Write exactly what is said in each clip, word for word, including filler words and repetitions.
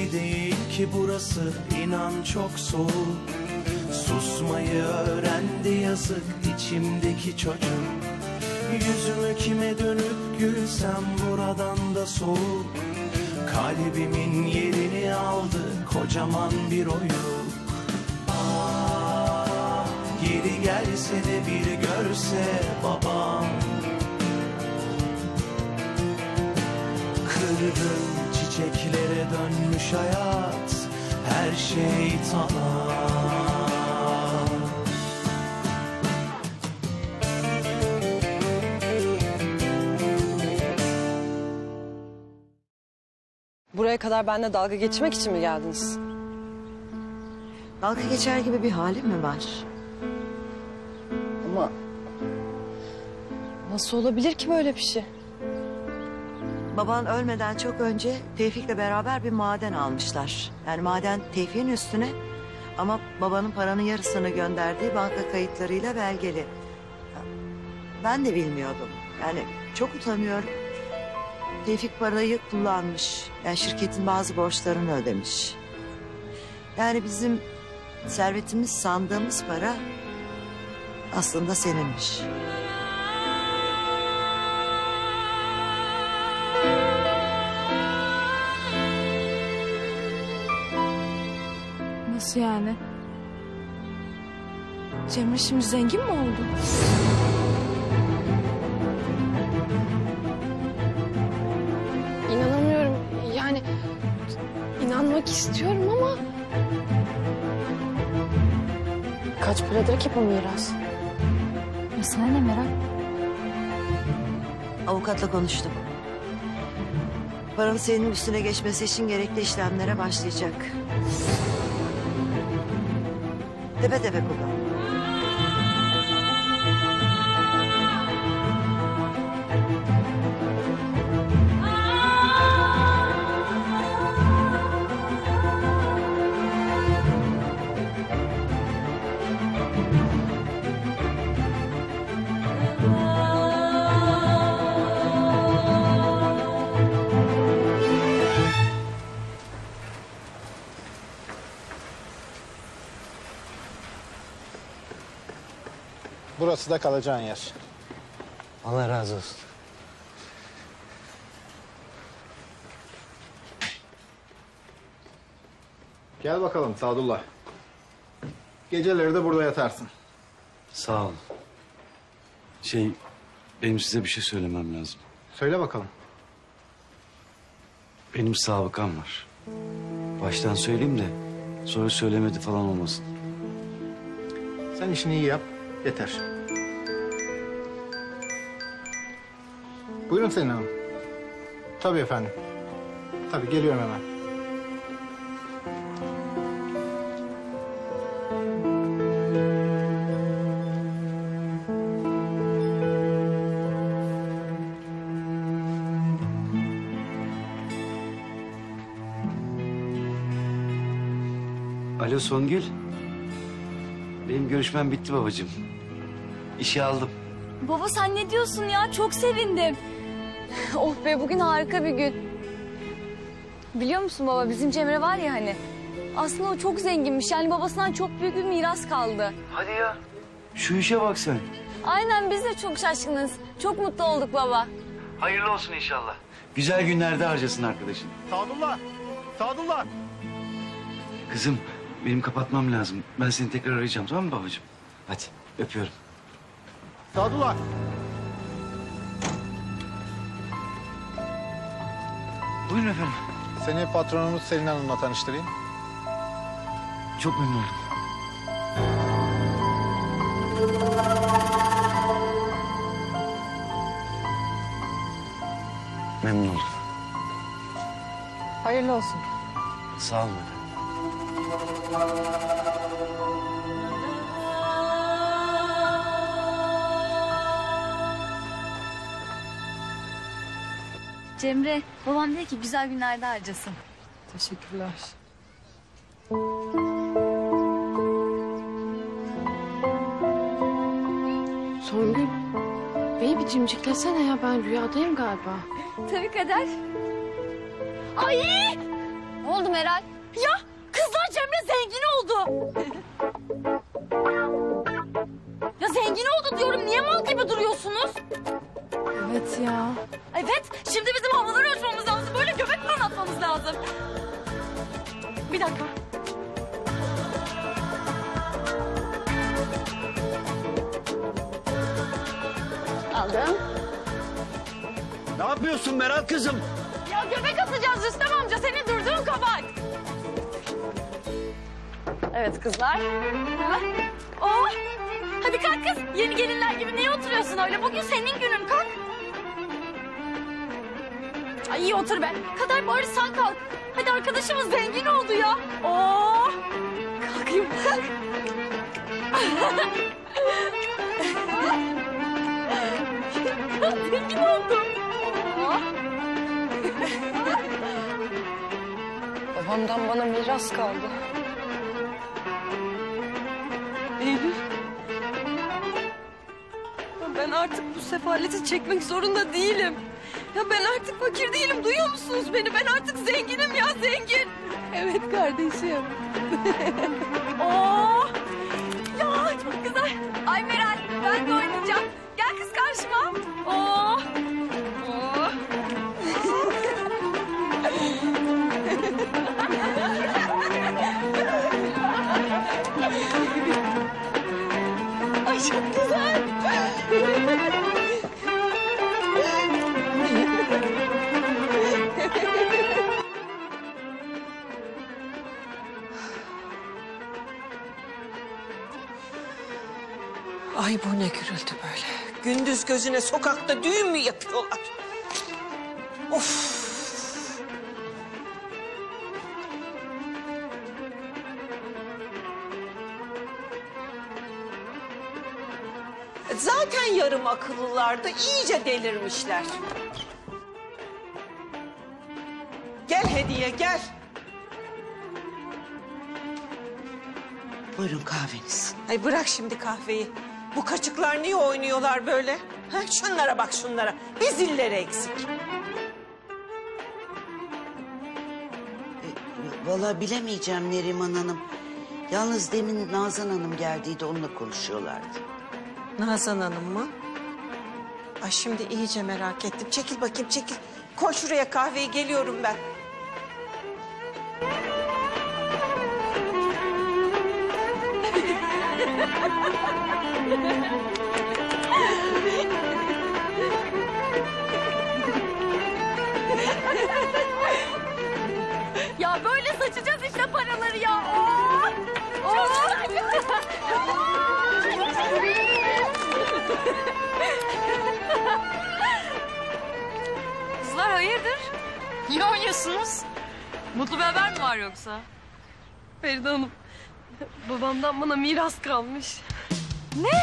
gibi değil ki burası, inan çok soğuk. Susmayı öğrendi yazık içimdeki çocuk. Yüzümü kime dönüp gülsem buradan da soğuk. Kalbimin yerini aldı kocaman bir oyuk. Ah, geri gelse de bir görse babam. Kırgın çiçeklere dönmüş hayat, her şey tamam. Buraya kadar benimle dalga geçmek için mi geldiniz? Dalga geçer gibi bir halim mi var? Ama nasıl olabilir ki böyle bir şey? Baban ölmeden çok önce Tevfik'le beraber bir maden almışlar. Yani maden Tevfik'in üstüne ama babanın paranın yarısını gönderdiği banka kayıtlarıyla belgeli. Ben de bilmiyordum. Yani çok utanıyorum. Tevfik parayı kullanmış. Yani şirketin bazı borçlarını ödemiş. Yani bizim servetimiz sandığımız para aslında seninmiş. Nasıl yani? Cemre şimdi zengin mi oldu? İnanamıyorum. Yani inanmak istiyorum ama... Kaç paradır ki bu miras? Ya sana ne merak? Avukatla konuştum. Paranın senin üstüne geçmesi için gerekli işlemlere başlayacak. Tepe tepe kullan. Burası da kalacağın yer. Allah razı olsun. Gel bakalım Sadullah. Geceleri de burada yatarsın. Sağ ol. Şey, benim size bir şey söylemem lazım. Söyle bakalım. Benim sabıkam var. Baştan söyleyeyim de sonra söylemedi falan olmasın. Sen işini iyi yap, yeter. Buyurun Selin Hanım. Tabii efendim. Tabii geliyorum hemen. Alo Songül. Benim görüşmem bitti babacığım. İşe aldım. Baba sen ne diyorsun ya? Çok sevindim. Oh be bugün harika bir gün. Biliyor musun baba bizim Cemre var ya hani. Aslında o çok zenginmiş. Yani babasından çok büyük bir miras kaldı. Hadi ya. Şu işe bak sen. Aynen biz de çok şaşkınız. Çok mutlu olduk baba. Hayırlı olsun inşallah. Güzel günlerde harcasın arkadaşın. Sadullah! Sadullah! Kızım benim kapatmam lazım. Ben seni tekrar arayacağım tamam mı babacığım? Hadi öpüyorum. Sadullah! Buyurun efendim. Seni patronumuz Selin Hanım'la tanıştırayım. Çok memnun oldum. Memnun oldum. Hayırlı olsun. Sağ olun efendim. Cemre babam dedi ki güzel günlerde harcasın. Teşekkürler. Songül, beni bir cimciklesene ya, ben rüyadayım galiba. Tabii Kader. Ay! Ne oldu Meral? Ya kızlar Cemre zengin oldu. Ya zengin oldu diyorum. Niye mal gibi duruyorsunuz? Evet ya. Evet. Şimdi bizim havaları ölçmemiz lazım. Böyle göbek falan atmamız lazım. Bir dakika. Aldım. Ne yapıyorsun Meral kızım? Ya göbek atacağız Rüstem amca. Senin durduğun kabahat. Evet kızlar. Ha? Oh. Hadi kalk kız. Yeni gelinler gibi niye oturuyorsun öyle? Bugün senin günün, kalk. Ay iyi otur be. Kader bari sen kalk. Hadi arkadaşımız zengin oldu ya. Oh. Kalkayım kalk. Zengin oldum. Oh. Babamdan bana miras kaldı. Eylül. Ya ben artık bu sefaleti çekmek zorunda değilim. Ya ben artık fakir değilim. Duyuyor musunuz beni? Ben artık zenginim ya, zengin. Evet kardeşim. Oo! Ya çok güzel. Ay Meral ben de oynayacağım. Gel kız karşıma. Oo! Oo! Ay çok güzel. Ay bu ne gürültü böyle. Gündüz gözüne sokakta düğün mü yapıyorlar? Of. Zaten yarım akıllılardı, iyice delirmişler. Gel Hediye, gel. Buyurun kahveniz. Ay bırak şimdi kahveyi. Bu kaçıklar niye oynuyorlar böyle? Ha, şunlara bak şunlara. Bir zilleri eksik. Vallahi bilemeyeceğim Neriman Hanım. Yalnız demin Nazan Hanım geldiydi, onunla konuşuyorlardı. Nazan Hanım mı? Ay şimdi iyice merak ettim. Çekil bakayım çekil. Koy şuraya kahveyi, geliyorum ben. Ya böyle saçacağız işte paraları ya. Oo! Oo! Kızlar hayırdır? Niye oynuyorsunuz? Mutlu bir haber mi var yoksa? Feride Hanım, babamdan bana miras kalmış. Ne?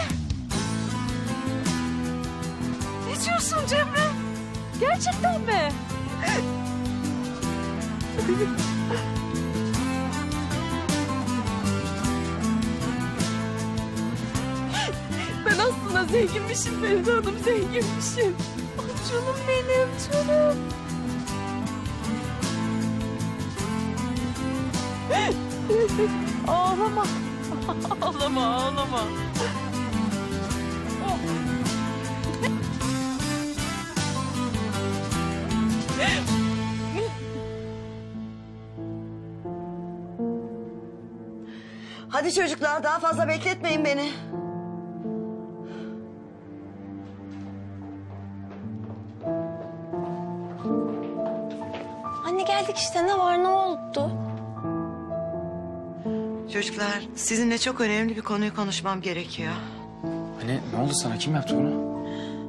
Ne diyorsun Cemre? Gerçekten mi? Ben aslında zenginmişim Feride Hanım, zenginmişim. Ah, canım benim, canım. Ağlama. Ağlama, ağlama. Hadi çocuklar, daha fazla bekletmeyin beni. Anne geldik işte, ne var ne oldu? Çocuklar, sizinle çok önemli bir konuyu konuşmam gerekiyor. Anne ne oldu sana? Kim yaptı bunu?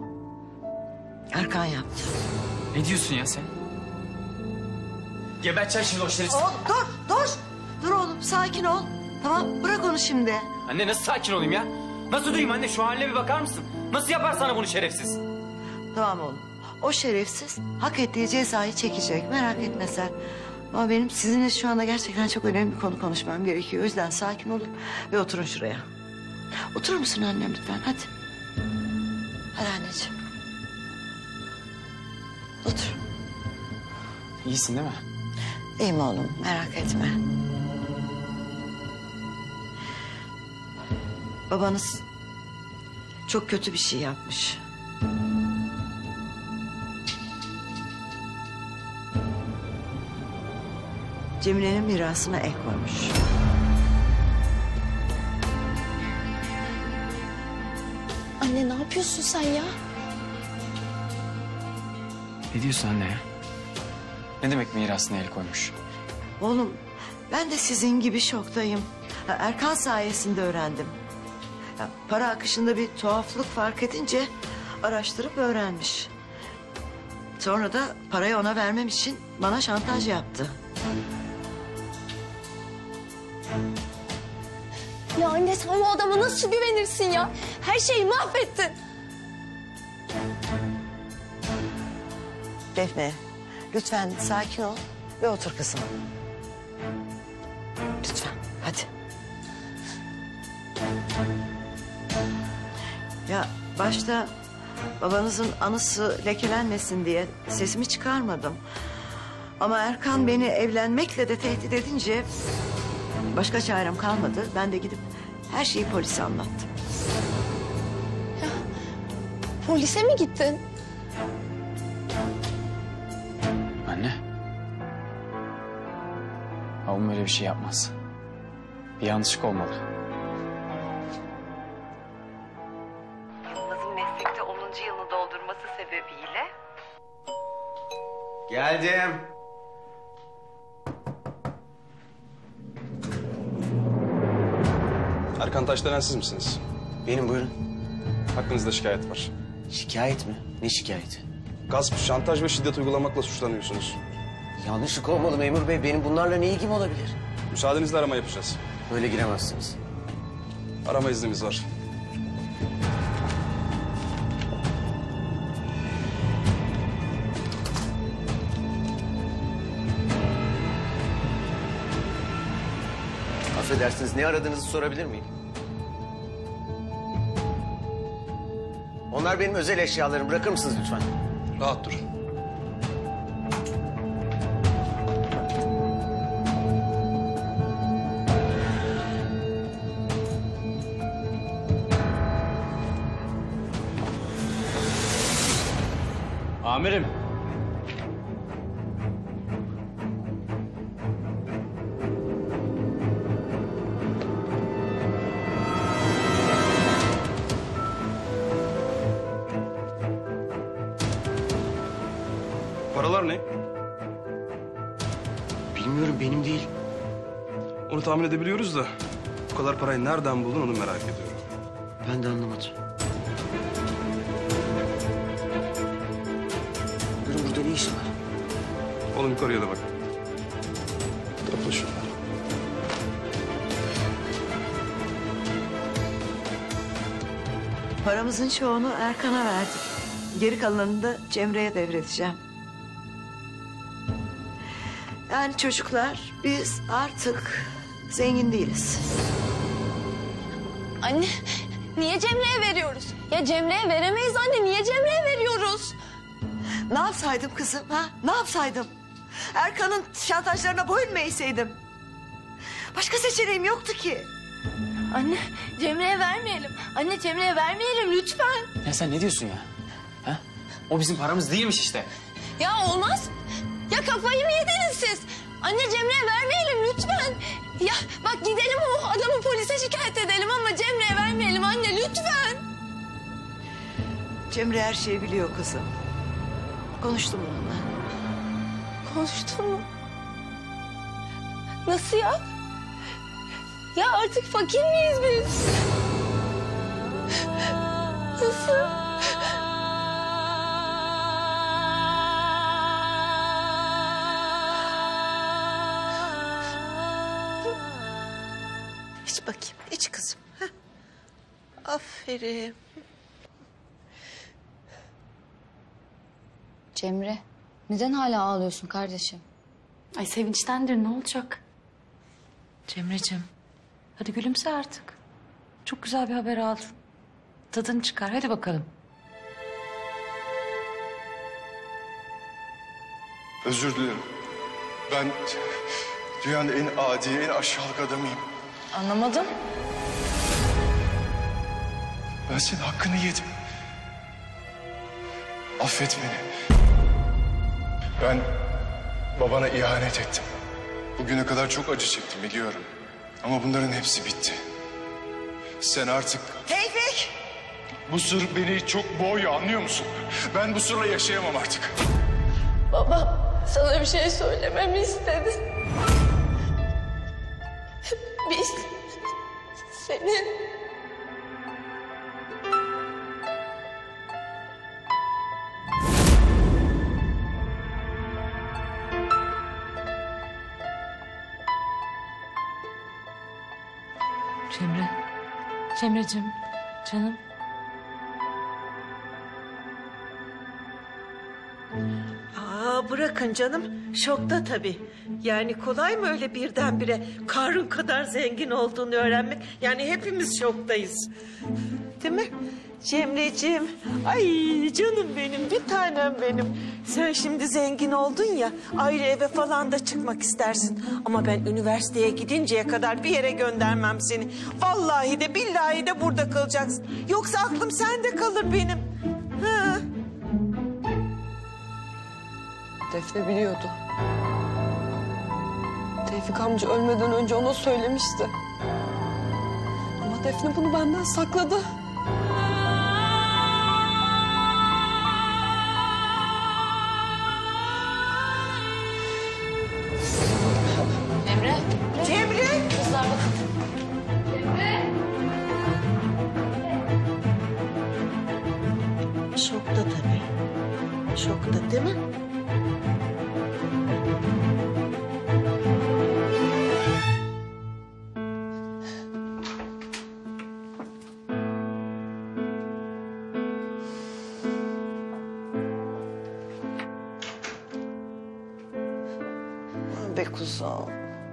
Erkan yaptı. Ne diyorsun ya sen? Geberteceksin şimdi o şerefsiz. Oğlum dur, dur. Dur oğlum, sakin ol. Tamam, bırak onu şimdi. Anne nasıl sakin olayım ya? Nasıl duyayım anne? Şu haline bir bakar mısın? Nasıl yapar sana bunu şerefsiz? Tamam oğlum. O şerefsiz hak ettiği cezayı çekecek. Merak etme sen. Ama benim sizinle şu anda gerçekten çok önemli bir konu konuşmam gerekiyor. O yüzden sakin olun ve oturun şuraya. Oturur musun annem lütfen? Hadi. Hadi anneciğim. Otur. İyisin değil mi? İyiyim oğlum, merak etme. Babanız çok kötü bir şey yapmış. Cemile'nin mirasına el koymuş. Anne ne yapıyorsun sen ya? Ne diyorsun anne ya? Ne demek mirasına el koymuş? Oğlum, ben de sizin gibi şoktayım. Ha, Erkan sayesinde öğrendim. Ya, para akışında bir tuhaflık fark edince araştırıp öğrenmiş. Sonra da parayı ona vermem için bana şantaj yaptı. Ya anne sen bu adama nasıl güvenirsin ya? Her şeyi mahvettin. Defne, lütfen sakin ol ve otur kızım. Lütfen, hadi. Ya başta babanızın anısı lekelenmesin diye sesimi çıkarmadım. Ama Erkan beni evlenmekle de tehdit edince başka çarem kalmadı. Ben de gidip her şeyi polise anlattım. Polise mi gittin? Anne. Babam öyle bir şey yapmaz. Bir yanlışlık olmalı. Yılmaz'ın meslekte onuncu yılını doldurması sebebiyle... Geldim. Erkan Taşdelen siz misiniz? Benim, buyurun. Hakkınızda şikayet var. Şikayet mi? Ne şikayeti? Gasp, şantaj ve şiddet uygulamakla suçlanıyorsunuz. Yanlışlık olmalı memur bey. Benim bunlarla ne ilgim olabilir? Müsaadenizle arama yapacağız. Böyle giremezsiniz. Arama iznimiz var. Affedersiniz, ne aradığınızı sorabilir miyim? Onlar benim özel eşyalarım. Bırakır mısınız lütfen? Rahat dur. Amirim. Paralar ne? Bilmiyorum, benim değil. Onu tahmin edebiliyoruz da bu kadar parayı nereden buldun onu merak ediyorum. Ben de anlamadım. Buyurun, burada ne işi var? Oğlum yukarıya da bak. Topla şunları. Paramızın çoğunu Erkan'a verdik. Geri kalanını da Cemre'ye devredeceğim. Yani çocuklar, biz artık zengin değiliz. Anne niye Cemre'ye veriyoruz? Ya Cemre'ye veremeyiz anne. Niye Cemre'ye veriyoruz? Ne yapsaydım kızım, ha? Ne yapsaydım? Erkan'ın şantajlarına boyun mu eğseydim? Başka seçeneğim yoktu ki. Anne Cemre'ye vermeyelim. Anne Cemre'ye vermeyelim lütfen. Ya sen ne diyorsun ya? Ha? O bizim paramız değilmiş işte. Ya olmaz. Ya kafayı mı yediniz siz? Anne Cemre'ye vermeyelim lütfen. Ya bak gidelim o adamı polise şikayet edelim ama Cemre'ye vermeyelim anne lütfen. Cemre her şeyi biliyor kızım. Konuştum onunla. Konuştun mu? Nasıl ya? Ya artık fakir miyiz biz? Nasıl? İç bakayım, iç kızım. Heh. Aferin. Cemre neden hala ağlıyorsun kardeşim? Ay sevinçtendir, ne olacak? Cemre'cim hadi gülümse artık. Çok güzel bir haber aldın. Tadını çıkar, hadi bakalım. Özür dilerim. Ben dünyanın en adi, en aşağılık adamıyım. Anlamadım. Ben senin hakkını yedim. Affet beni. Ben babana ihanet ettim. Bugüne kadar çok acı çektim biliyorum. Ama bunların hepsi bitti. Sen artık... Tevfik! Bu sır beni çok boğuyor, anlıyor musun? Ben bu sırla yaşayamam artık. Baba sana bir şey söylememi istedi. Biz senin... Cemre. Cemre'cim. Canım. Aa, bırakın canım. Şokta tabii. Yani kolay mı öyle birdenbire Karun kadar zengin olduğunu öğrenmek? Yani hepimiz şoktayız. Değil mi? Cemreciğim. Ay canım benim, bir tanem benim. Sen şimdi zengin oldun ya, ayrı eve falan da çıkmak istersin. Ama ben üniversiteye gidinceye kadar bir yere göndermem seni. Vallahi de billahi de burada kalacaksın. Yoksa aklım sende kalır benim. Ha. Defne biliyordu. Tevfik amca ölmeden önce ona söylemişti. Ama Defne bunu benden sakladı. Cemre. Cemre! Kızlar bakın. Şokta tabii. Şokta değil mi? Be kuzum.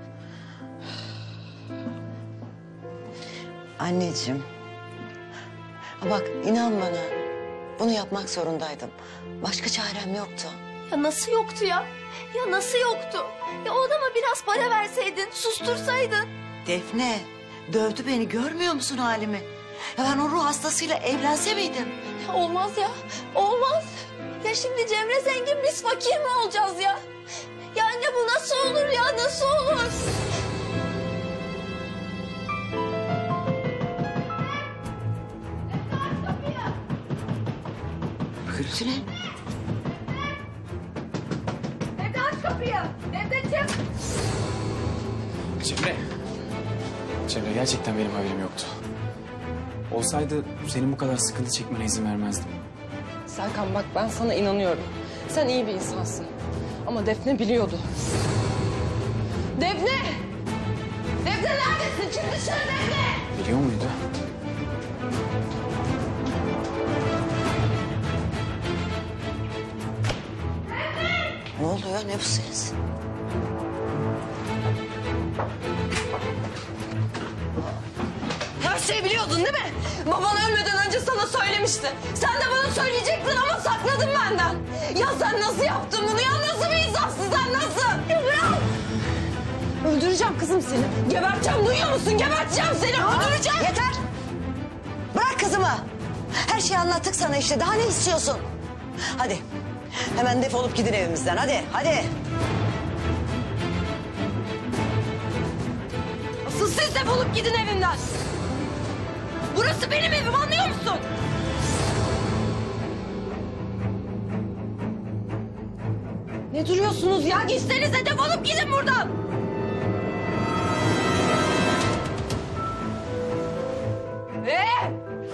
Anneciğim. Bak inan bana. Bunu yapmak zorundaydım. Başka çarem yoktu. Ya nasıl yoktu ya? Ya nasıl yoktu? Ya o adama biraz para verseydin, sustursaydın. Defne dövdü beni, görmüyor musun halimi? Ya ben o ruh hastasıyla evlense miydim? Ya olmaz ya, olmaz. Ya şimdi Cemre zengin, biz fakir mi olacağız ya? Ya anne bu nasıl olur ya, nasıl olur? Gülsüne. Defne aç kapıyı. Defneciğim. Cemre. Cemre gerçekten benim haberim yoktu. Olsaydı senin bu kadar sıkıntı çekmene izin vermezdim. Serkan bak ben sana inanıyorum. Sen iyi bir insansın. Ama Defne biliyordu. Defne! Defne neredesin? Çık dışarı Defne! Biliyor muydu? Ne oluyor, ne bu ses? Her şeyi biliyordun değil mi? Baban ölmeden önce sana söylemişti. Sen de bana söyleyecektin ama sakladın benden. Ya sen nasıl yaptın bunu ya? Nasıl bir insansın sen, nasıl? Ya bırak! Öldüreceğim kızım seni. Geberteceğim, duyuyor musun? Geberteceğim seni, öldüreceğim. Yeter! Bırak kızımı. Her şeyi anlattık sana işte. Daha ne istiyorsun? Hadi. Hemen defolup gidin evimizden. Hadi, hadi. Asıl siz defolup gidin evimden. Burası benim evim, anlıyor musun? Ne duruyorsunuz ya? Gitsenize, defolup gidin buradan. Ee?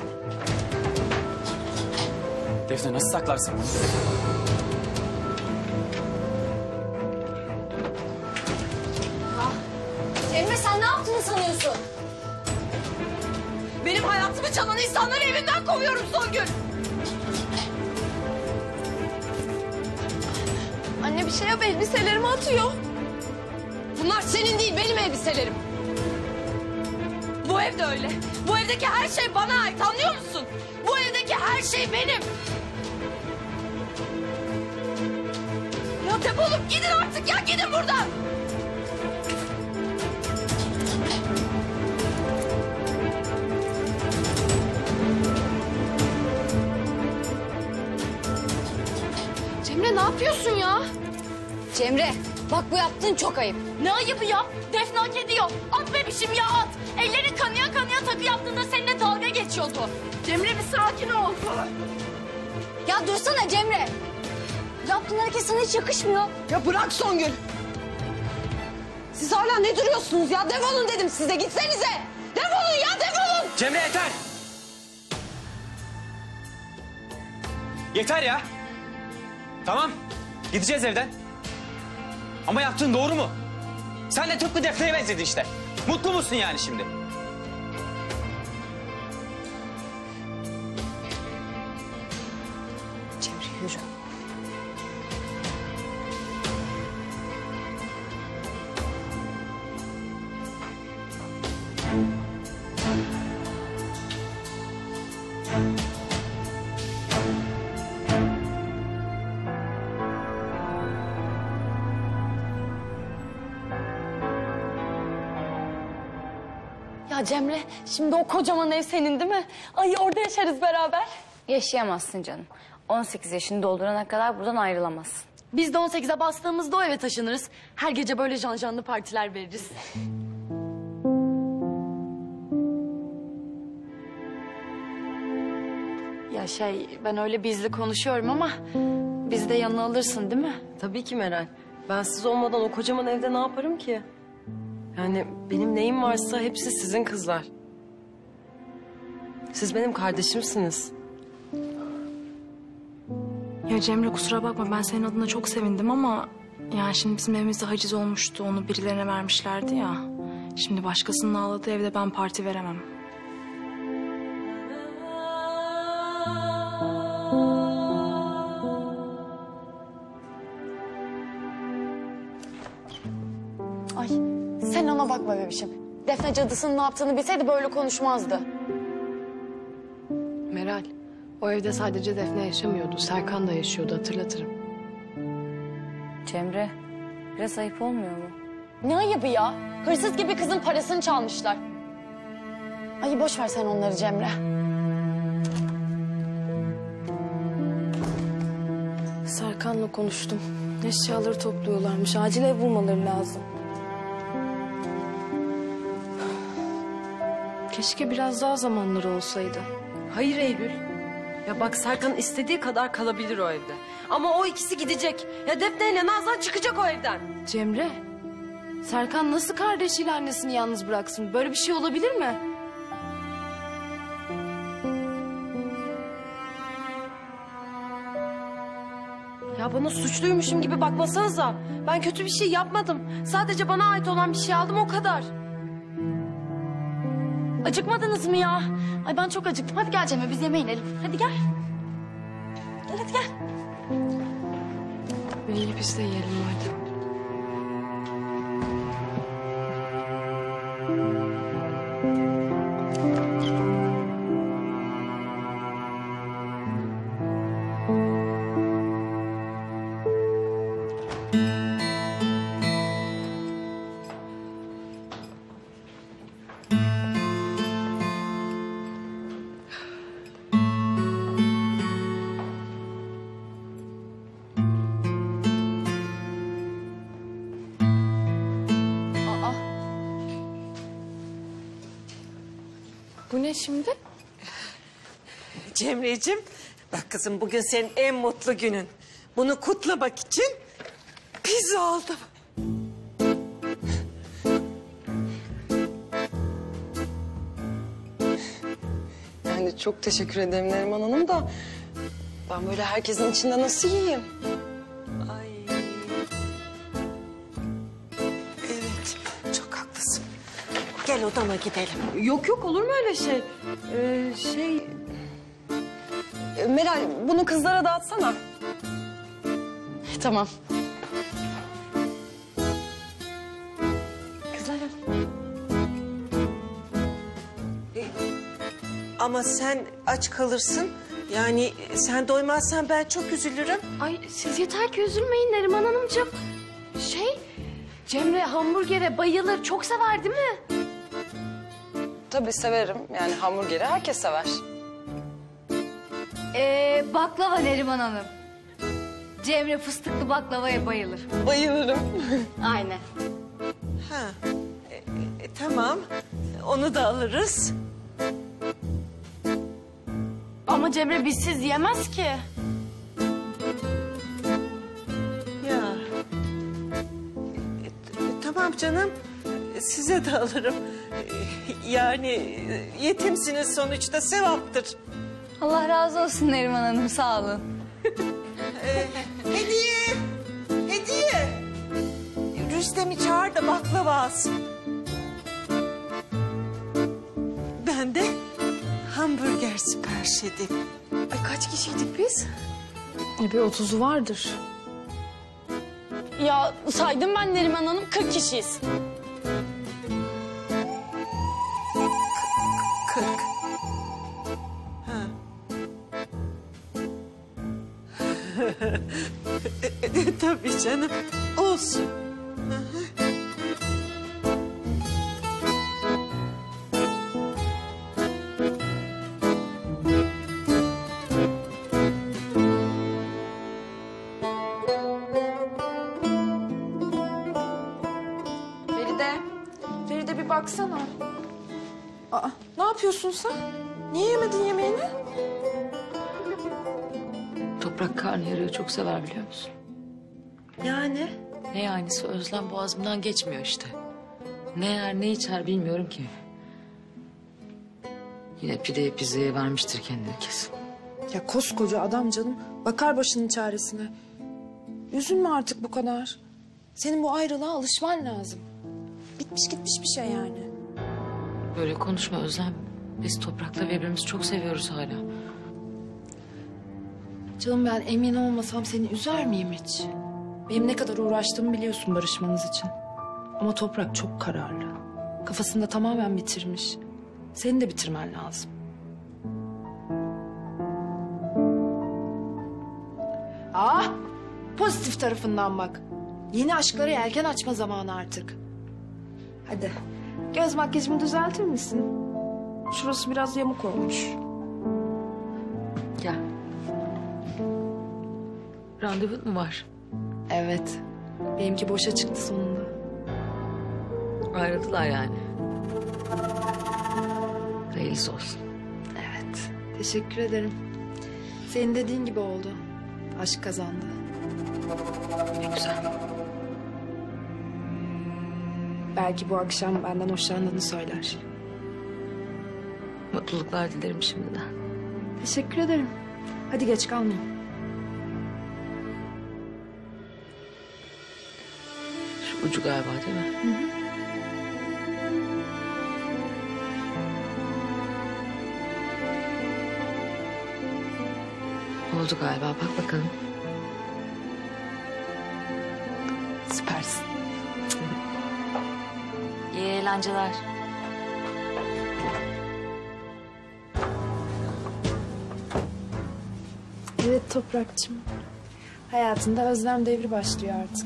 Defne nasıl saklarsın bunu? Cemre sen ne yaptığını sanıyorsun? Benim hayatımı çalan insanları evimden kovuyorum Songül. Anne bir şey yap, elbiselerimi atıyor. Bunlar senin değil, benim elbiselerim. Bu ev de öyle. Bu evdeki her şey bana ait, anlıyor musun? Bu evdeki her şey benim. Ya defolup gidin artık ya, gidin buradan. Cemre ne yapıyorsun ya? Cemre bak bu yaptığın çok ayıp. Ne ayıbı ya? Defne hak ediyor. At bebişim ya at. Ellerin kanıya kanıya takı yaptığında seninle dalga geçiyordu. Cemre bir sakin ol. Ya dursana Cemre. Yaptığın hareket sana hiç yakışmıyor. Ya bırak Songül. Siz hala ne duruyorsunuz ya? Defolun dedim size, gitsenize. Defolun ya, defolun. Cemre yeter! Yeter ya! Tamam, gideceğiz evden. Ama yaptığın doğru mu? Sen de tıpkı Defne'ye benzedin işte. Mutlu musun yani şimdi? Cemre yürü. Ya Cemre şimdi o kocaman ev senin değil mi? Ay orada yaşarız beraber. Yaşayamazsın canım. on sekiz yaşını doldurana kadar buradan ayrılamazsın. Biz de on sekize bastığımızda o eve taşınırız. Her gece böyle janjanlı partiler veririz. Ya şey ben öyle bizli konuşuyorum ama biz de yanına alırsın değil mi? Tabii ki Meral. Ben siz olmadan o kocaman evde ne yaparım ki? Yani benim neyim varsa hepsi sizin kızlar. Siz benim kardeşimsiniz. Ya Cemre kusura bakma ben senin adına çok sevindim ama... ...yani şimdi bizim evimizde haciz olmuştu onu birilerine vermişlerdi ya. Şimdi başkasının ağladığı evde ben parti veremem. Ay sen ona bakma bebişim. Defne cadısının ne yaptığını bilseydi böyle konuşmazdı. Meral, o evde sadece Defne yaşamıyordu. Serkan da yaşıyordu, hatırlatırım. Cemre, biraz ayıp olmuyor mu? Ne ayıbı ya? Hırsız gibi kızın parasını çalmışlar. Ay boş ver sen onları Cemre. Serkan'la konuştum. Eşyaları topluyorlarmış. Acil ev bulmaları lazım. Keşke biraz daha zamanları olsaydı. Hayır Eylül. Ya bak Serkan istediği kadar kalabilir o evde. Ama o ikisi gidecek. Ya Defne ile Nazan çıkacak o evden. Cemre, Serkan nasıl kardeşiyle annesini yalnız bıraksın? Böyle bir şey olabilir mi? Ya bana suçluymuşum gibi bakmasanıza. Ben kötü bir şey yapmadım. Sadece bana ait olan bir şey aldım o kadar. Acıkmadınız mı ya? Ay ben çok acıktım. Hadi gel Cemre biz yemeğe inelim. Hadi gel. Gel hadi gel. İyi biz de yiyelim hadi. Bu ne şimdi? Cemreciğim, bak kızım bugün senin en mutlu günün. Bunu kutlamak için pizza aldım. Yani çok teşekkür ederim Neriman Hanım da... ...ben böyle herkesin içinde nasıl yiyeyim? Ay. Evet, çok haklısın. Gel odama gidelim. Yok yok olur mu öyle şey? Ee, şey... Ee, Meral bunu kızlara dağıtsana. Tamam. Kızlarım. Ama sen aç kalırsın. Yani sen doymazsan ben çok üzülürüm. Ay siz yeter ki üzülmeyin Neriman Hanımcığım. Şey, Cemre hamburgere bayılır. Çok sever değil mi? Tabii severim. Yani hamburgeri herkes sever. Ee, baklava Neriman Hanım. Cemre fıstıklı baklavaya bayılır. Bayılırım. Aynen. Ha, e, e, tamam. Onu da alırız. Ama Cemre bizsiz yemez ki. Ya. E, t- tamam canım. Size de alırım. E, Yani e, yetimsiniz sonuçta, sevaptır. Allah razı olsun Neriman Hanım, sağ olun. E, hediye. Hediye. Rüstem'i çağır da baklava alsın. Ben de hamburger sipariş edeyim. Ay kaç kişiydik biz? E bir otuzu vardır. Ya saydım ben Neriman Hanım, kırk kişiyiz. Kırk. Ha. e, tabii canım. Olsun. Hı hı. Feride, Feride bir baksana. Aa, ne yapıyorsun sen? Niye yemedin yemeğini? Toprak karnıyarığı çok sever biliyor musun? Yani? Ne yanisi özlem boğazımdan geçmiyor işte. Ne yer ne içer bilmiyorum ki. Yine pideye pizzaya vermiştir kendini kesin. Ya koskoca adam canım. Bakar başının çaresine. Üzülme artık bu kadar. Senin bu ayrılığa alışman lazım. Bitmiş gitmiş bir şey yani. Böyle konuşma Özlem. Biz Toprak'la birbirimizi çok seviyoruz hala. Canım ben emin olmasam seni üzer miyim hiç? Benim ne kadar uğraştığımı biliyorsun barışmanız için. Ama Toprak çok kararlı. Kafasında tamamen bitirmiş. Seni de bitirmen lazım. Ah! Pozitif tarafından bak. Yeni aşklara yelken açma zamanı artık. Hadi. Göz makyajımı düzeltir misin? Şurası biraz yamuk olmuş. Gel. Randevun mu var? Evet. Benimki boşa çıktı sonunda. Ayrıldılar yani. Hayırlısı olsun. Evet. Teşekkür ederim. Senin dediğin gibi oldu. Aşk kazandı. Ne güzel. Belki bu akşam benden hoşlandığını söyler. Mutluluklar dilerim şimdiden. Teşekkür ederim. Hadi geç kalmayın. Şu ucu galiba değil mi? Hı hı. Oldu galiba. Bak bakalım. Süpersin. İyi eğlenceler. Evet Toprak'cığım. Hayatında özlem devri başlıyor artık.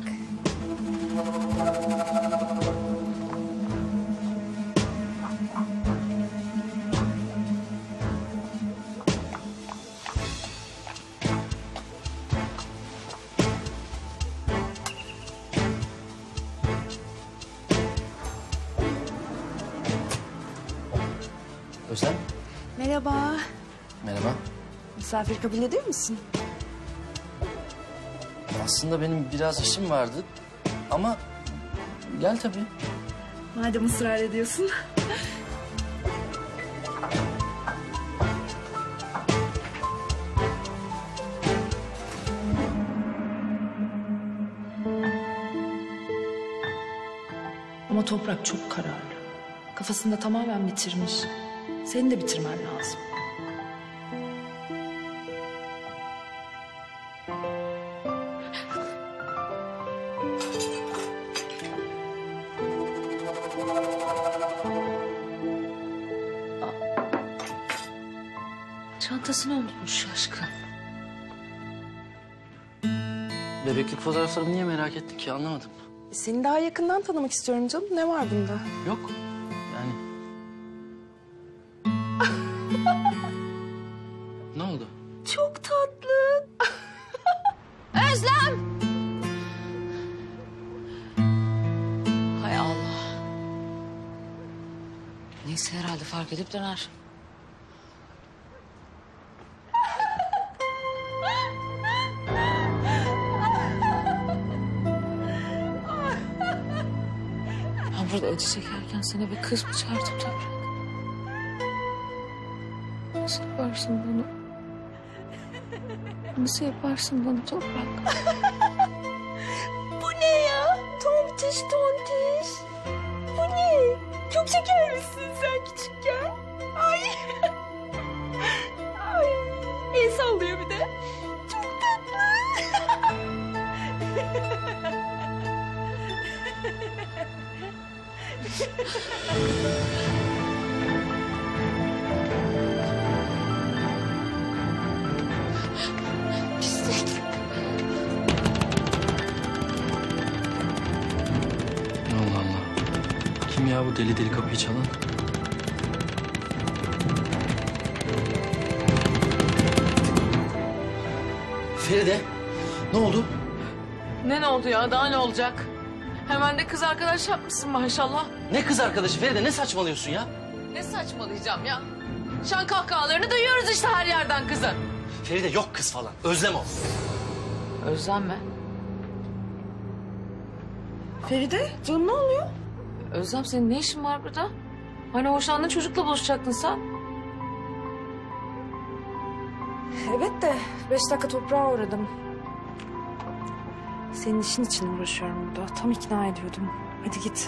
Özlem. Merhaba. Merhaba. Misafir kabul ediyor musun? Aslında benim biraz işim vardı ama gel tabii. Madem ısrar ediyorsun. Ama Toprak çok kararlı. Kafasında tamamen bitirmiş. Seni de bitirmen lazım. Çantasını unutmuş aşkım. Bebeklik fotoğraflarımı niye merak ettik ki anlamadım. Seni daha yakından tanımak istiyorum canım. Ne var bunda? Yok yani. Ne oldu? Çok tatlı. Özlem! Hay Allah. Neyse herhalde fark edip döner. Ben burada acı çekerken sana bir kız mı çağırdım Toprak? Nasıl yaparsın bunu? Nasıl yaparsın bunu Toprak? Bu ne ya? Tontiş tontiş. Bu ne? Çok şeker misin sen küçükken? Ay. Ay. El sallıyor bir de. Çok tatlı. Pislik. Allah Allah. Kim ya bu deli deli kapıyı çalan? Feride, ne oldu? Ne ne oldu ya? Daha ne olacak? Hemen de kız arkadaş yapmışsın maşallah. Ne kız arkadaşı Feride, ne saçmalıyorsun ya? Ne saçmalayacağım ya? Şan kahkahalarını duyuyoruz işte her yerden kızın. Feride yok kız falan, Özlem o. Özlem mi? Feride, canım ne oluyor? Özlem senin ne işin var burada? Hani hoşlandığın çocukla buluşacaktın sen. Evet de beş dakika toprağa uğradım. Senin işin için uğraşıyorum burada. Tam ikna ediyordum. Hadi git.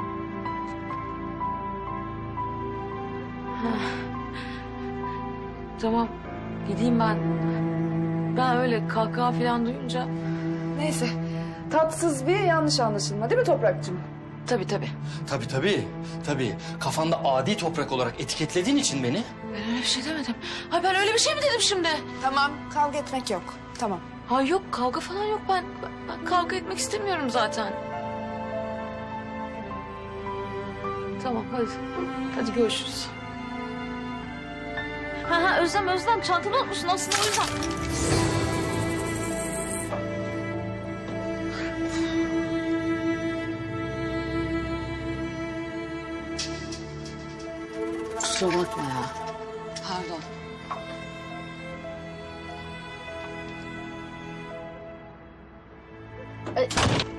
Tamam gideyim ben. Ben öyle kahkaha falan duyunca... Neyse. Tatsız bir yanlış anlaşılma değil mi Toprak'cığım? Tabii tabii. Tabii tabii, tabii. Kafanda adi toprak olarak etiketlediğin için beni... Ben öyle bir şey demedim. Ay ben öyle bir şey mi dedim şimdi? Tamam, kavga etmek yok. Tamam. Ha yok kavga falan yok ben, ben kavga etmek istemiyorum zaten. Tamam hadi. Hadi görüşürüz. Ha ha Özlem Özlem çantanı unutmuşsun aslında o yüzden. Kusura bakma ya. Pardon. Ay.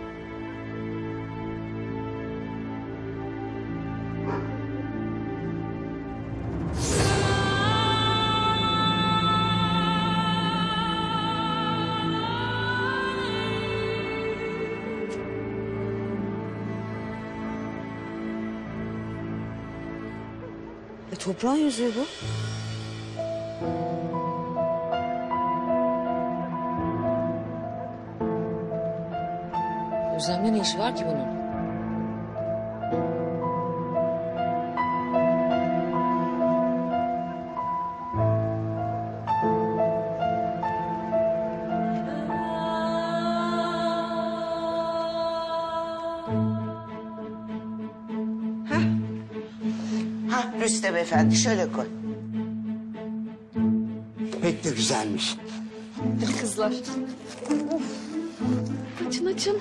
E, toprağın yüzüğü bu. Özlem'le ne işi var ki bunun? Ha Rüstem Efendi şöyle koy. Pek de güzelmiş. Hadi kızlar. Açın açın.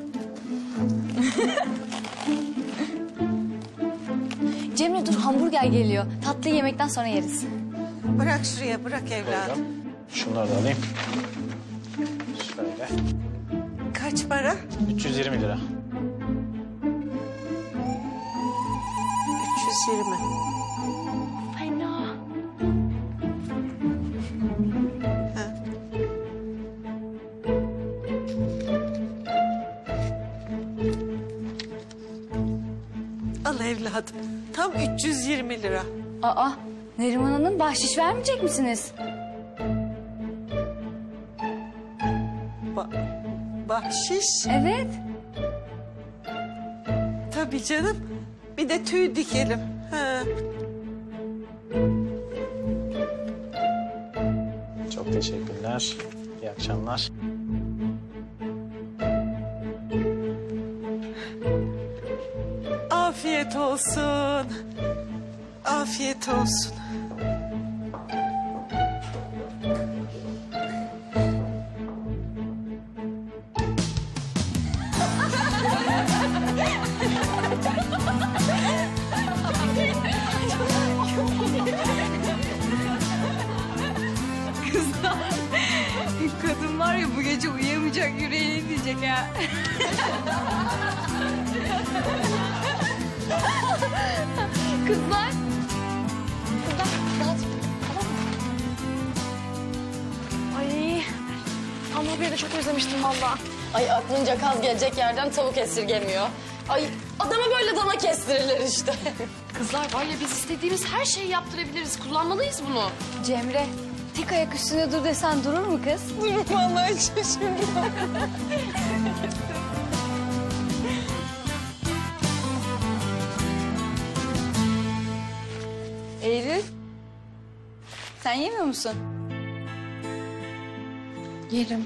Cemre dur hamburger geliyor. Tatlı yemekten sonra yeriz. Bırak şuraya bırak evladım. Şunları da alayım. Şöyle. Kaç para? üç yüz yirmi lira. üç yüz yirmi. Fena. Al evladım. Tam üç yüz yirmi lira. Aa Neriman Hanım bahşiş vermeyecek misiniz? Ba bahşiş. Evet. Tabii canım. Bir de tüy dikelim. Ha. Çok teşekkürler. İyi akşamlar. Afiyet olsun. Afiyet olsun. Kızlar, kadın var ya bu gece uyuyamayacak, yüreğini diyecek ha. Kızlar. Kızlar rahat. Tamam mı? Ay. Hamburgeri de çok özlemiştim valla. Ay aklınca kaz gelecek yerden tavuk esirgemiyor. Ay adama böyle dana kestirirler işte. Kızlar var ya biz istediğimiz her şeyi yaptırabiliriz. Kullanmalıyız bunu. Cemre, tek ayak üstünde dur desen durur mu kız? Durur vallahi şaşırdım. Eylül, sen yemiyor musun? Yerim.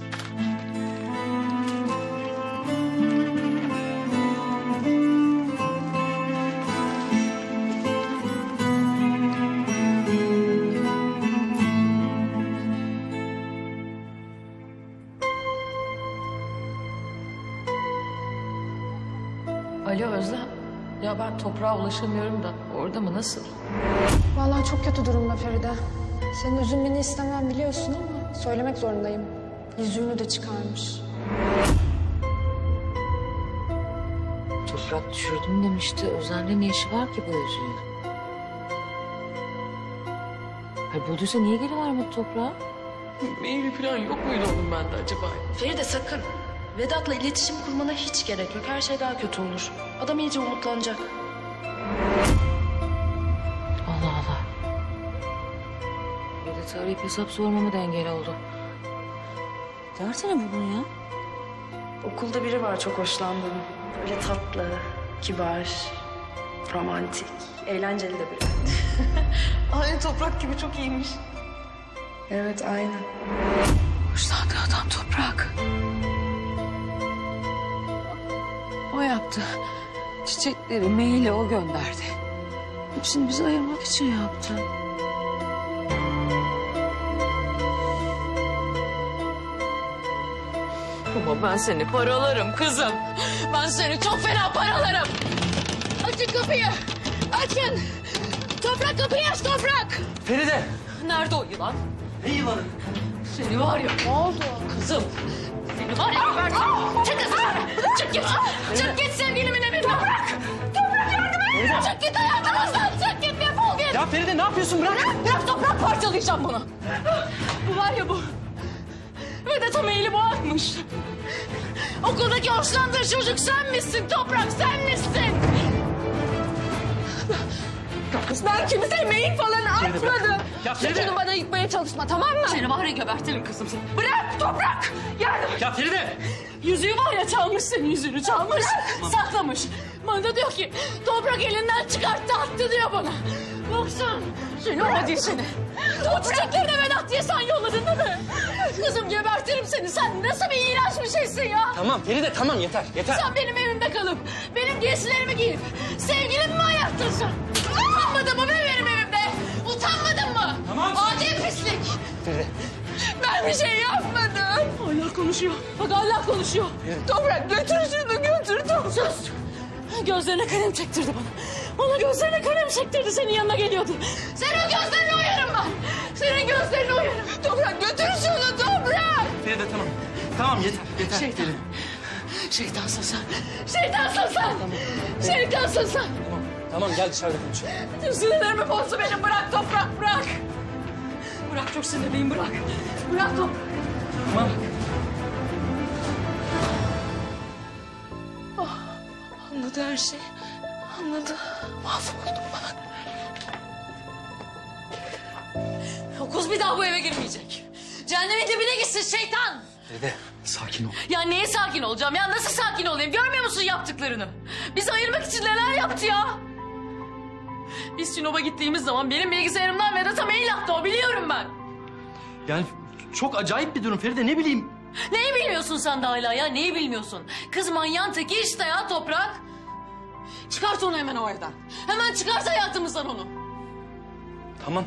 Alo Özlem. Ya ben toprağa ulaşamıyorum da orada mı nasıl? Vallahi çok kötü durumda Feride. Senin üzülmeni istemem biliyorsun ama söylemek zorundayım. Yüzüğünü de çıkarmış. Toprak düşürdüm demişti. Özen'le ne işi var ki bu yüzüğün? Hayır bulduysa niye geri vermedi toprağa? Maili falan yok muydu onun bende acaba? Feride sakın. Vedat'la iletişim kurmana hiç gerek yok. Her şey daha kötü olur. Adam iyice umutlanacak. Allah Allah. Vedat'ı arayıp hesap sormama da engel oldu. Dersene bunu ya. Okulda biri var çok hoşlandığım. Böyle tatlı, kibar, romantik, eğlenceli de biri. Aynı Toprak gibi çok iyiymiş. Evet aynı. Hoşlandığı adam Toprak. O yaptı. Çiçekleri, maili o gönderdi. Hepsini bizi ayırmak için yaptı. Ama ben seni paralarım kızım. Ben seni çok fena paralarım. Açın kapıyı. Açın. Toprak kapıyı aç Toprak. Feride. Nerede o yılan? Ne yılanı? Seni var ya. Ne oldu? Kızım. Seni var ya gebertim. Çık kızım. Çık git. Çık git sevgilimin evinden. Toprak. Toprak yardım et. Çık git hayatımızdan. Çık git defol git. Ya Feride ne yapıyorsun? Bırak. Bırak, bırak Toprak parçalayacağım bunu. Bu var ya bu. Vedat'a maili bu atmış. Okuldaki hoşlandığı çocuk sen misin Toprak sen misin? Ben kimseye mail falan atmadım. Ya Feride. Sakın bana yıkmaya çalışma tamam mı? Seni var ya gebertirim kızım seni. Bırak Toprak. Yardım. Ya Feride. Yüzüğü var ya çalmış senin yüzüğünü çalmış. Saklamış. Bana da diyor ki Toprak elinden çıkarttı attı diyor bana. Baksana seni o değil seni. O çiçekleri de Vedat diye sen yolladın değil mi? Kızım gebertirim seni. Sen nasıl bir iğrenç bir şeysin ya? Tamam Feride tamam yeter yeter. Sen benim evimde kalıp benim giysilerimi giyip sevgilimi mi ayarttın sen? Utanmadın mı be benim evimde? Utanmadın mı? Tamam. Adi pislik. Feride. Ben bir şey yapmadım. Hala konuşuyor. Bak hala konuşuyor. Toprak götür şunu götür Toprak. Sus. Gözlerine kalem çektirdi bana. Bana gözlerine kalem çektirdi senin yanına geliyordu. Senin gözlerine uyarım ben. Senin gözlerine uyarım. Toprak götür şunu Toprak. Feride tamam. Tamam yeter yeter. Şeytan. Feride. Şeytansın sen. Şeytansın sen. Şeytansın sen. Tamam tamam gel dışarıda konuşalım. Tüm sinirlerimi bozdu benim. Bırak Toprak bırak. Bırak çok sinirliyim bırak. Bırak Toprak. Tamam. Oh, anladı her şeyi. Anladı. Mahvoldum ben. O kız bir daha bu eve girmeyecek. Cehennemin dibine gitsin şeytan. Feride sakin ol. Ya neye sakin olacağım ya? Nasıl sakin olayım? Görmüyor musun yaptıklarını? Bizi ayırmak için neler yaptı ya? Biz Sinop'a gittiğimiz zaman benim bilgisayarımdan Vedat'a mail attı o biliyorum ben. Yani çok acayip bir durum Feride, ne bileyim. Neyi bilmiyorsun sen de hala ya? Neyi bilmiyorsun? Kız manyağın teki işte ya Toprak. Çıkart onu hemen o evden. Hemen çıkart hayatımızdan onu. Tamam.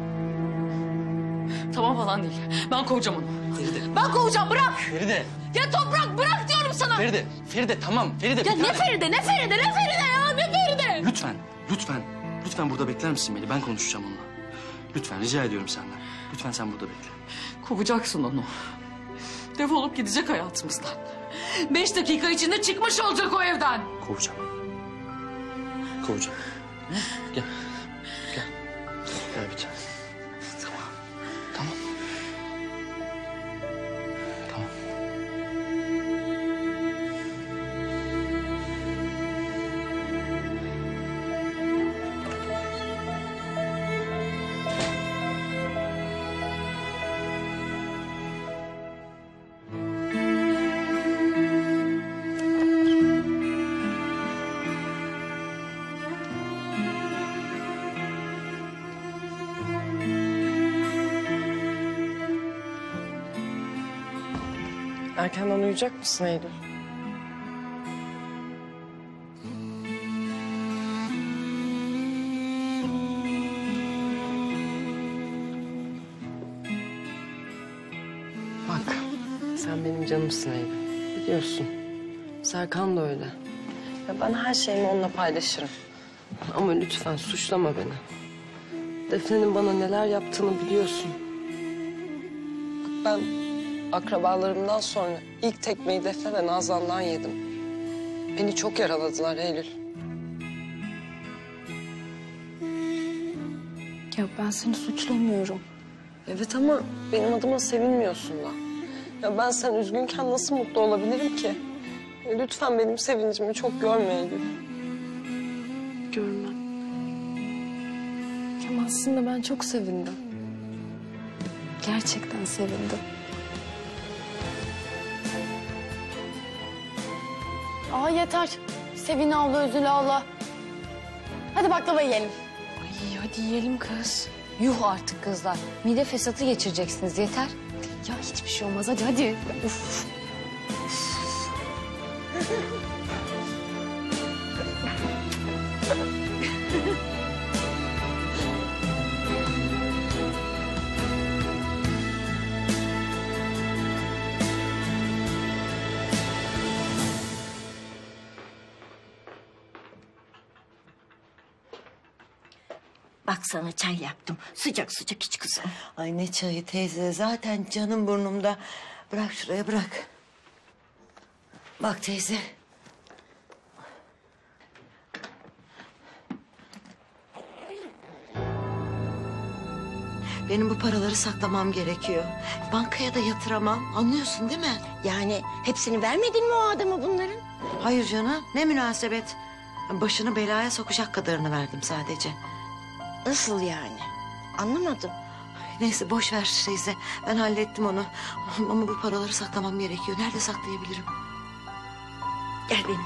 Tamam falan değil. Ben kovacağım onu. Feride. Ben kovacağım, bırak. Feride. Ya Toprak bırak diyorum sana. Feride, Feride tamam. Feride Ya bir ne tane. Feride, ne Feride, ne Feride ya, ne Feride? Lütfen, lütfen. Lütfen burada bekler misin beni? Ben konuşacağım onunla. Lütfen rica ediyorum senden. Lütfen sen burada bekle. Kovacaksın onu. Defolup gidecek hayatımızdan. Beş dakika içinde çıkmış olacak o evden. Kovacağım. Kovacağım. Gel. Gel. Gel bir tane. Tamam. Tamam. Tamam. Erkenden uyuyacak mısın Eylül? Bak, sen benim canımsın Eylül. Biliyorsun. Serkan da öyle. Ya ben her şeyimi onunla paylaşırım. Ama lütfen suçlama beni. Defne'nin bana neler yaptığını biliyorsun. Bak ben akrabalarımdan sonra ilk tekmeyi Defne ve Nazan'dan yedim. Beni çok yaraladılar Eylül. Ya ben seni suçlamıyorum. Evet ama benim adıma sevinmiyorsun da. Ya ben sen üzgünken nasıl mutlu olabilirim ki? Ya lütfen benim sevincimi çok görme Eylül. Görmem. Ama aslında ben çok sevindim. Gerçekten sevindim. Aa yeter. Sevin abla, Özül abla. Hadi baklava yiyelim. Ay hadi yiyelim kız. Yuh artık kızlar. Mide fesatı geçireceksiniz yeter. Ya hiçbir şey olmaz hadi hadi. Uf. Bak sana çay yaptım. Sıcak sıcak iç kızım. Ay ne çayı teyze. Zaten canım burnumda. Bırak şuraya bırak. Bak teyze. Benim bu paraları saklamam gerekiyor. Bankaya da yatıramam. Anlıyorsun değil mi? Yani hepsini vermedin mi o adama bunların? Hayır canım. Ne münasebet. Başını belaya sokacak kadarını verdim sadece. Nasıl yani? Anlamadım. Neyse boş ver teyze. Ben hallettim onu. Ama bu paraları saklamam gerekiyor. Nerede saklayabilirim? Gel benimle.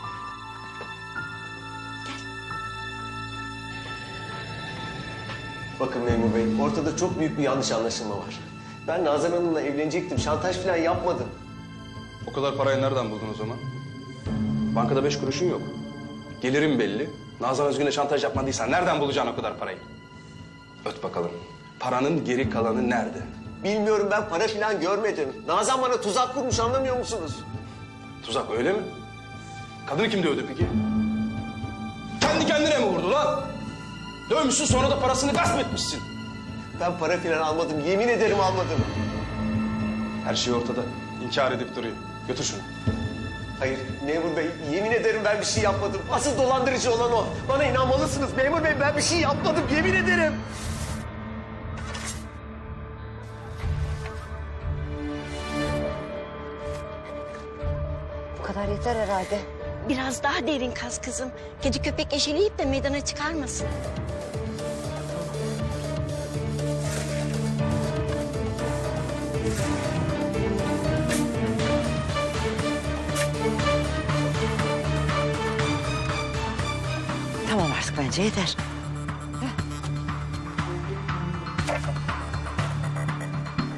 Bakın memur bey, ortada çok büyük bir yanlış anlaşılma var. Ben Nazan Hanım'la evlenecektim, şantaj falan yapmadım. O kadar parayı nereden buldun o zaman? Bankada beş kuruşun yok. Gelirim belli. Nazan Özgün'e şantaj yapmadıysan nereden bulacaksın o kadar parayı? Öt bakalım. Paranın geri kalanı nerede? Bilmiyorum, ben para falan görmedim. Nazan bana tuzak kurmuş, anlamıyor musunuz? Tuzak öyle mi? Kadını kim dövdü peki? Kendi kendine mi vurdu lan? Dövmüşsün sonra da parasını gasp etmişsin. Ben para falan almadım, yemin ederim almadım. Her şey ortada. İnkar edip duruyor. Götür şunu. Hayır memur bey, yemin ederim ben bir şey yapmadım. Asıl dolandırıcı olan o. Bana inanmalısınız memur bey, ben bir şey yapmadım, yemin ederim. Bu kadar yeter herhalde. Biraz daha derin kaz kızım. Kedi köpek eşeleyip de meydana çıkarmasın. Tamam artık bence yeter.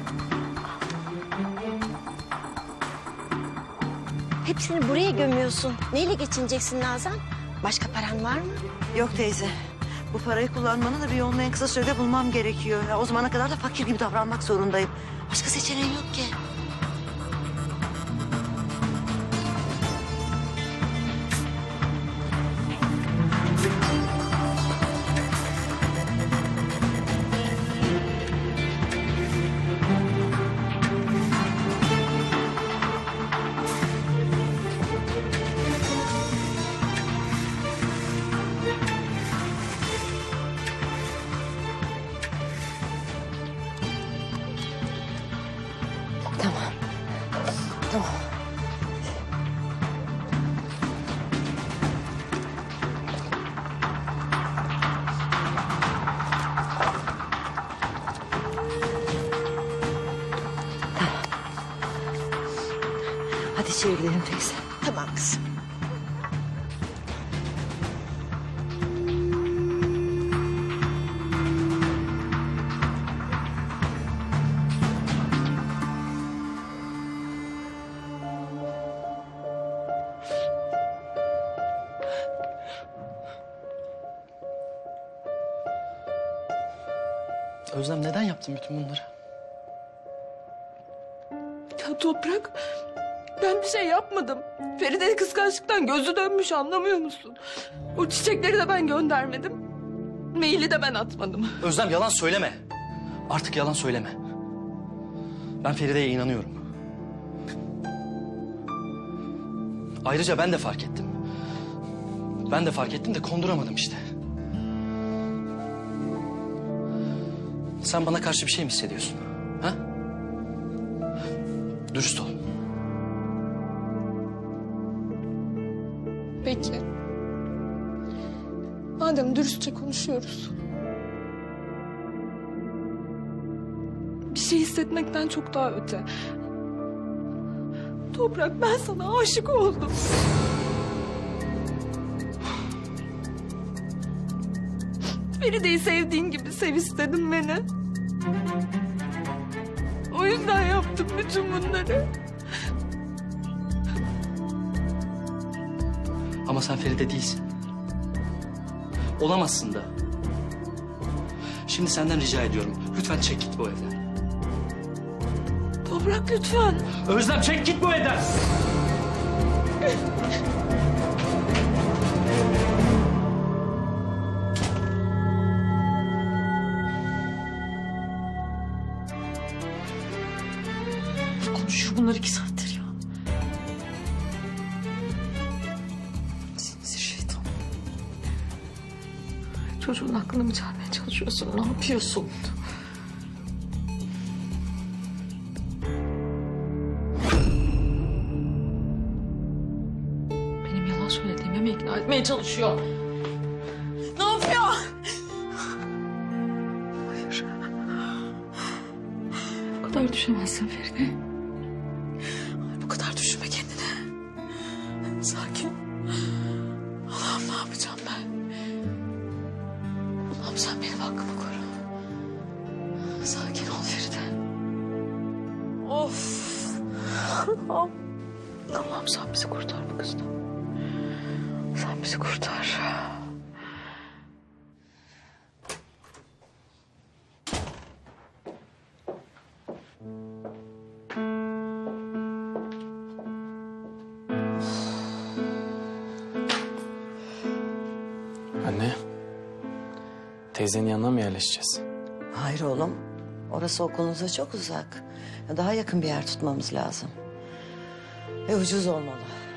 hepsini buraya gömüyorsun. Neyle geçineceksin Nazan? Başka paran var mı? Yok teyze. Bu parayı kullanmanın da bir yolunu en kısa sürede bulmam gerekiyor. Ya, o zamana kadar da fakir gibi davranmak zorundayım. Başka seçeneğim yok ki. Tamam. Tamam. Hadi içeri gidelim teyze. Tamam kızım. Özlem neden yaptın bütün bunları? Ya Toprak, ben bir şey yapmadım. Feride kıskançlıktan gözü dönmüş, anlamıyor musun? O çiçekleri de ben göndermedim. Maili de ben atmadım. Özlem yalan söyleme. Artık yalan söyleme. Ben Feride'ye inanıyorum. Ayrıca ben de fark ettim. Ben de fark ettim de konduramadım işte. Sen bana karşı bir şey mi hissediyorsun? Ha? Dürüst ol. Peki. Madem dürüstçe konuşuyoruz. Bir şey hissetmekten çok daha öte. Toprak, ben sana aşık oldum. Feride'yi sevdiğin gibi sev istedim beni. O yüzden yaptım bütün bunları. Ama sen Feride değilsin. Olamazsın da. Şimdi senden rica ediyorum. Lütfen çek git bu evden. Toprak lütfen. Özlem çek git bu evden. Konuşuyor bunlar iki saattir ya. Sinsi şeytan. Çocuğun aklını mı çelmeye çalışıyorsun? Ne yapıyorsun? Benim yalan söylediğime mi ikna etmeye çalışıyor? Ne yapıyor? Hayır. Bu kadar düşemezsin Feride. Bu kadar düşünme kendine. Sakin. Allah'ım ne yapacağım ben? Allah'ım sen benim hakkımı koru. Sakin ol Feride. Of. Allah'ım. Allah'ım sen bizi kurtar bu kızdan. Sen bizi kurtar. Anne, teyzenin yanına mı yerleşeceğiz? Hayır oğlum. Orası okulunuza çok uzak. Daha yakın bir yer tutmamız lazım. Ve ucuz olmalı.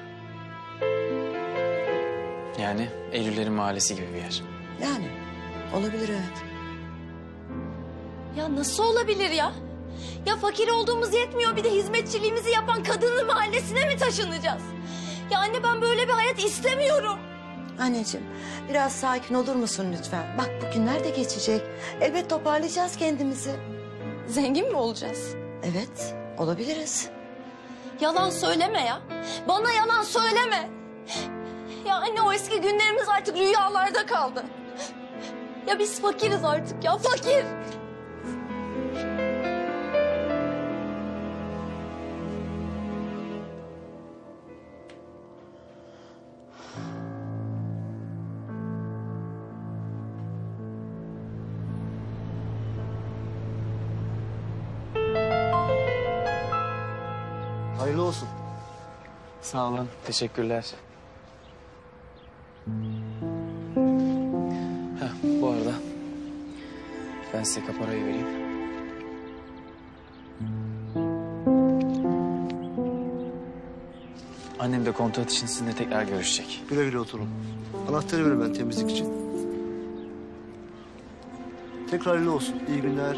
Yani Eylüllerin mahallesi gibi bir yer. Yani olabilir evet. Ya nasıl olabilir ya? Ya fakir olduğumuz yetmiyor, bir de hizmetçiliğimizi yapan kadının mahallesine mi taşınacağız? Ya anne, ben böyle bir hayat istemiyorum. Anneciğim biraz sakin olur musun lütfen? Bak bugünler de geçecek. Elbet toparlayacağız kendimizi. Zengin mi olacağız? Evet olabiliriz. Yalan söyleme ya. Bana yalan söyleme. Ya anne, o eski günlerimiz artık rüyalarda kaldı. Ya biz fakiriz artık ya, fakir. Hayırlı olsun. Sağ olun. Teşekkürler. Heh, bu arada ben size kaparayı vereyim. Annem de kontrat için sizinle tekrar görüşecek. Güle güle oturun. Anahtarı verin ben temizlik için. Tekrar hayırlı olsun. İyi günler.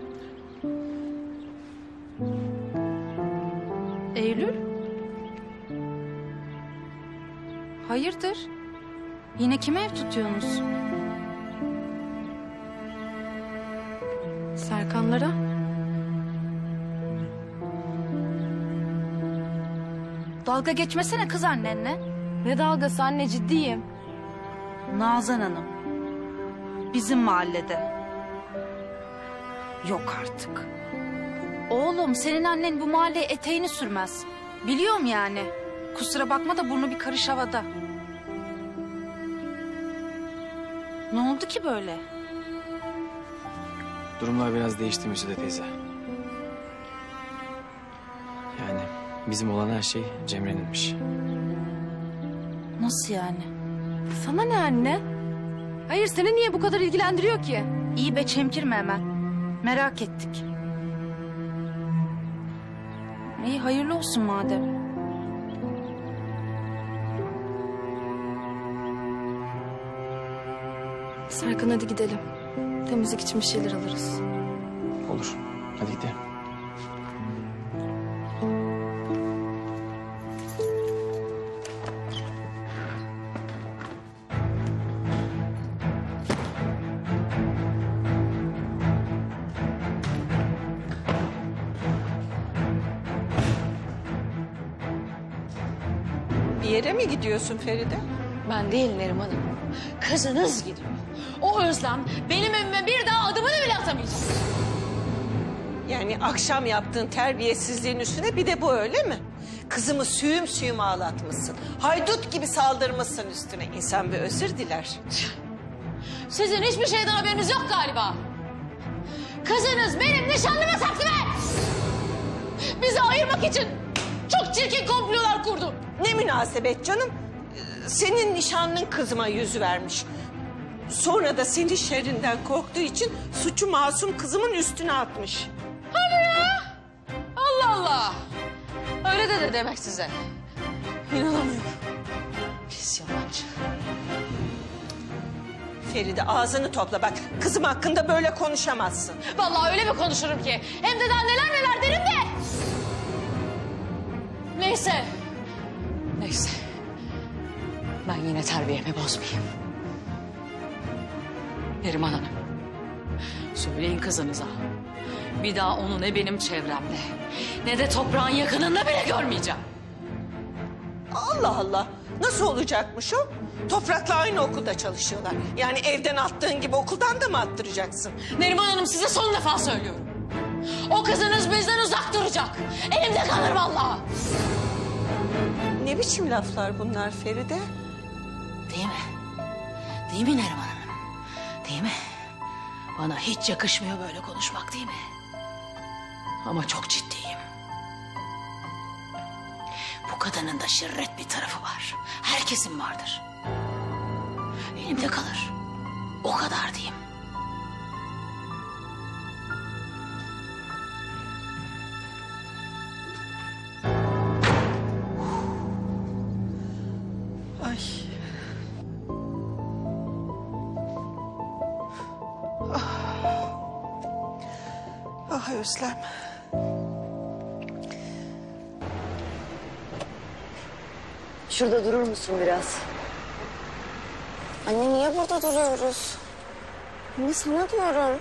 Eylül? Hayırdır? Yine kime ev tutuyorsunuz? Serkanlara? Dalga geçmesene kız annenle. Ne dalgası anne, ciddiyim. Nazan Hanım. Bizim mahallede. Yok artık. Oğlum senin annen bu mahalleye eteğini sürmez. Biliyorum yani. Kusura bakma da burnu bir karış havada. Ne oldu ki böyle? Durumlar biraz değişti Müjde teyze. Yani bizim olan her şey Cemre'ninmiş. Nasıl yani? Sana ne anne? Hayır, seni niye bu kadar ilgilendiriyor ki? İyi be, çemkirme hemen. Merak ettik. İyi, hayırlı olsun madem. Serkan hadi gidelim. Temizlik için bir şeyler alırız. Olur. Hadi gidelim. Bir yere mi gidiyorsun Feride? Ben değil Neriman Hanım. Kızınız gidiyor. O Özlem benim evime bir daha adımını bile atamayacak. Yani akşam yaptığın terbiyesizliğin üstüne bir de bu, öyle mi? Kızımı süyüm süyüm ağlatmışsın. Haydut gibi saldırmışsın üstüne. İnsan bir özür diler. Sizin hiçbir şeyden haberiniz yok galiba. Kızınız benim nişanlıma saktı be! Bizi ayırmak için çok çirkin komplolar kurdu. Ne münasebet canım. Senin nişanlın kızıma yüz vermiş. Sonra da senin şerrinden korktuğu için suçu masum kızımın üstüne atmış. Hadi ya! Allah Allah! Öyle de de demek size. İnanamıyorum. Pis yalancı. Feride ağzını topla bak. Kızım hakkında böyle konuşamazsın. Vallahi öyle bir konuşurum ki. Hem de daha neler neler derim de. Neyse. Neyse. Ben yine terbiyemi bozmayayım. Neriman Hanım. Söyleyin kızınıza. Bir daha onu ne benim çevremde ne de toprağın yakınında bile görmeyeceğim. Allah Allah. Nasıl olacakmış o? Toprakla aynı okulda çalışıyorlar. Yani evden attığın gibi okuldan da mı attıracaksın? Neriman Hanım, size son defa söylüyorum. O kızınız bizden uzak duracak. Elimde kalır vallahi. Ne biçim laflar bunlar Feride? Değil mi? Değil mi Neriman Hanım? Değil mi? Bana hiç yakışmıyor böyle konuşmak, değil mi? Ama çok ciddiyim. Bu kadının da şirret bir tarafı var. Herkesin vardır. Elimde kalır. O kadar diyeyim. Ay. Ah. Ah Özlem. Şurada durur musun biraz? Anne niye burada duruyoruz? Anne sana diyorum.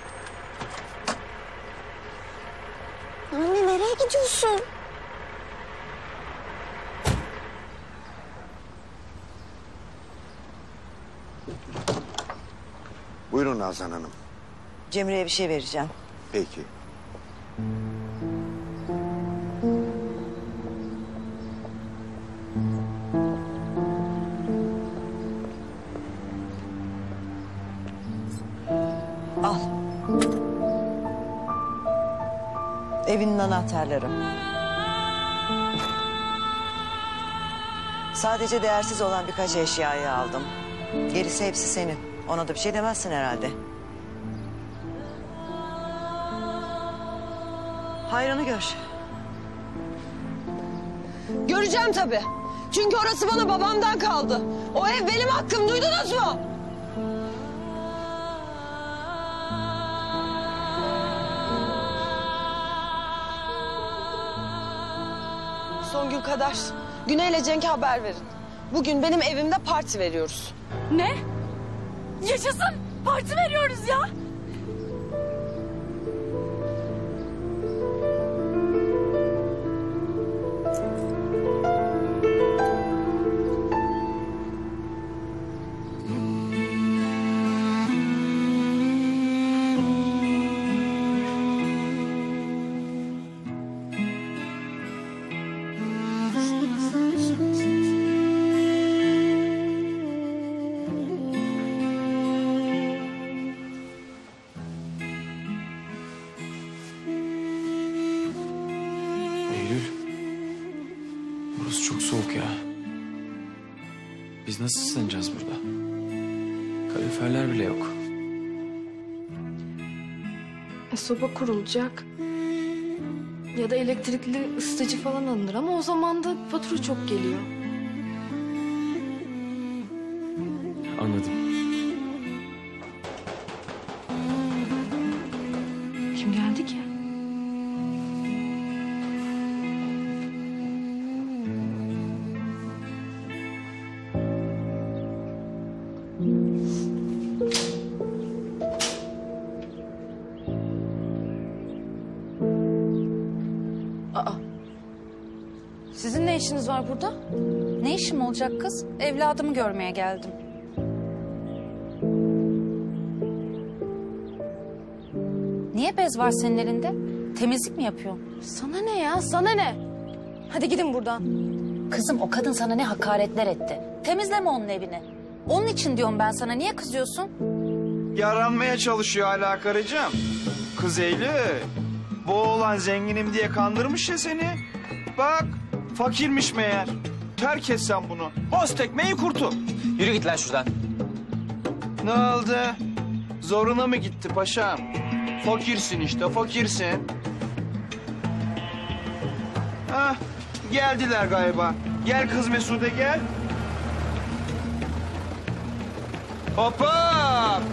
Anne nereye gidiyorsun? Buyurun Nazan Hanım. Cemre'ye bir şey vereceğim. Peki. Al. Evinin anahtarları. Sadece değersiz olan birkaç eşyayı aldım. Gerisi hepsi senin. Ona da bir şey demezsin herhalde. Hayrını gör. Göreceğim tabii. Çünkü orası bana babamdan kaldı. O ev benim hakkım, duydunuz mu? Songül Kader, Güney ile Cenk'e haber verin. Bugün benim evimde parti veriyoruz. Ne? Yaşasın! Parti veriyoruz ya! Eylül. Burası çok soğuk ya. Biz nasıl ısınacağız burada? Kaloriferler bile yok. E, soba kurulacak. Ya da elektrikli ısıtıcı falan alınır ama o zaman da fatura çok geliyor. Anladım. Kim geldi ki? Aa. Sizin ne işiniz var burada? Ne işim olacak kız? Evladımı görmeye geldim. Niye bez var senin elinde? Temizlik mi yapıyorsun? Sana ne ya? Sana ne? Hadi gidin buradan. Kızım o kadın sana ne hakaretler etti. Temizleme onun evini. Onun için diyorum ben sana. Niye kızıyorsun? Yaranmaya çalışıyor hala karıcığım. Kız Eylül. Bu oğlan zenginim diye kandırmış ya seni. Bak fakirmiş meğer. Terk et sen bunu. Boz tekmeyi kurtul. Yürü git lan şuradan. Ne oldu? Zoruna mı gitti paşam? Fakirsin işte fakirsin. Hah geldiler galiba. Gel kız Mesude gel. Hoppa!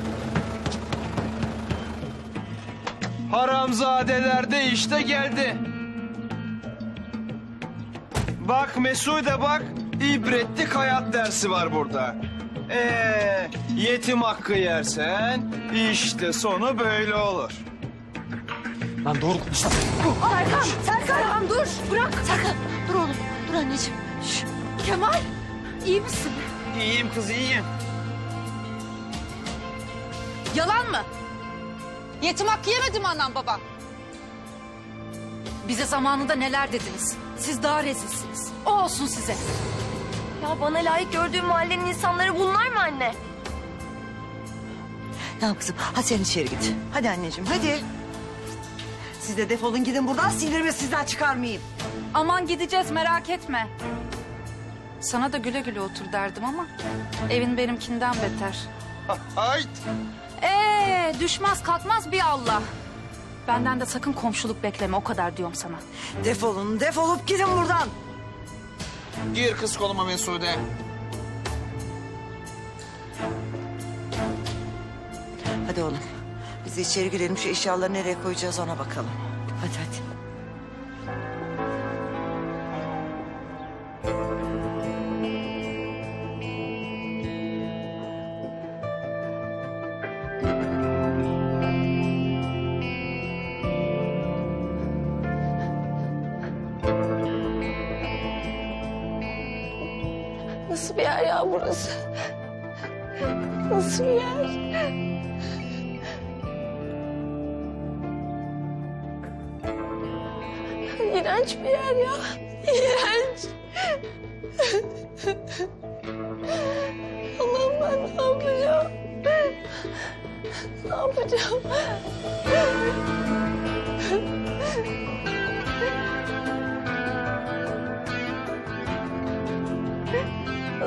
Haramzadeler de işte geldi. Bak Mesude bak, ibretlik hayat dersi var burada. Ee, yetim hakkı yersen işte sonu böyle olur. Lan doğru konuş lan. Serkan! Serkan! Tamam dur! Bırak! Serkan dur oğlum, dur anneciğim. Şş, Kemal! İyi misin? İyiyim kız iyiyim. Yalan mı? Yetim hakkı yemedi mi anam babam? Bize zamanında neler dediniz? Siz daha rezilsiniz. O olsun size. Ya bana layık gördüğüm mahallenin insanları bunlar mı anne? Tamam kızım hadi sen içeri git. Hadi anneciğim hadi. Siz de defolun gidin buradan, sinirimi sizden çıkarmayayım. Aman gideceğiz merak etme. Sana da güle güle otur derdim ama evin benimkinden beter. Hayt. Ee, düşmez kalkmaz bir Allah. Benden de sakın komşuluk bekleme o kadar diyorum sana. Defolun defolup gidin buradan. Gir kız koluma Mesude. Hadi oğlum biz de içeri girelim, şu eşyaları nereye koyacağız ona bakalım. Hadi hadi. Nasıl bir yer ya burası? Nasıl bir yer? İğrenç bir yer ya. İğrenç. Allah'ım ben ne yapacağım? Ne yapacağım?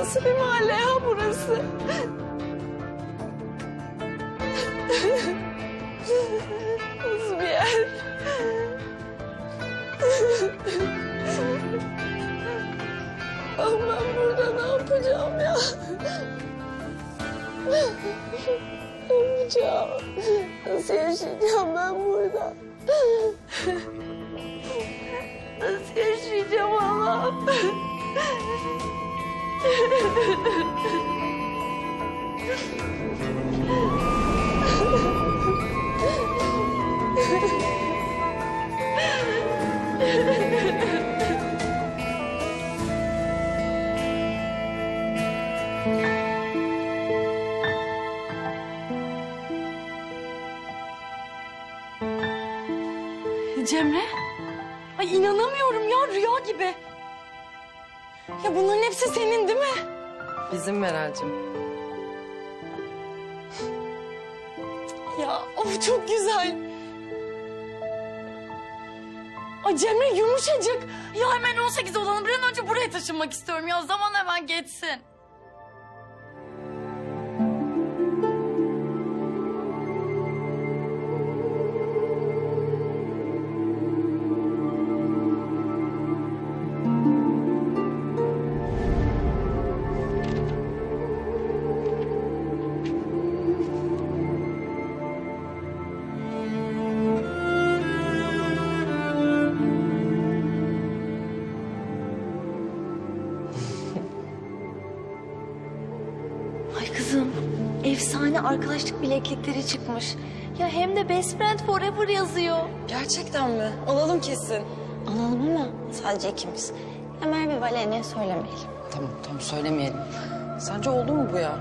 Nasıl bir mahalle ya burası? Nasıl bir yer? Ah, ben burada ne yapacağım ya? Ne yapacağım? Nasıl yaşayacağım ben burada? Nasıl yaşayacağım Allah'ım? Cemre? Ay inanamıyorum ya, rüya gibi. Ya bunların hepsi senin değil mi? Bizim Meral'cığım. Ya of çok güzel. Ay Cemre yumuşacık. Ya hemen on sekiz olalım. Bir an önce buraya taşınmak istiyorum ya. Zaman hemen geçsin. Ay kızım, efsane arkadaşlık bileklikleri çıkmış. Ya hem de best friend forever yazıyor. Gerçekten mi? Alalım kesin. Alalım ama sadece ikimiz. Ömer bir Valerian'e söylemeyelim. Tamam tamam söylemeyelim. Sence oldu mu bu ya?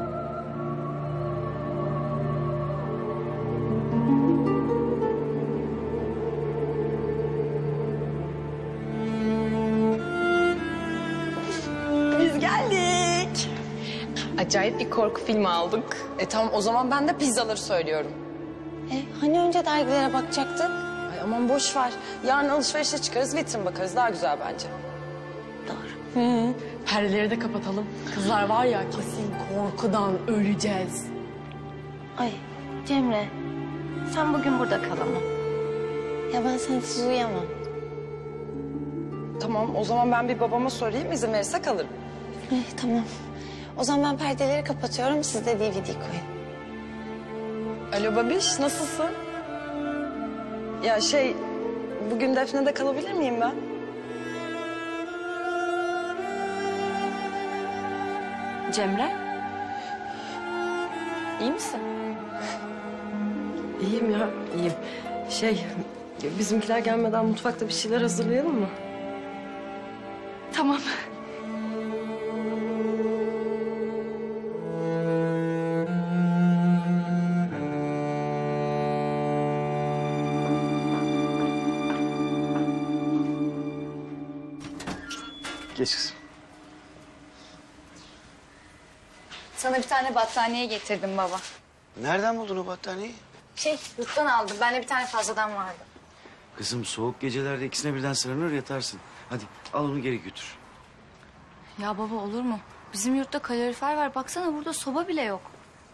Biz geldik. Acayip bir korku filmi aldık. E tamam o zaman ben de pizzaları söylüyorum. E, hani önce dergilere bakacaktık? Ay aman boş ver. Yarın alışverişe çıkarız, vitrin bakarız. Daha güzel bence. Doğru. Hı, perdeleri de kapatalım. Kızlar var ya kesin korkudan öleceğiz. Ay Cemre, sen bugün burada kal ama. Ya ben sensiz uyuyamam. Tamam o zaman ben bir babama sorayım, izin verirse kalırım. Eh, tamam. O zaman ben perdeleri kapatıyorum, siz de D V D koyun. Alo babiş, nasılsın? Ya şey, bugün Defne'de kalabilir miyim ben? Cemre? İyi misin? İyiyim ya, iyiyim. Şey, bizimkiler gelmeden mutfakta bir şeyler hazırlayalım mı? Tamam. Geç kızım. Sana bir tane battaniye getirdim baba. Nereden buldun o battaniyeyi? Şey, yurttan aldım. Bende bir tane fazladan vardı. Kızım soğuk gecelerde ikisine birden sıranır yatarsın. Hadi al onu geri götür. Ya baba olur mu? Bizim yurtta kalorifer var. Baksana burada soba bile yok.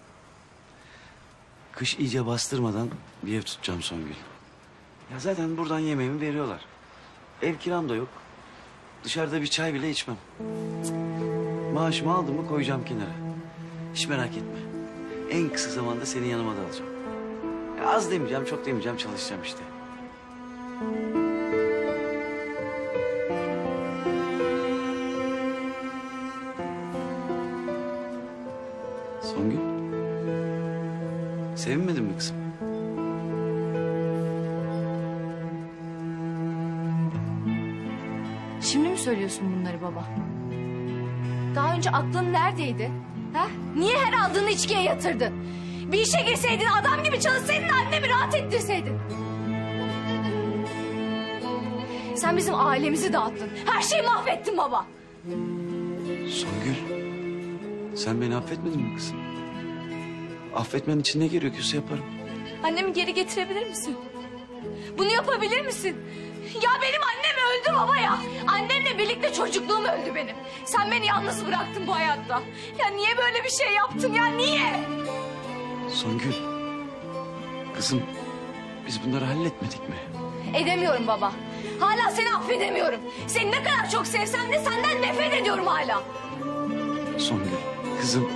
Kış iyice bastırmadan bir ev tutacağım Songül. Ya zaten buradan yemeğimi veriyorlar. Ev kiram da yok. Dışarıda bir çay bile içmem. Cık. Maaşımı aldım mı koyacağım kenara. Hiç merak etme. En kısa zamanda senin yanıma da alacağım. Ya az demeyeceğim, çok demeyeceğim, çalışacağım işte. Songül. Sevinmedin mi kızım? Şimdi mi söylüyorsun bunları baba? Daha önce aklın neredeydi? Ha? Niye her aldığını içkiye yatırdın? Bir işe girseydin, adam gibi çalışsaydın, annemi rahat ettirseydin. Sen bizim ailemizi dağıttın. Her şeyi mahvettin baba. Songül. Sen beni affetmedin mi kızım? Affetmen için ne gerekiyorsa yaparım. Annemi geri getirebilir misin? Bunu yapabilir misin? Ya benim annem öldü baba ya. Annemle birlikte çocukluğum öldü benim. Sen beni yalnız bıraktın bu hayatta. Ya niye böyle bir şey yaptın ya niye? Songül. Kızım biz bunları halletmedik mi? Edemiyorum baba. Hala seni affedemiyorum. Seni ne kadar çok sevsem de senden nefret ediyorum hala. Songül. Kızım.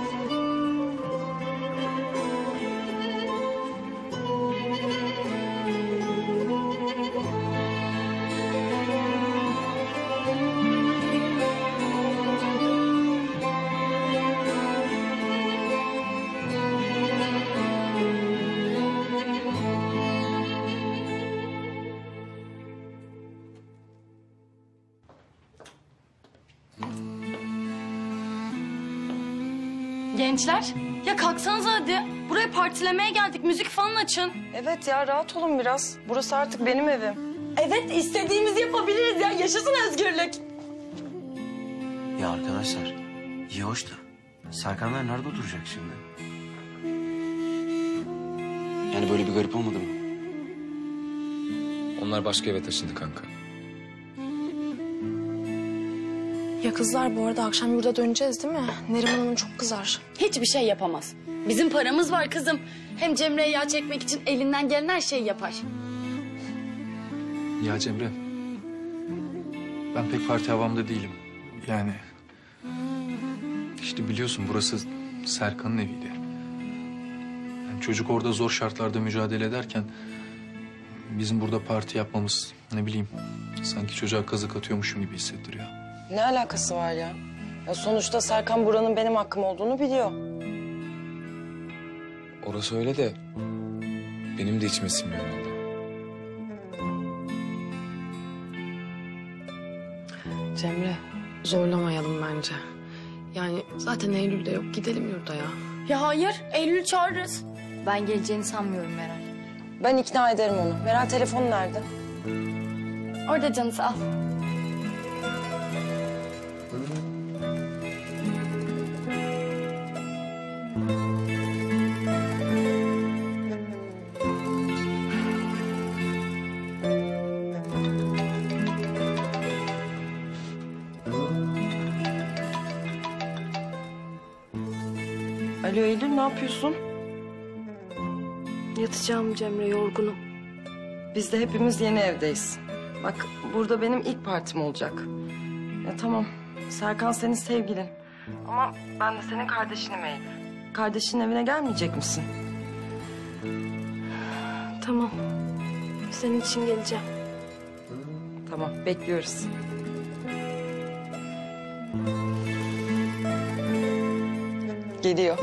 Gençler, ya kalksanıza hadi. Buraya partilemeye geldik. Müzik falan açın. Evet ya rahat olun biraz. Burası artık benim evim. Evet istediğimizi yapabiliriz ya. Yaşasın özgürlük. Ya arkadaşlar iyi hoş da Serkanlar nerede oturacak şimdi? Yani böyle bir garip olmadı mı? Onlar başka eve taşındı kanka. Ya kızlar bu arada akşam yurda döneceğiz değil mi? Neriman Hanım çok kızar. Hiçbir şey yapamaz. Bizim paramız var kızım. Hem Cemre'ye yağ çekmek için elinden gelen her şeyi yapar. Ya Cemre, ben pek parti havamda değilim. Yani işte biliyorsun burası Serkan'ın eviydi. Yani çocuk orada zor şartlarda mücadele ederken bizim burada parti yapmamız ne bileyim sanki çocuğa kazık atıyormuşum gibi hissettiriyor. Ne alakası var ya? Ya sonuçta Serkan buranın benim hakkım olduğunu biliyor. Orası öyle de benim de içime sinmiyor. Cemre zorlamayalım bence. Yani zaten Eylül de yok. Gidelim yurda ya. Ya hayır, Eylül çağırırız. Ben geleceğini sanmıyorum Meral. Ben ikna ederim onu. Meral telefon nerede? Orada canı sağ ol. Alo Eylül ne yapıyorsun? Yatacağım Cemre, yorgunum. Biz de hepimiz yeni evdeyiz. Bak burada benim ilk partim olacak. Ya tamam Serkan senin sevgilin. Ama ben de senin kardeşinim Eylül. Kardeşinin evine gelmeyecek misin? Tamam. Senin için geleceğim. Tamam bekliyoruz. Geliyor.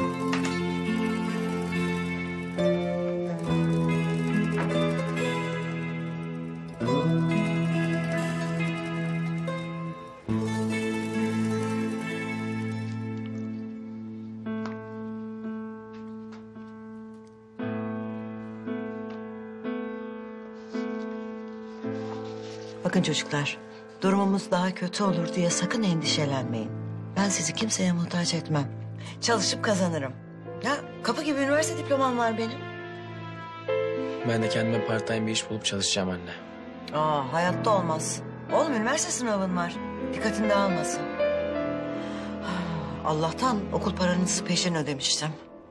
Bakın çocuklar, durumumuz daha kötü olur diye sakın endişelenmeyin. Ben sizi kimseye muhtaç etmem. Çalışıp kazanırım. Ya kapı gibi üniversite diplomam var benim. Ben de kendime part time bir iş bulup çalışacağım anne. Aa, hayatta olmaz. Oğlum üniversite sınavın var. Dikkatini dağılmasın. Allah'tan okul paranızı peşin ödemiştim.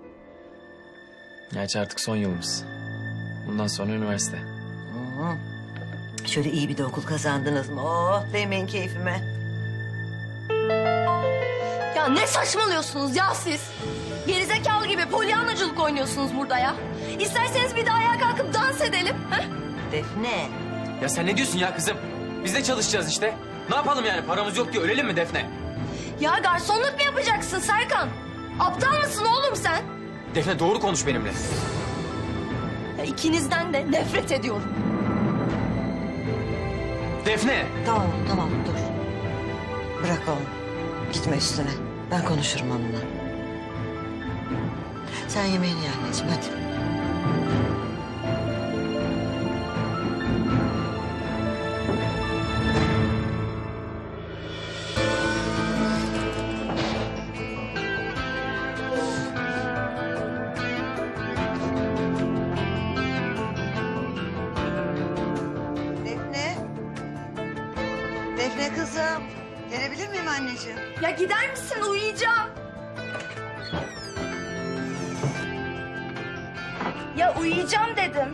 Gerçi artık son yılımız. Bundan sonra üniversite. Hı. Şöyle iyi bir de okul kazandınız mı? Oh, değmeyin keyfime. Ya ne saçmalıyorsunuz ya siz? Gerizekalı gibi polyanacılık oynuyorsunuz burada ya. İsterseniz bir daha ayağa kalkıp dans edelim. Ha? Defne. Ya sen ne diyorsun ya kızım? Biz de çalışacağız işte. Ne yapalım yani paramız yok diye ölelim mi Defne? Ya garsonluk mu yapacaksın Serkan? Aptal mısın oğlum sen? Defne doğru konuş benimle. Ya ikinizden de nefret ediyorum. Defne! Tamam, tamam dur. Bırak oğlum. Gitme üstüne. Ben konuşurum onunla. Sen yemeğini ye anneciğim hadi. Defne. Defne kızım. Gelebilir miyim anneciğim? Ya gider misin? Uyuyacağım. Ya uyuyacağım dedim.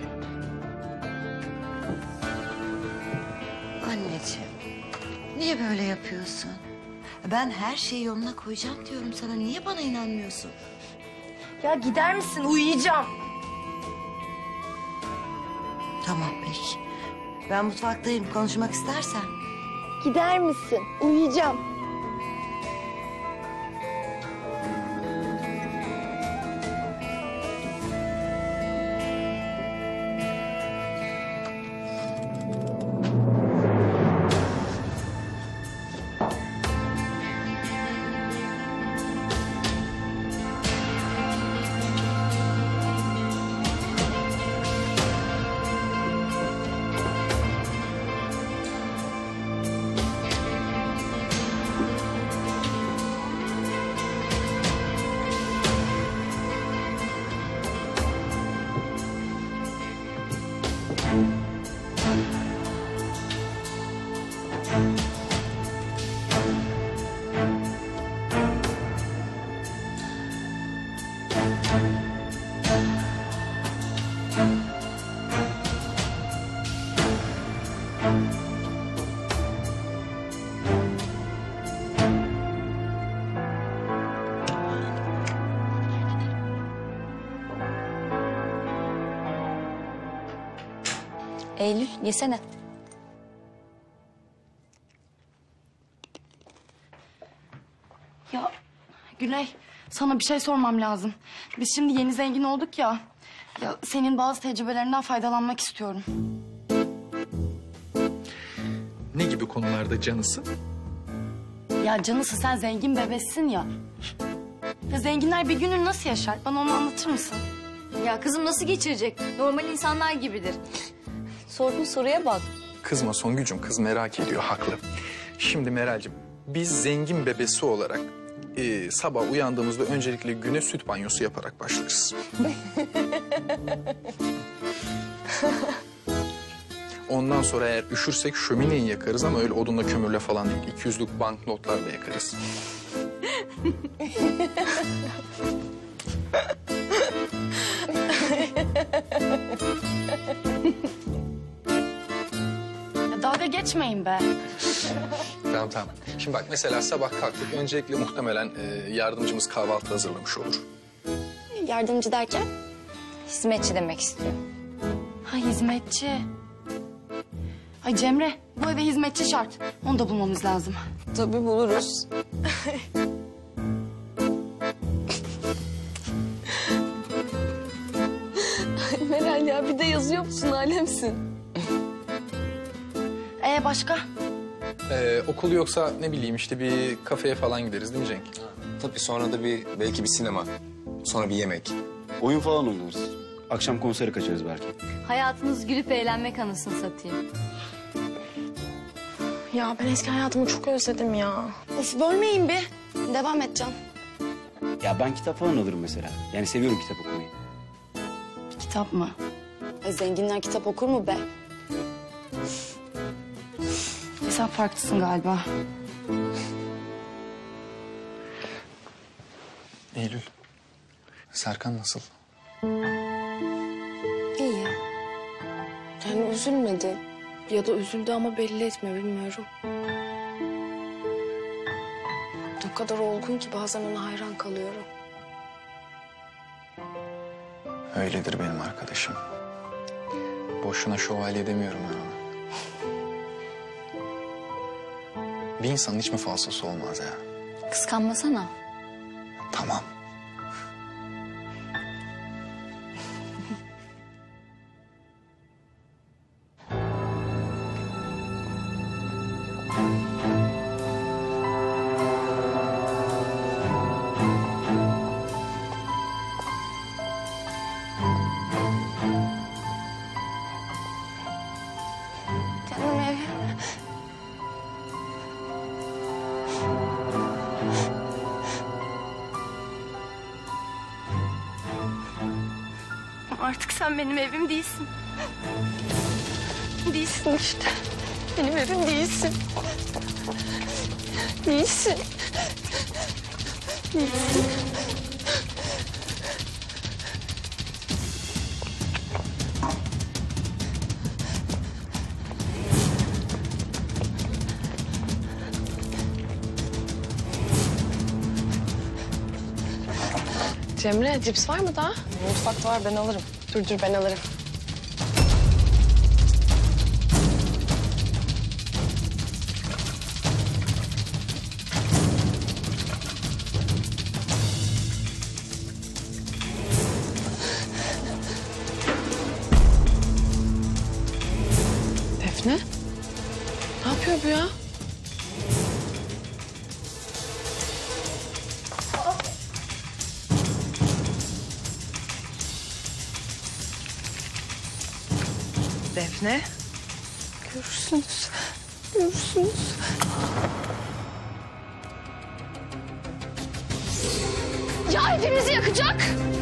Anneciğim. Niye böyle yapıyorsun? Ben her şeyi yoluna koyacağım diyorum sana. Niye bana inanmıyorsun? Ya gider misin? Uyuyacağım. Tamam peki. Ben mutfaktayım. Konuşmak istersen. Gider misin? Uyuyacağım. Eylül yesene. Ya Güney, sana bir şey sormam lazım. Biz şimdi yeni zengin olduk ya. Ya senin bazı tecrübelerinden faydalanmak istiyorum. Ne gibi konularda canısı? Ya canısı sen zengin bebessin ya. Ya zenginler bir günü nasıl yaşar? Bana onu anlatır mısın? Ya kızım nasıl geçirecek? Normal insanlar gibidir. Sorduğun soruya bak. Kızma Songül'cüm, kız merak ediyor, haklı. Şimdi Meral'cim, biz zengin bebesi olarak e, sabah uyandığımızda öncelikle güne süt banyosu yaparak başlarız. Ondan sonra eğer üşürsek şömineyi yakarız ama öyle odunla kömürle falan değil. iki yüzlük banknotlarla yakarız. Ya dalga geçmeyin be. Tamam tamam. Şimdi bak mesela sabah kalktık. Öncelikle muhtemelen e, yardımcımız kahvaltı hazırlamış olur. Yardımcı derken? Hizmetçi demek istiyor. Ha hizmetçi. Ay Cemre, bu eve hizmetçi şart. Onu da bulmamız lazım. Tabii buluruz. Ay Meral ya, bir de yazıyor musun, alemsin? Ee başka? Ee, okulu yoksa ne bileyim işte bir kafeye falan gideriz değil mi Cenk? Tabii sonra da bir belki bir sinema. Sonra bir yemek. Oyun falan oynarız. Akşam konsere kaçarız belki. Hayatınız gülüp eğlenmek anasını satayım. Ya ben eski hayatımı çok özledim ya. Of bölmeyin bir. Devam et Can. Ya ben kitap falan alırım mesela. Yani seviyorum kitap okumayı. Kitap mı? E, zenginler kitap okur mu be? Sen farklısın galiba. Eylül, Serkan nasıl? İyi. Yani üzülmedi. Ya da üzüldü ama belli etmiyor, bilmiyorum. O kadar olgun ki bazen ona hayran kalıyorum. Öyledir benim arkadaşım. Boşuna şövalye demiyorum ben ona. Bir insanın hiç mi falsosu olmaz ya? Kıskanmasana. Tamam. Canım ev. Artık sen benim evim değilsin. Değilsin işte. Benim evim değilsin. Değilsin. Değilsin. Cemre, cips var mı daha? Mutfakta var, ben alırım. Dur dur, ben alırım. Defne? Ne yapıyor bu ya? Defne. Görürsünüz. Görürsünüz. Ya evimizi yakacak.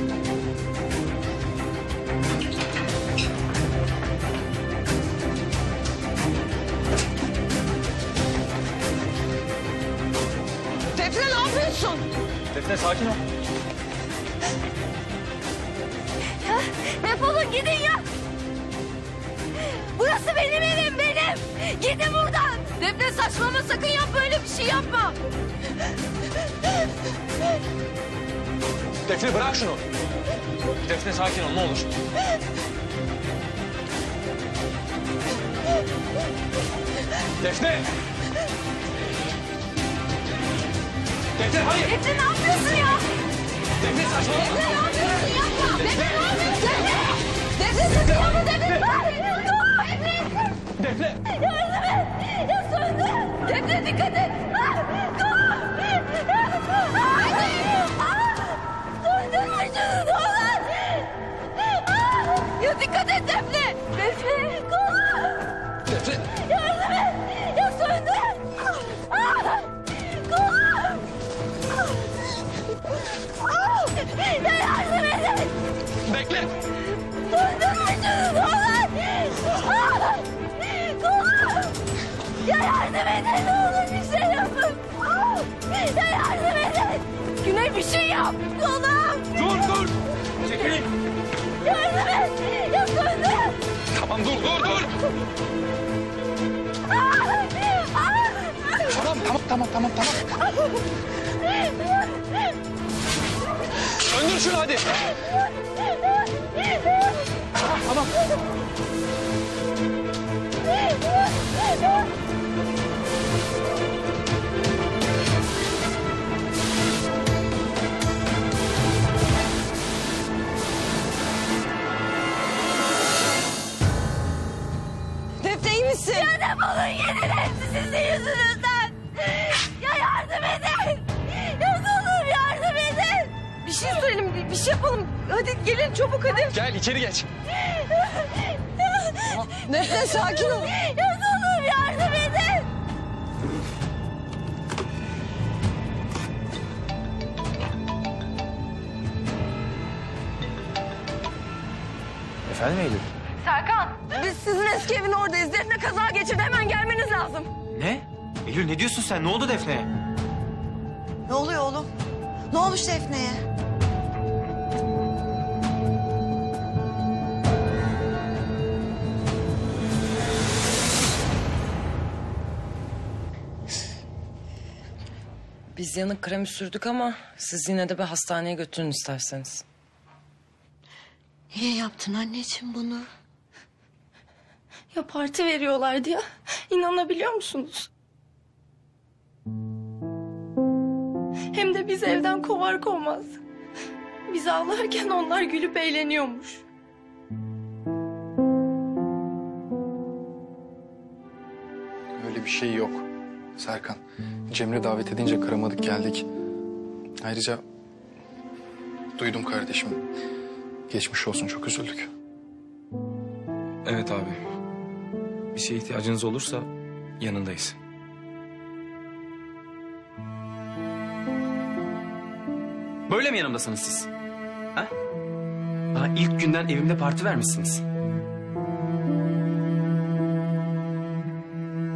Defne ne yapıyorsun? Defne sakin ol. Ya, defolun gidin ya. Burası benim evim, benim. Gidin buradan. Defne saçmalama, sakın yap, böyle bir şey yapma. Defne bırak şunu. Defne sakin ol ne olur. Defne! Defne hayır! Defne ne yapıyorsun ya? Defne saçmalama! Defne ne yapıyorsun, yapma. Defne ne yapıyorsun? Defne! Defne sakın yapma, Defne! Dur! Defne! Defne! Yardım et! Ya söndü! Defne dikkat et! Ah, dur! Haydi! Söndürme şunu, ne olur! Ah, ya dikkat et Defne! Defne! Kolum! Defne! Yardım et! Ya söndü! Ah, kolum! Ah, ya yardım edin! Bekle! Söndürme şunu, ne olur! Ah, kolum! Ya yardım edin, ne olur bir şey yapın! Ah, ya yardım edin! Güney bir şey yap! Kolum! Dur dur! Çekilin! Yardım et! Ya söndü! Tamam dur dur dur! Ah, ah! Tamam tamam tamam tamam tamam. Söndür şunu hadi. Tamam tamam. Defne iyi misin? Ya defolun gidin, hepsi sizin yüzünüzden! Ya yardım edin! Ya ne olur yardım edin! Bir şey söyleyelim, bir şey yapalım. Hadi gelin çabuk hadi. Gel içeri geç. Defne sakin ol. Ya ne olur yardım edin! Efendim Eylül? Serkan, biz sizin eski evin oradayız. Defne kaza geçirdi, hemen gelmeniz lazım. Ne? Eylül ne diyorsun sen? Ne oldu Defne'ye? Ne oluyor oğlum? Ne olmuş Defne'ye? Biz yanık kremi sürdük ama siz yine de bir hastaneye götürün isterseniz. Niye yaptın anneciğim bunu? Ya parti veriyorlardı ya. İnanabiliyor musunuz? Hem de biz evden kovar kovmaz. Biz ağlarken onlar gülüp eğleniyormuş. Öyle bir şey yok Serkan. Cemre davet edince kıramadık geldik. Ayrıca duydum kardeşim. Geçmiş olsun, çok üzüldük. Evet abi. Bir şeye ihtiyacınız olursa yanındayız. Böyle mi yanımdasınız siz? Ha? Daha ilk günden evimde parti vermişsiniz.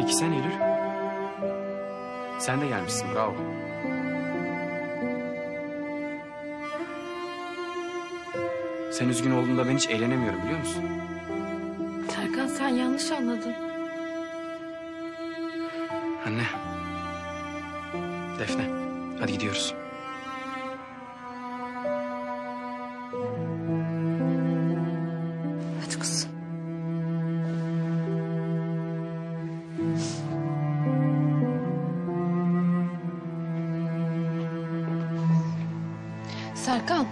Peki sen Eylül? Sen de gelmişsin, bravo. Sen üzgün olduğunda ben hiç eğlenemiyorum biliyor musun? Serkan sen yanlış anladın. Anne. Defne, hadi gidiyoruz. Hadi kızım. Serkan.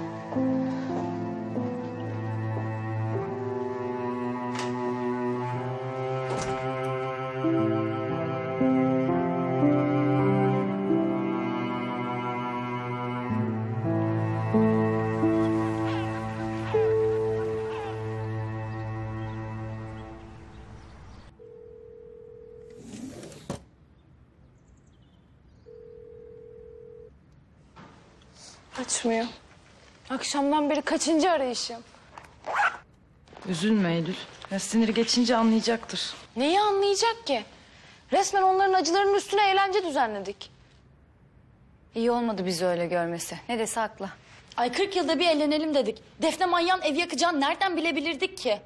Açmıyor. Akşamdan beri kaçıncı arayışım? Üzülme Eylül. Ya siniri geçince anlayacaktır. Neyi anlayacak ki? Resmen onların acılarının üstüne eğlence düzenledik. İyi olmadı bizi öyle görmesi. Ne dese haklı. Ay kırk yılda bir eğlenelim dedik. Defne manyağın ev yakacağını nereden bilebilirdik ki?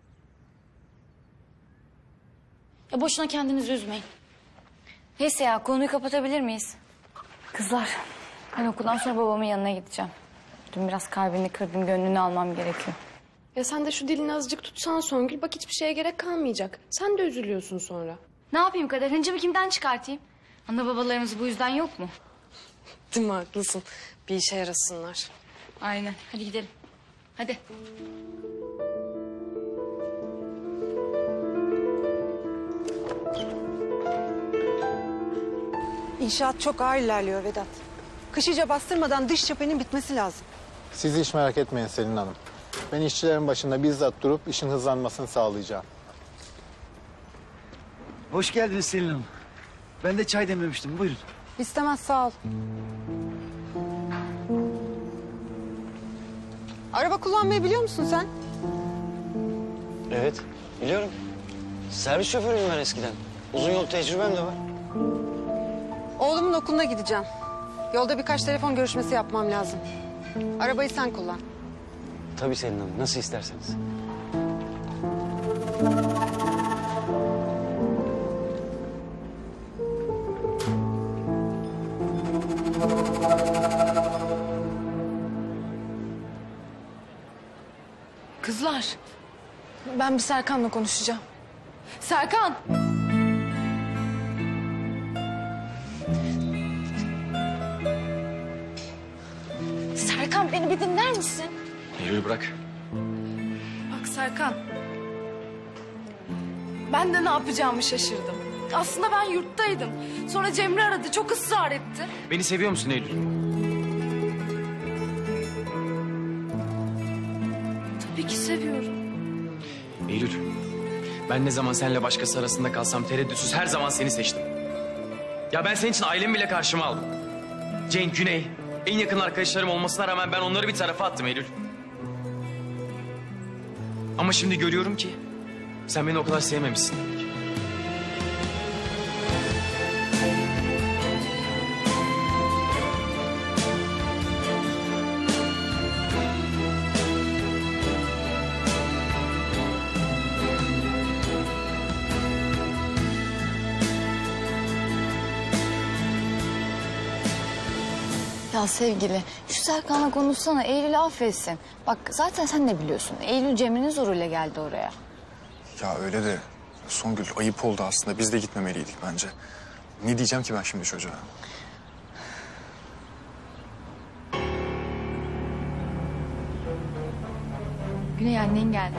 Ya boşuna kendinizi üzmeyin. Neyse ya konuyu kapatabilir miyiz? Kızlar ben okuldan sonra babamın yanına gideceğim. Dün biraz kalbini kırdım, gönlünü almam gerekiyor. Ya sen de şu dilini azıcık tutsana Songül. Bak hiçbir şeye gerek kalmayacak. Sen de üzülüyorsun sonra. Ne yapayım Kader? Hıncımı kimden çıkartayım? Ana babalarımız bu yüzden yok mu? Değil mi? Haklısın. Bir işe yarasınlar. Aynen. Hadi gidelim. Hadi. İnşaat çok ağır ilerliyor Vedat. Kış iyice bastırmadan dış cephenin bitmesi lazım. Siz hiç merak etmeyin Selin Hanım. Ben işçilerin başında bizzat durup işin hızlanmasını sağlayacağım. Hoş geldiniz Selin Hanım. Ben de çay demlemiştim, buyurun. İstemez sağ ol. Araba kullanmayı biliyor musun sen? Evet, biliyorum. Servis şoförüyüm ben eskiden. Uzun yol tecrübem de var. Oğlumun okuluna gideceğim. Yolda birkaç telefon görüşmesi yapmam lazım. Arabayı sen kullan. Tabii Selin Hanım, nasıl isterseniz. Kızlar. Ben bir Serkan'la konuşacağım. Serkan. Serkan beni bir dinler misin? Eylül bırak. Bak Serkan. Ben de ne yapacağımı şaşırdım. Aslında ben yurttaydım. Sonra Cemre aradı, çok ısrar etti. Beni seviyor musun Eylül? Tabii ki seviyorum. Eylül, ben ne zaman seninle başkası arasında kalsam tereddütsüz her zaman seni seçtim. Ya ben senin için ailemi bile karşıma aldım. Cenk, Güney, en yakın arkadaşlarım olmasına rağmen ben onları bir tarafa attım Eylül. Ama şimdi görüyorum ki sen beni o kadar sevmemişsin. Ya sevgili şu Serkan'la konuşsana, Eylül'ü affetsin. Bak zaten sen de biliyorsun. Eylül Cemre'nin zoruyla geldi oraya. Ya öyle de Songül ayıp oldu aslında. Biz de gitmemeliydik bence. Ne diyeceğim ki ben şimdi çocuğa? Güney annen geldi.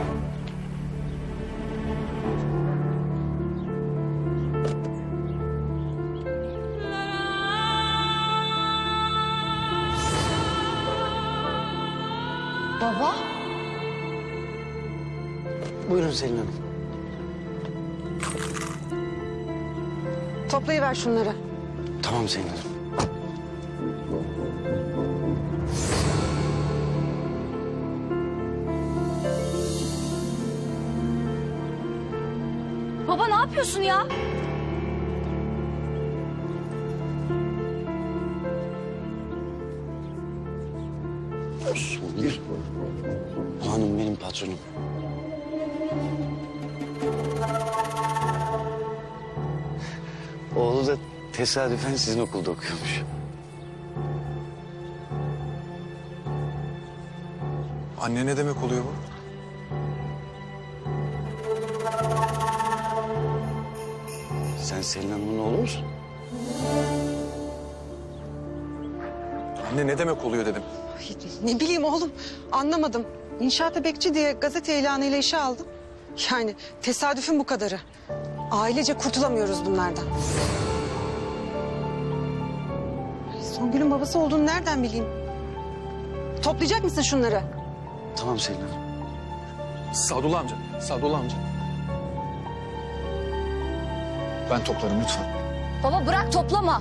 Baba. Buyurun Selin Hanım. Toplayıver şunları. Tamam Selin Hanım. Baba ne yapıyorsun ya? hanım benim patronum. Oğlu da tesadüfen sizin okulda okuyormuş. Anne ne demek oluyor bu? Sen Selin Hanım'ın oğlu musun? Anne ne demek oluyor dedim. Ne bileyim oğlum, anlamadım. İnşaata bekçi diye gazete ilanıyla işe aldım. Yani tesadüfün bu kadarı. Ailece kurtulamıyoruz bunlardan. Songül'ün babası olduğunu nereden bileyim? Toplayacak mısın şunları? Tamam Selin Hanım. Sadullah amca, Sadullah amca. Ben toplarım lütfen. Baba bırak toplama.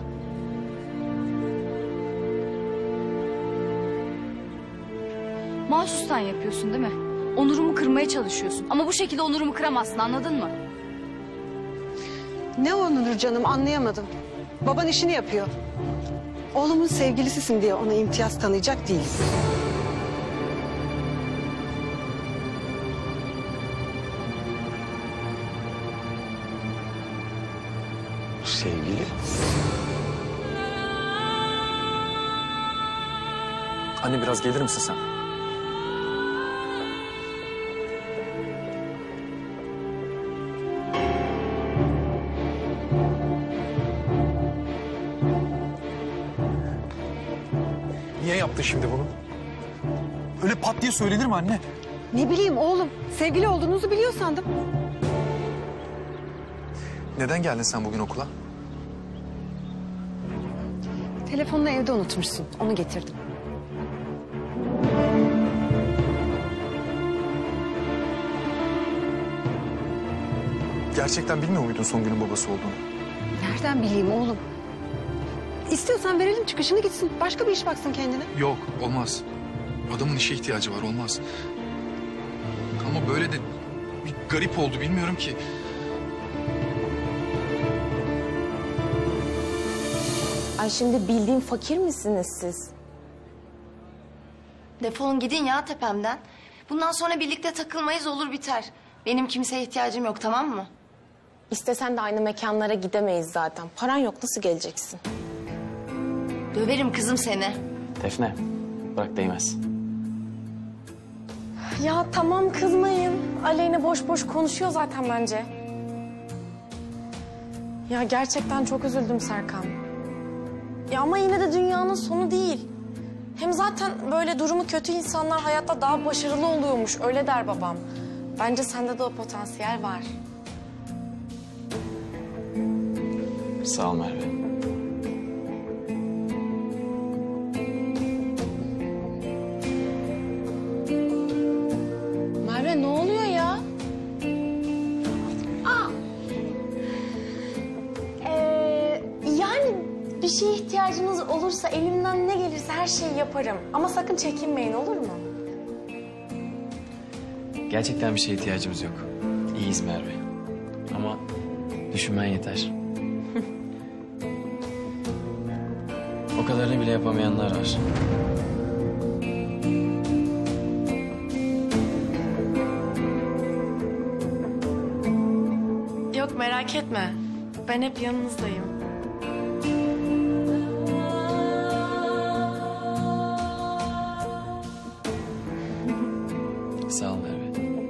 Mahsustan yapıyorsun değil mi? Onurumu kırmaya çalışıyorsun. Ama bu şekilde onurumu kıramazsın, anladın mı? Ne onur canım, anlayamadım. Baban işini yapıyor. Oğlumun sevgilisisin diye ona imtiyaz tanıyacak değiliz. Sevgili? Anne biraz gelir misin sen? Niye yaptın şimdi bunu? Öyle pat diye söylenir mi anne? Ne bileyim oğlum, sevgili olduğunuzu biliyor sandım. Neden geldin sen bugün okula? Telefonunu evde unutmuşsun, onu getirdim. Gerçekten bilmiyor muydun Songül'ün babası olduğunu? Nereden bileyim oğlum? İstiyorsan verelim çıkışını gitsin. Başka bir iş baksın kendine. Yok, olmaz. Adamın işe ihtiyacı var, olmaz. Ama böyle de bir garip oldu, bilmiyorum ki. Ay şimdi bildiğin fakir misiniz siz? Defolun gidin ya tepemden. Bundan sonra birlikte takılmayız, olur biter. Benim kimseye ihtiyacım yok, tamam mı? İstesen de aynı mekanlara gidemeyiz zaten. Paran yok, nasıl geleceksin? Döverim kızım seni. Defne, bırak değmez. Ya tamam kızmayın. Aleyna boş boş konuşuyor zaten bence. Ya gerçekten çok üzüldüm Serkan. Ya ama yine de dünyanın sonu değil. Hem zaten böyle durumu kötü insanlar hayatta daha başarılı oluyormuş, öyle der babam. Bence sende de o potansiyel var. Sağ ol Merve. Merve ne oluyor ya? Aa. Ee, yani bir şeye ihtiyacınız olursa elimden ne gelirse her şeyi yaparım. Ama sakın çekinmeyin, olur mu? Gerçekten bir şeye ihtiyacımız yok. İyiyiz Merve. Ama düşünmen yeter. O kadarını bile yapamayanlar var. Yok merak etme. Ben hep yanınızdayım. Sağ ol Merve.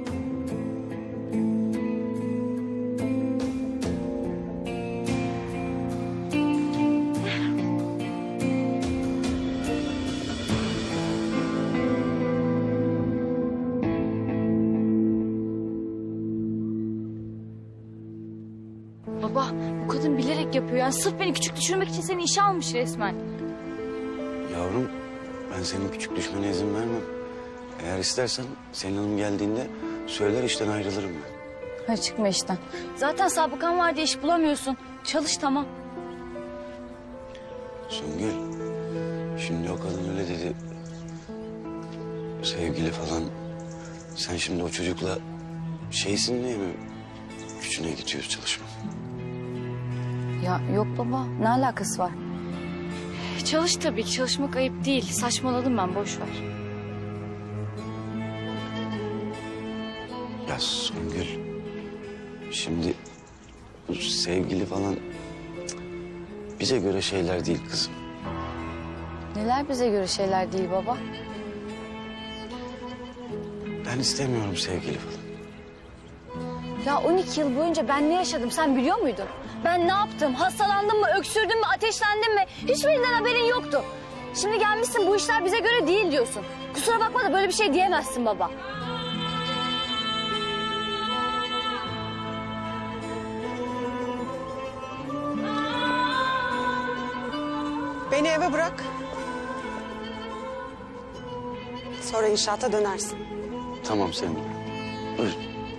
Baba bu kadın bilerek yapıyor. Yani sırf beni küçük düşürmek için seni işe almış resmen. Yavrum, ben senin küçük düşmene izin vermem. Eğer istersen Selin Hanım geldiğinde söyler, işten ayrılırım ben. Hadi çıkma işten. Zaten sabıkan var diye iş bulamıyorsun. Çalış tamam. Songül, şimdi o kadın öyle dedi. Sevgili falan. Sen şimdi o çocukla şeysin diye mi gücüne gidiyoruz çalışma? Ya yok baba ne alakası var? Çalış tabii ki, çalışmak ayıp değil. Saçmaladım ben, boş ver. Ya Songül, şimdi bu sevgili falan cık, bize göre şeyler değil kızım. Neler bize göre şeyler değil baba? Ben istemiyorum sevgili falan. Ya on iki yıl boyunca ben ne yaşadım sen biliyor muydun? Ben ne yaptım? Hastalandım mı? Öksürdüm mü? Ateşlendim mi? Hiçbirinden haberin yoktu. Şimdi gelmişsin bu işler bize göre değil diyorsun. Kusura bakma da böyle bir şey diyemezsin baba. Beni eve bırak. Sonra inşaata dönersin. Tamam Sevim. Buyur.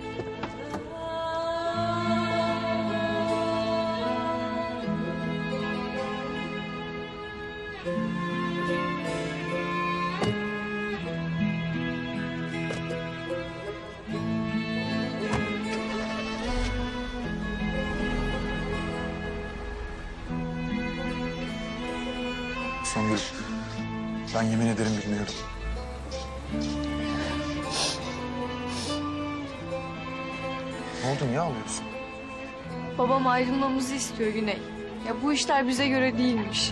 Songül, ben yemin ederim bilmiyorum. Ne oldu, niye ağlıyorsun? Babam ayrılmamızı istiyor Güney. Ya bu işler bize göre değilmiş.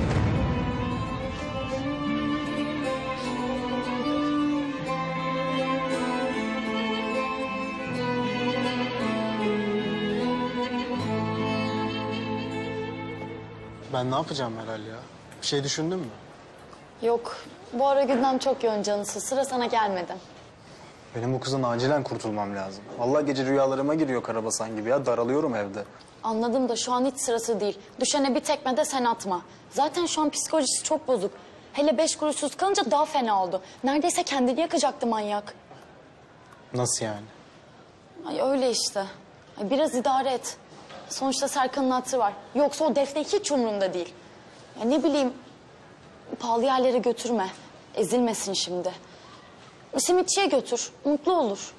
Ben ne yapacağım Meral ya? Bir şey düşündün mü? Yok. Bu ara gündem çok yoğun canısı. Sıra sana gelmedi. Benim bu kızdan acilen kurtulmam lazım. Vallahi gece rüyalarıma giriyor karabasan gibi ya. Daralıyorum evde. Anladım da şu an hiç sırası değil. Düşene bir tekme de sen atma. Zaten şu an psikolojisi çok bozuk. Hele beş kuruşsuz kalınca daha fena oldu. Neredeyse kendini yakacaktı manyak. Nasıl yani? Ay öyle işte. Ay biraz idare et. Sonuçta Serkan'ın hatırı var. Yoksa o Defne hiç umurunda değil. Ya ne bileyim, pahalı yerlere götürme. Ezilmesin şimdi. Simitçiye götür, mutlu olur.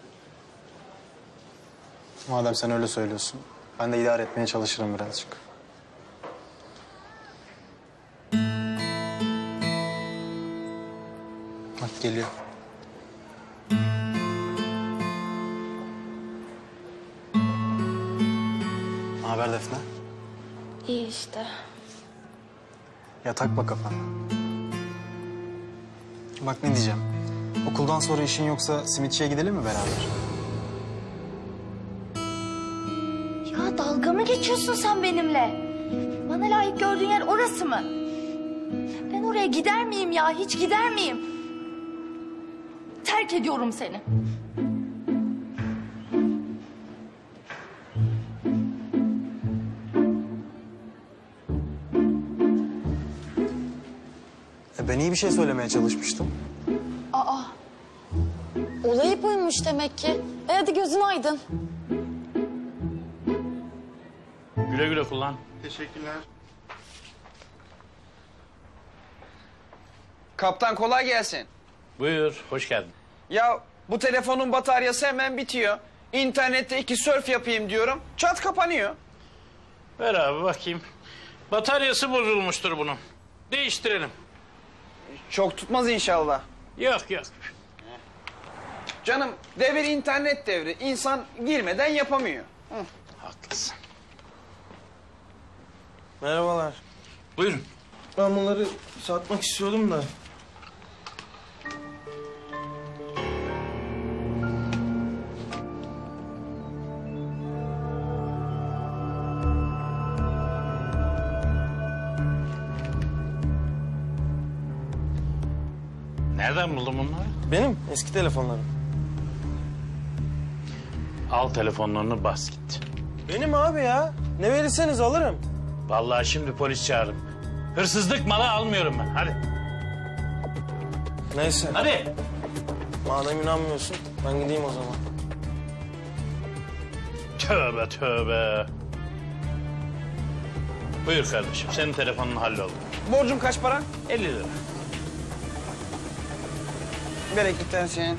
Madem sen öyle söylüyorsun, ben de idare etmeye çalışırım birazcık. Bak geliyor. Ne haber Defne? İyi işte. Ya takma kafana. Bak ne diyeceğim. Okuldan sonra işin yoksa simitçiye gidelim mi beraber? Ya dalga mı geçiyorsun sen benimle? Bana layık gördüğün yer orası mı? Ben oraya gider miyim ya? Hiç gider miyim? Terk ediyorum seni. E ben iyi bir şey söylemeye çalışmıştım. Aa, olayı buymuş demek ki. E hadi gözün aydın. Güle güle kullan. Teşekkürler. Kaptan kolay gelsin. Buyur, hoş geldin. Ya bu telefonun bataryası hemen bitiyor. İnternette iki surf yapayım diyorum. Çat kapanıyor. Ver abi bakayım. Bataryası bozulmuştur bunun. Değiştirelim. Çok tutmaz inşallah. Yok yok. Canım devir internet devri. İnsan girmeden yapamıyor. Hı. Haklısın. Merhabalar. Buyurun. Ben bunları satmak istiyordum da. Nereden buldun bunları? Benim eski telefonlarım. Al telefonlarını bas git. Benim abi ya. Ne verirseniz alırım. Vallahi şimdi polis çağırırım. Hırsızlık malı almıyorum ben. Hadi. Neyse. Hadi. Madem inanmıyorsun ben gideyim o zaman. Tövbe tövbe. Buyur kardeşim. Senin telefonun halloldu. Borcum kaç para? elli lira. Bereketlensin.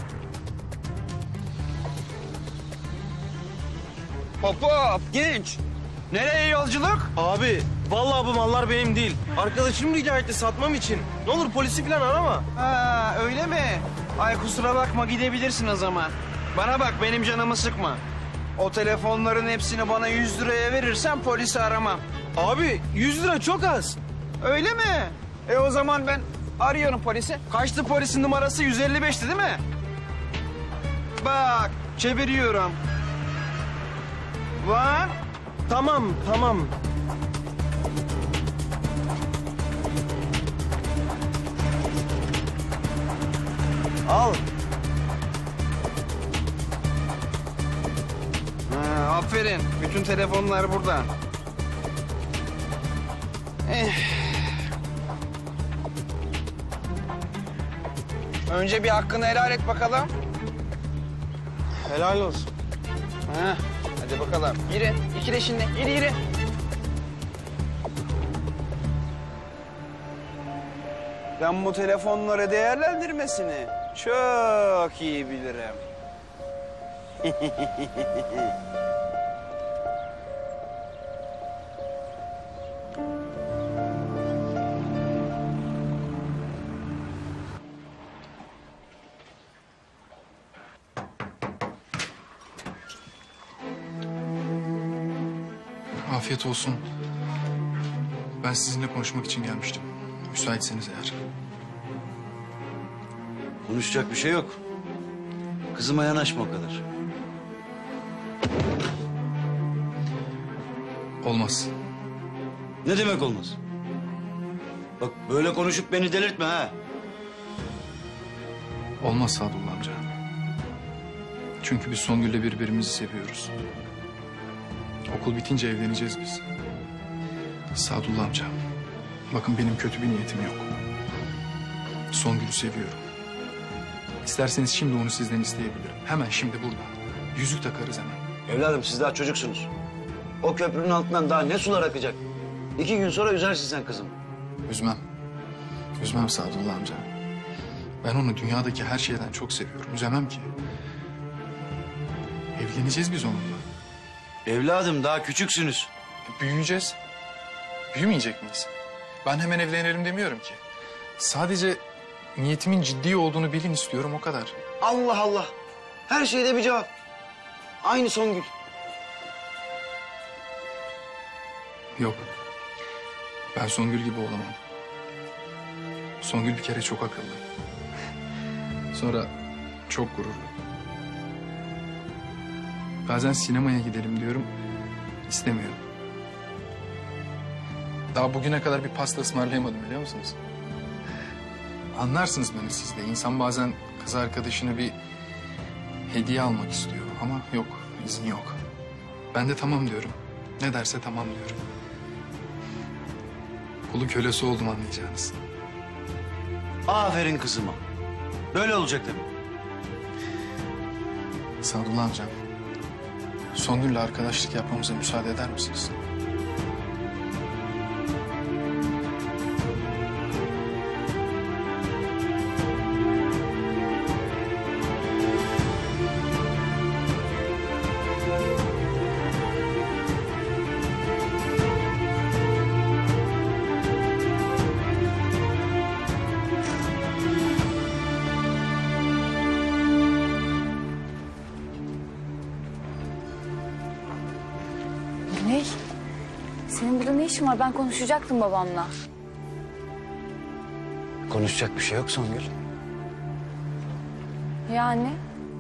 Hop hop genç. Nereye yolculuk? Abi vallahi bu mallar benim değil. Arkadaşım rica etti satmam için. Ne olur polisi falan arama. Ha öyle mi? Ay kusura bakma gidebilirsin o zaman. Bana bak, benim canımı sıkma. O telefonların hepsini bana yüz liraya verirsen polisi aramam. Abi yüz lira çok az. Öyle mi? E o zaman ben arıyorum polisi. Kaçtı polisin numarası? yüz elli beşti değil mi? Bak, çeviriyorum. Lan. Tamam, tamam. Al. Ha, aferin. Bütün telefonlar burada. Eh. Önce bir hakkını helal et bakalım. Helal olsun. Ha, hadi bakalım. Yürü. İkile şimdi. Yürü yürü. Ben bu telefonları değerlendirmesini çok iyi bilirim. Afiyet olsun. Ben sizinle konuşmak için gelmiştim. Müsaitseniz eğer. Konuşacak bir şey yok. Kızıma yanaşma o kadar. Olmaz. Ne demek olmaz? Bak böyle konuşup beni delirtme ha. Olmaz Sadullah amca. Çünkü biz Songül'le birbirimizi seviyoruz. Okul bitince evleneceğiz biz. Sadullah amca, bakın benim kötü bir niyetim yok. Songül'ü seviyorum. İsterseniz şimdi onu sizden isteyebilirim. Hemen şimdi burada. Yüzük takarız hemen. Evladım siz daha çocuksunuz. O köprünün altından daha ne sular akacak? İki gün sonra üzersin sen kızım. Üzmem. Üzmem Sadullah amca. Ben onu dünyadaki her şeyden çok seviyorum. Üzemem ki. Evleneceğiz biz onunla. Evladım daha küçüksünüz. E, büyüyeceğiz. Büyümeyecek miyiz? Ben hemen evlenelim demiyorum ki. Sadece niyetimin ciddi olduğunu bilin istiyorum o kadar. Allah Allah. Her şeyde bir cevap. Aynı Songül. Yok. Ben Songül gibi olamam. Songül bir kere çok akıllı. Sonra çok gururlu. Bazen sinemaya gidelim diyorum. İstemiyor. Daha bugüne kadar bir pasta ısmarlayamadım biliyor musunuz? Anlarsınız beni siz de. İnsan bazen kız arkadaşına bir hediye almak istiyor. Ama yok, izin yok. Ben de tamam diyorum. Ne derse tamam diyorum. Kulu kölesi oldum anlayacağınız. Aferin kızıma. Böyle olacak tabii. Sadullah amcam, Songül'le arkadaşlık yapmamıza müsaade eder misiniz? Güney, senin burada ne işin var? Ben konuşacaktım babamla. Konuşacak bir şey yok Songül. Yani?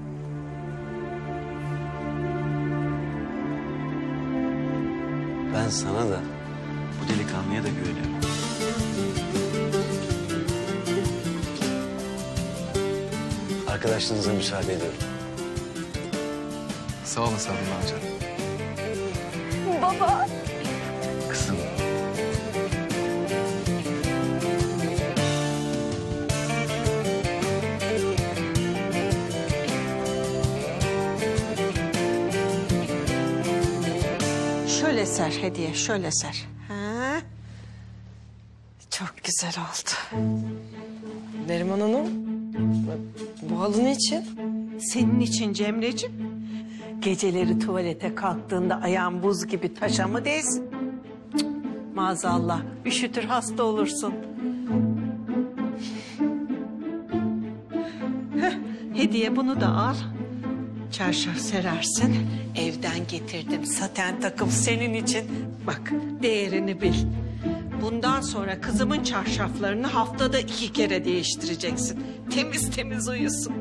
Ben sana da bu delikanlıya da güveniyorum. Arkadaşlığınıza müsaade ediyorum. Sağ olun Sadullah amca. Baba. Kızım. Şöyle ser hediye, şöyle ser. Ha? Çok güzel oldu. Neriman Hanım, bu halı ne için? Senin için Cemreciğim. Geceleri tuvalete kalktığında ayağın buz gibi taşa mı değsin? Cık, maazallah üşütür hasta olursun. Heh, hediye bunu da al. Çarşaf serersin. Evden getirdim saten takım senin için. Bak değerini bil. Bundan sonra kızımın çarşaflarını haftada iki kere değiştireceksin. Temiz temiz uyusun.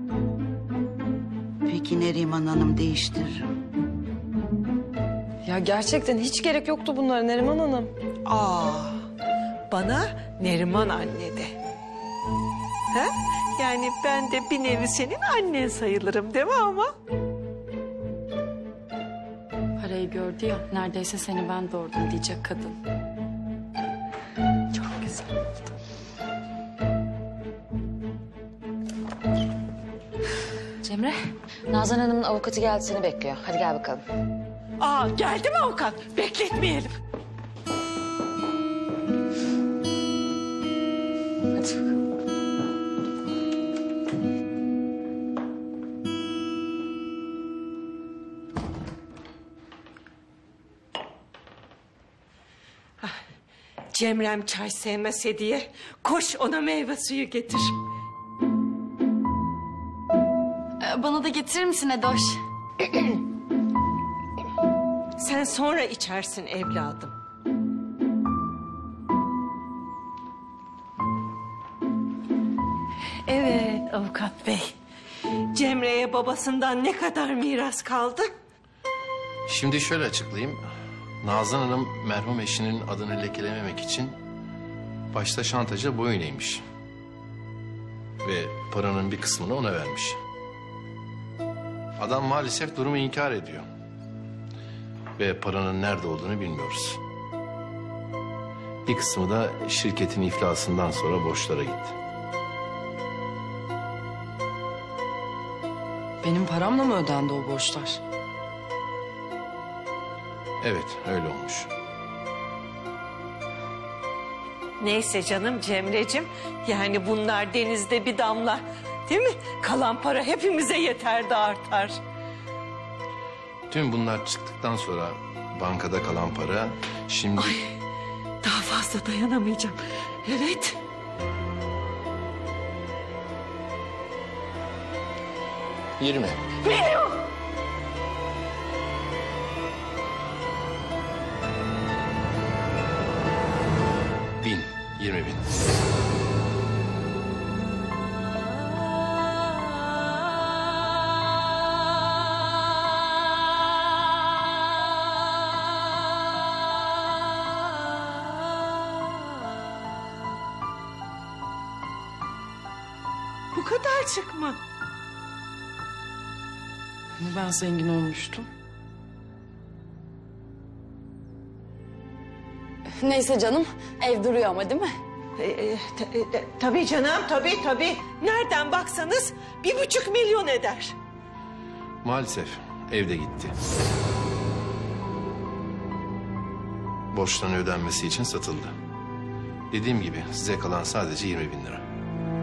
Peki Neriman Hanım değiştiririm. Ya gerçekten hiç gerek yoktu bunlara Neriman Hanım. Aa, bana Neriman anne de. Ha? Yani ben de bir nevi senin annen sayılırım değil mi ama? Parayı gördü ya, neredeyse seni ben doğurdum diyecek kadın. Çok güzel oldu. Cemre, Nazan Hanım'ın avukatı geldi seni bekliyor. Hadi gel bakalım. Aa, geldi mi avukat? Bekletmeyelim. Hadi bakalım. Cemrem çay sevmese diye koş ona meyve suyu getir. Ee, bana da getirir misin Edoş? Sen sonra içersin evladım. Evet avukat bey. Cemre'ye babasından ne kadar miras kaldı? Şimdi şöyle açıklayayım. Nazan Hanım merhum eşinin adını lekelememek için başta şantaja boyun eğmiş. Ve paranın bir kısmını ona vermiş. Adam maalesef durumu inkar ediyor. Ve paranın nerede olduğunu bilmiyoruz. Bir kısmı da şirketin iflasından sonra borçlara gitti. Benim paramla mı ödendi o borçlar? Evet, öyle olmuş. Neyse canım Cemre'cim. Yani bunlar denizde bir damla. Değil mi? Kalan para hepimize yeter de artar. Tüm bunlar çıktıktan sonra bankada kalan para şimdi... Ay, daha fazla dayanamayacağım. Evet. Yirmi. Biliyorum. Bin. Yirmi bin. Bu kadarcık mı? Ben zengin olmuştum. Neyse canım, ev duruyor ama değil mi? Ee, e, t- e, tabii canım, tabii tabii. Nereden baksanız bir buçuk milyon eder. Maalesef evde gitti. Borçların ödenmesi için satıldı. Dediğim gibi size kalan sadece yirmi bin lira.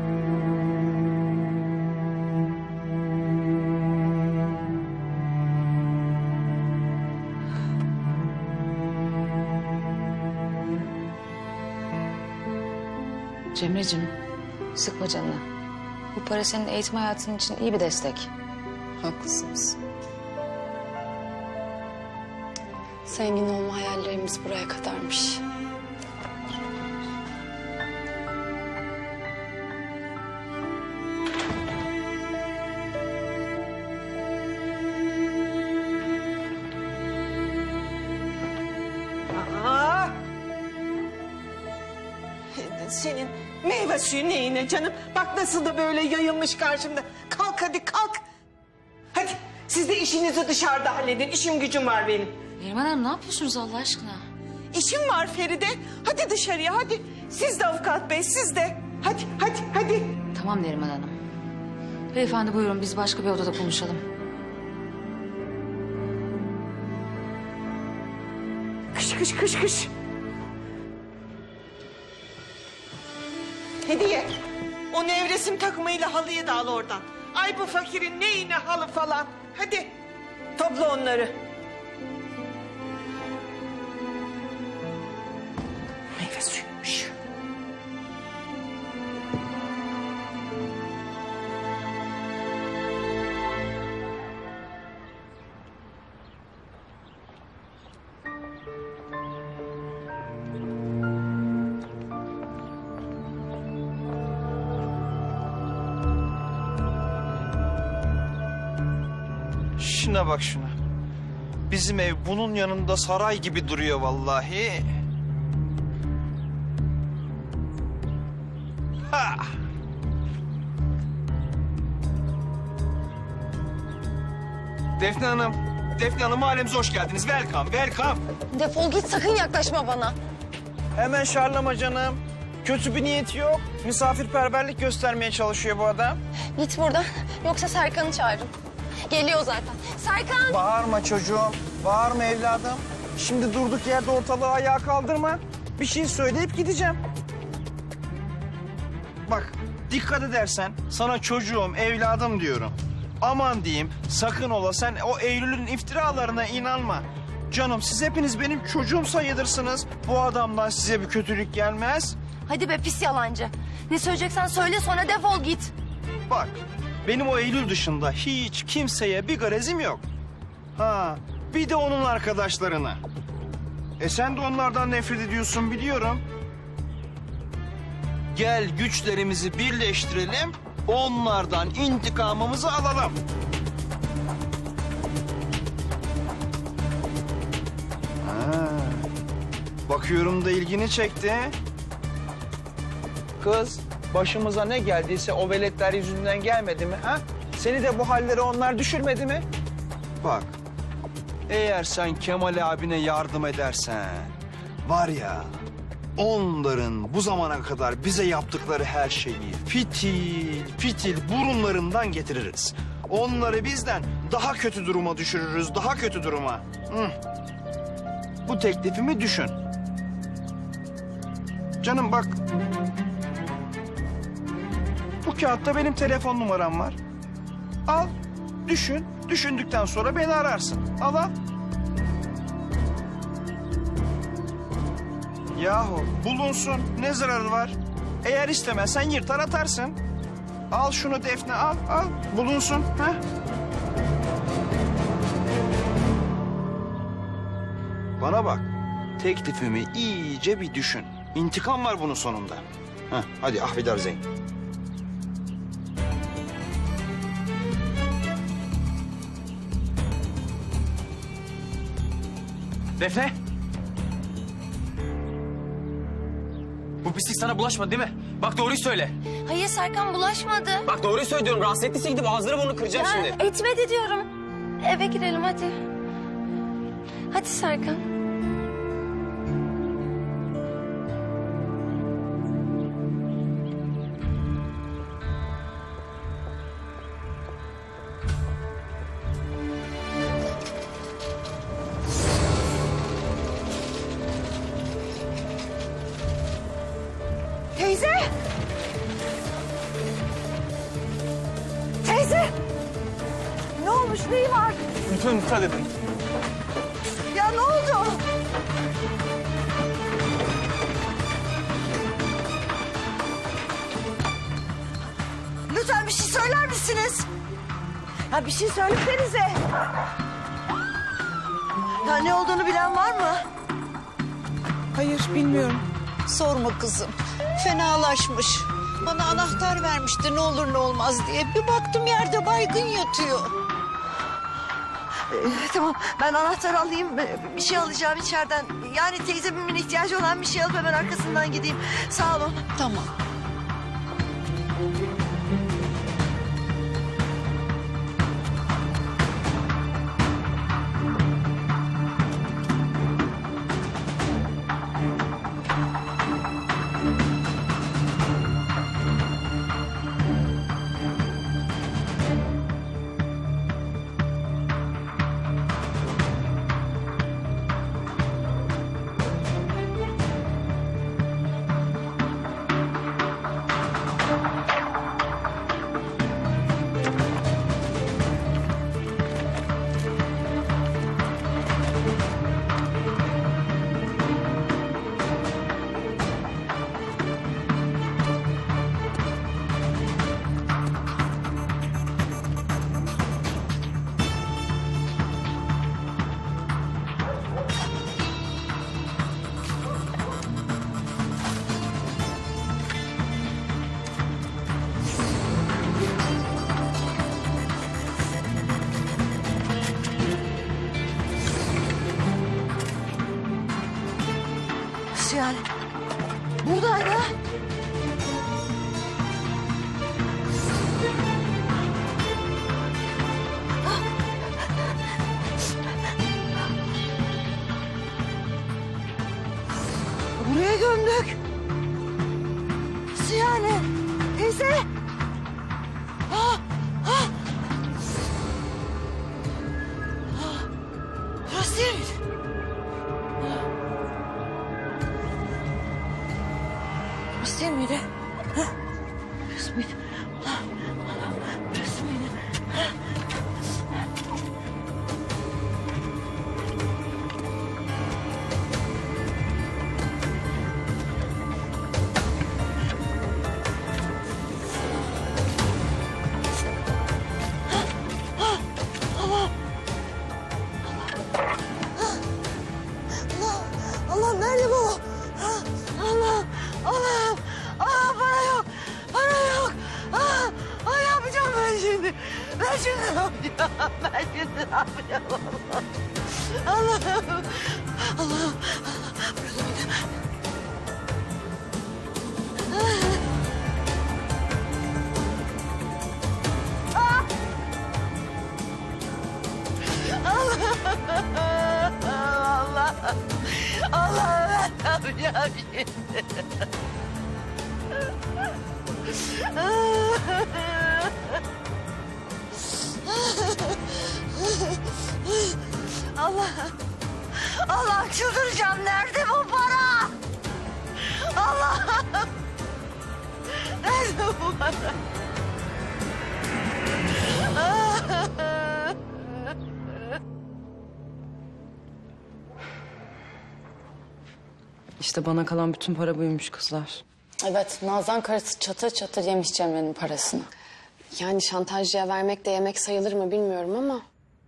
Cemre'cim sıkma canını. Bu para senin eğitim hayatın için iyi bir destek. Haklısınız. Zengin olma hayallerimiz buraya kadarmış. Aa! Senin meyve suyu neyine canım? Bak nasıl da böyle yayılmış karşımda. Kalk hadi kalk. Hadi siz de işinizi dışarıda halledin. İşim gücüm var benim. Neriman Hanım ne yapıyorsunuz Allah aşkına? İşim var Feride. Hadi dışarıya hadi. Siz de avukat bey siz de. Hadi hadi hadi. Tamam Neriman Hanım. Beyefendi buyurun biz başka bir odada konuşalım. Kış kış kış kış. Hediye. O nevresim takımıyla halıyı da al oradan. Ay bu fakirin neyine halı falan. Hadi topla onları. Meyve suyuymuş. Şuna bak şuna. Bizim ev bunun yanında saray gibi duruyor vallahi. Ha! Defne Hanım, Defne Hanım mahallemize hoş geldiniz. Welcome, welcome. Defol git, sakın yaklaşma bana. Hemen şarlama canım. Kötü bir niyeti yok. Misafirperverlik göstermeye çalışıyor bu adam. Git buradan, yoksa Serkan'ı çağırırım. Geliyor zaten. Serkan! Bağırma çocuğum, bağırma evladım. Şimdi durduk yerde ortalığı ayağa kaldırma. Bir şey söyleyip gideceğim. Bak, dikkat edersen sana çocuğum, evladım diyorum. Aman diyeyim, sakın ola sen o Eylül'ün iftiralarına inanma. Canım, siz hepiniz benim çocuğum sayılırsınız. Bu adamdan size bir kötülük gelmez. Hadi be pis yalancı. Ne söyleyeceksen söyle, sonra defol git. Bak, benim o Eylül dışında hiç kimseye bir garezim yok. Ha, bir de onun arkadaşlarına. E sen de onlardan nefret ediyorsun biliyorum. Gel güçlerimizi birleştirelim, onlardan intikamımızı alalım. Ha, bakıyorum da ilgini çekti. Kız, başımıza ne geldiyse o veletler yüzünden gelmedi mi? Ha? Seni de bu hallere onlar düşürmedi mi? Bak, eğer sen Kemal abine yardım edersen... var ya, onların bu zamana kadar bize yaptıkları her şeyi fitil fitil burunlarından getiririz. Onları bizden daha kötü duruma düşürürüz, daha kötü duruma. Hı. Bu teklifimi düşün. Canım bak... bu kağıtta benim telefon numaram var. Al, düşün. Düşündükten sonra beni ararsın. Al al. Yahu bulunsun. Ne zararı var? Eğer istemezsen yırtar atarsın. Al şunu Defne, al al. Bulunsun. Ha? Bana bak. Teklifimi iyice bir düşün. İntikam var bunun sonunda. Ha, hadi ahvedar Zeyn. Defne! Bu pislik sana bulaşmadı değil mi? Bak doğruyu söyle. Hayır Serkan, bulaşmadı. Bak doğruyu söylüyorum. Rahatsız ettiyse gidip ağzını burnunu kıracağım Ya, şimdi. etmedi diyorum. Eve girelim hadi. Hadi Serkan. Teyze! Teyze! Ne olmuş, neyi var? Lütfen dikkat edin. Ya ne oldu? Lütfen bir şey söyler misiniz? Ya bir şey söylesenize. Ya ne olduğunu bilen var mı? Hayır, bilmiyorum. Sorma kızım. Fenalaşmış. Bana anahtar vermişti ne olur ne olmaz diye. Bir baktım yerde baygın yatıyor. Ee, tamam, ben anahtarı alayım. Ee, Bir şey alacağım içeriden. Yani teyzemin ihtiyacı olan bir şey alıp hemen arkasından gideyim. Sağ olun. Tamam. yani? Buradaydı. Buraya gömdük. Nasıl yani? Teyze. Ah, ah. Ah, burası değil miydi? Burası değil miydi? Ha? Burası mıydı? Allah, Allah, burası mıydı? Ha? Allah! Allah! Allah nerede bu? Allah! Allah! Allah para yok! Para yok! Ah! Ah, ne yapacağım ben şimdi? Ben şimdi ne yapacağım? Ben şimdi ne yapacağım? Allah! Allah'ım! Allah'ım! Burası mıydı? Ah! Allah! Allah! Allah ben ne yapacağım şimdi? Allah! Allah çıldıracağım. Nerede bu para? Allah! Nerede bu para? İşte bana kalan bütün para buymuş kızlar. Evet, Nazan karısı çatır çatır yemiş Cemre'nin parasını. Yani şantajcıya vermek de yemek sayılır mı bilmiyorum ama...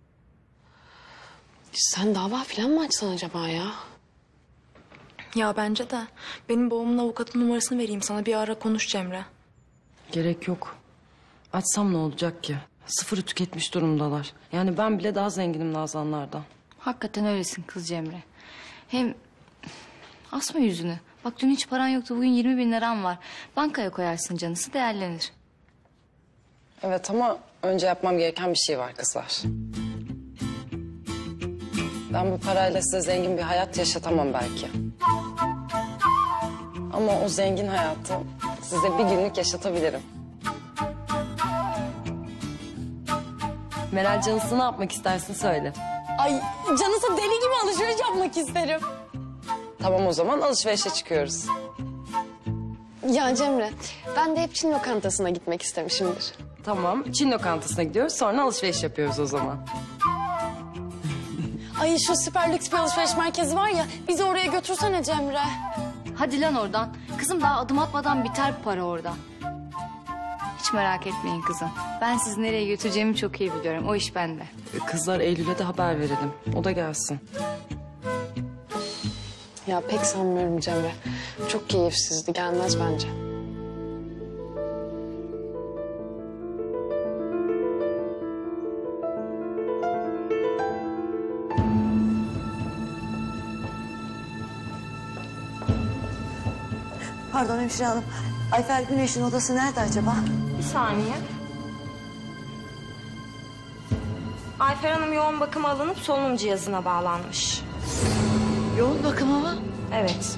Sen dava falan mı açsan acaba ya? Ya bence de. Benim babamın avukatın numarasını vereyim sana. Bir ara konuş Cemre. Gerek yok. Açsam ne olacak ki? Sıfırı tüketmiş durumdalar. Yani ben bile daha zenginim Nazanlardan. Hakikaten öylesin kız Cemre. Hem asma yüzünü. Bak dün hiç paran yoktu, bugün yirmi bin liran var. Bankaya koyarsın, canısı değerlenir. Evet ama önce yapmam gereken bir şey var kızlar. Ben bu parayla size zengin bir hayat yaşatamam belki. Ama o zengin hayatı size bir günlük yaşatabilirim. Meral canısı ne yapmak istersin söyle. Ay canısı deli gibi alışveriş yapmak isterim. Tamam o zaman alışverişe çıkıyoruz. Ya Cemre, ben de hep Çin lokantasına gitmek istemişimdir. Tamam Çin lokantasına gidiyoruz sonra alışveriş yapıyoruz o zaman. Ay şu süper lüks bir alışveriş merkezi var ya, bizi oraya götürsene Cemre. Hadi lan oradan. Kızım daha adım atmadan biter para orada. Hiç merak etmeyin kızım. Ben sizi nereye götüreceğimi çok iyi biliyorum. O iş bende. Kızlar Eylül'e de haber verelim. O da gelsin. Ya pek sanmıyorum Cemre. Çok keyifsizdi, gelmez bence. Pardon hemşire hanım. Ayfer Güneş'in odası nerede acaba? Bir saniye. Ayfer Hanım yoğun bakıma alınıp solunum cihazına bağlanmış. Yoğun bakıma mı? Evet.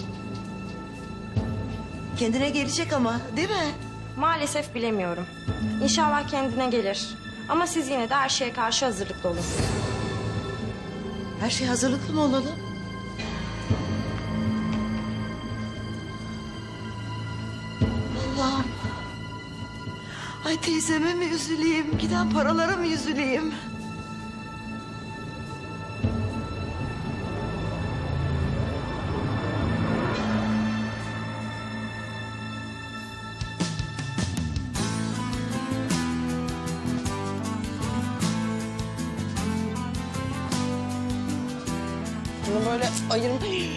Kendine gelecek ama değil mi? Maalesef bilemiyorum. İnşallah kendine gelir. Ama siz yine de her şeye karşı hazırlıklı olun. Her şey hazırlıklı mı olalım? Allah'ım. Ay teyzeme mi üzüleyim? Giden paralara mı üzüleyim? Bunu böyle ayırım...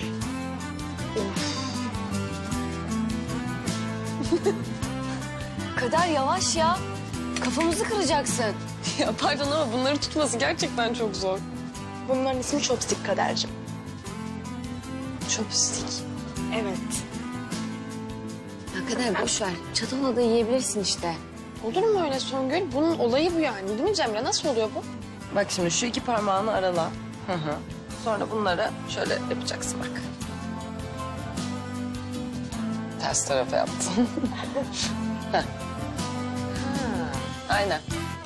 Kader yavaş ya. Kafamızı kıracaksın. Ya pardon ama bunları tutması gerçekten çok zor. Bunların ismi chopstick Kaderciğim. Chopstick. Evet. Ya Kader boş ver. Çatalada yiyebilirsin işte. Olur mu öyle Songül? Bunun olayı bu yani değil mi Cemre? Nasıl oluyor bu? Bak şimdi şu iki parmağını arala. Hı hı. Sonra bunları şöyle yapacaksın bak. Ters tarafa yaptın. Heh. Aynen.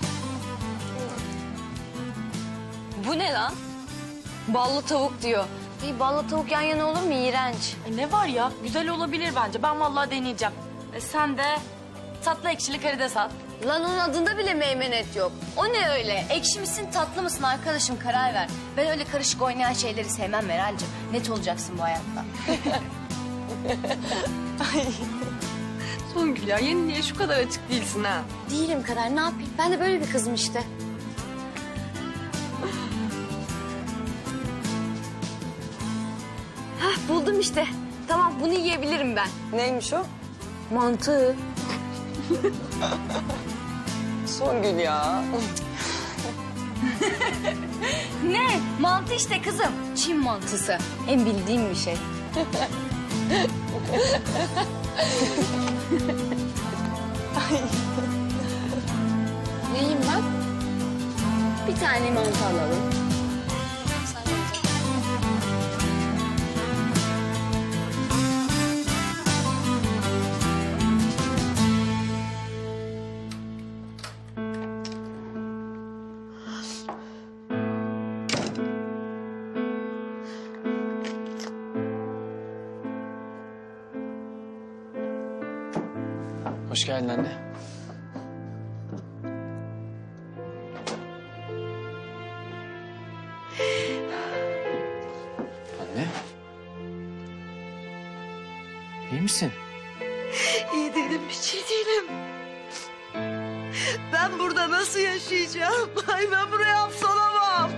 Bu ne lan? Ballı tavuk diyor. İyi, ballı tavuk yan yana olur mu? İğrenç. E ne var ya? Güzel olabilir bence. Ben vallahi deneyeceğim. E sen de tatlı ekşili karides at. Lan onun adında bile meymenet yok. O ne öyle? Ekşi misin tatlı mısın arkadaşım, karar ver. Ben öyle karışık oynayan şeyleri sevmem Meral'cığım. Net olacaksın bu hayatta. Ay. Songül ya yeniliğe şu kadar açık değilsin ha. Değilim Kader, ne yapayım? Ben de böyle bir kızım işte. Hah, buldum işte. Tamam, bunu yiyebilirim ben. Neymiş o? Mantı. Songül ya. Ne? Mantı işte kızım. Çin mantısı. En bildiğim bir şey. Neyim ben? Bir tane mantı alalım. Hoş geldin anne. Anne. İyi misin? İyi değilim, bir şey değilim. Ben burada nasıl yaşayacağım? Ay ben buraya hapsolamam.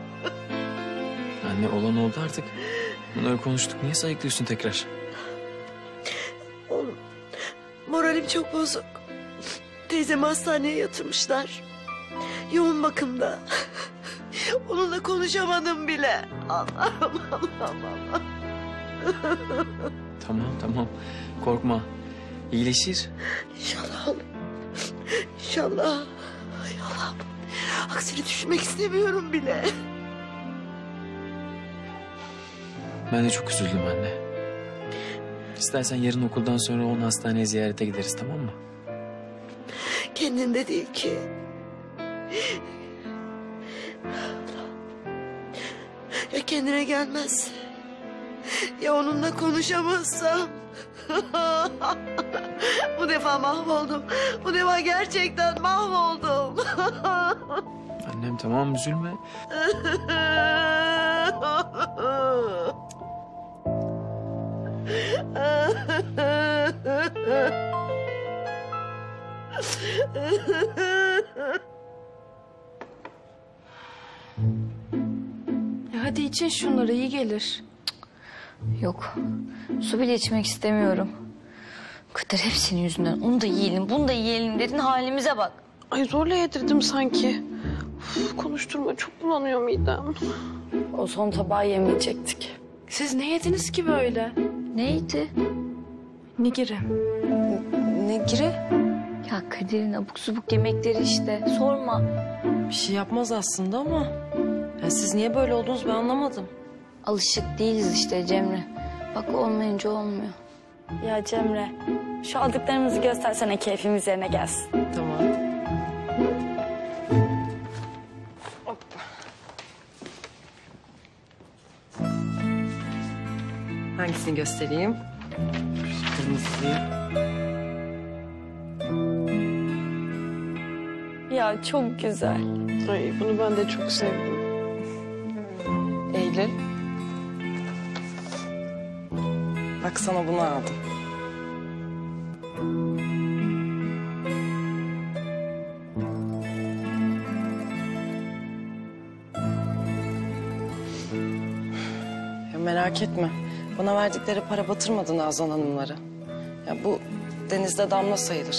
Anne olan oldu artık. Bunları konuştuk. Niye sayıklıyorsun tekrar? Oğlum, moralim çok bozuk. Teyzemi hastaneye yatırmışlar. Yoğun bakımda. Onunla konuşamadım bile. Allah'ım, Allah'ım, Allah'ım. Tamam tamam. Korkma. İyileşir. İnşallah oğlum. İnşallah. Ay Allah'ım. Aksini düşünmek istemiyorum bile. Ben de çok üzüldüm anne. İstersen yarın okuldan sonra onu hastaneye ziyarete gideriz, tamam mı? Kendinde değil ki. Ya kendine gelmez. Ya onunla konuşamazsam. Bu defa mahvoldum. Bu defa gerçekten mahvoldum. Annem tamam, üzülme. Ya hadi için şunları, iyi gelir. Yok. Su bile içmek istemiyorum. Kader hep senin yüzünden. Onu da yiyelim, bunu da yiyelim dedin, halimize bak. Ay zorla yedirdim sanki. Uf, konuşturma, çok bulanıyor midem. O son tabağı yemeyecektik. Siz ne yediniz ki böyle? Neydi? Nigiri. Nigiri? Ya Kader'in abuk subuk yemekleri işte. Sorma. Bir şey yapmaz aslında ama... Ya siz niye böyle oldunuz ben anlamadım. Alışık değiliz işte Cemre. Bak olmayınca olmuyor. Ya Cemre, şu aldıklarımızı göstersene, keyfimiz yerine gelsin. Tamam. Hangisini göstereyim? Kırmızıyı. Ya çok güzel. Ay bunu ben de çok sevdim. Eylül. Bak sana bunu aldım. Ya merak etme. Bana verdikleri para batırmadı Nazan Hanımları. Ya bu denizde damla sayılır.